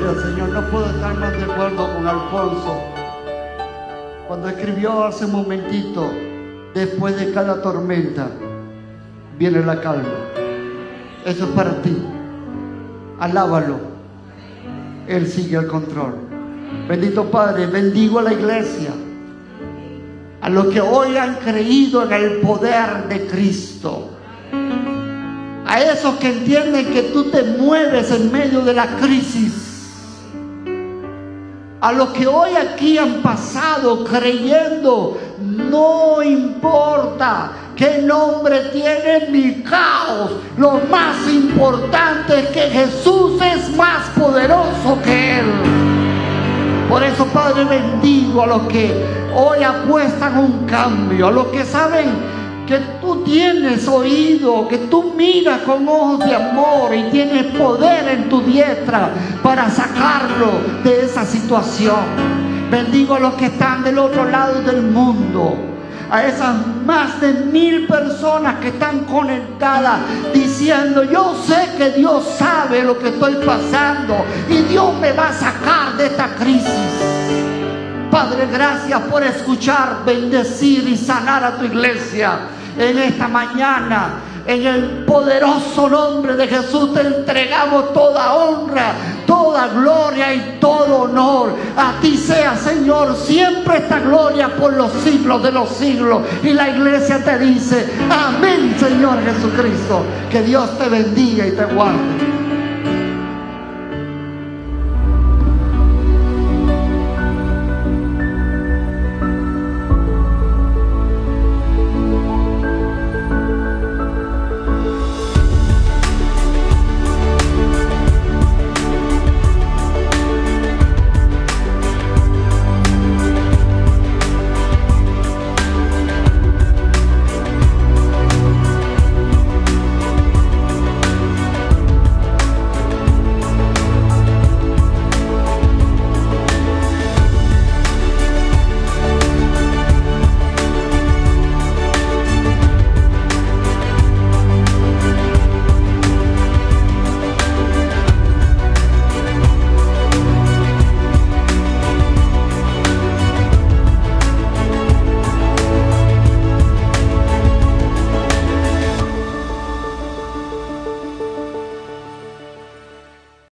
Gloria al Señor. No puedo estar más de acuerdo con Alfonso cuando escribió hace un momentito: después de cada tormenta viene la calma. Eso es para ti. Alábalo. Él sigue al control. Bendito Padre, bendigo a la iglesia, a los que hoy han creído en el poder de Cristo, a esos que entienden que tú te mueves en medio de la crisis, a los que hoy aquí han pasado creyendo: no importa qué nombre tiene mi caos, lo más importante es que Jesús es más poderoso que él. Por eso, Padre, bendigo a los que hoy apuestan un cambio, a los que saben que tú tienes oído, que tú miras con ojos de amor y tienes poder en tu diestra para sacarlo de esa situación. Bendigo a los que están del otro lado del mundo, a esas más de mil personas que están conectadas diciendo: yo sé que Dios sabe lo que estoy pasando y Dios me va a sacar de esta crisis. Padre, gracias por escuchar, bendecir y sanar a tu iglesia en esta mañana. En el poderoso nombre de Jesús te entregamos toda honra, toda gloria y todo honor. A ti sea, Señor, siempre esta gloria por los siglos de los siglos. Y la iglesia te dice: amén, Señor Jesucristo. Que Dios te bendiga y te guarde.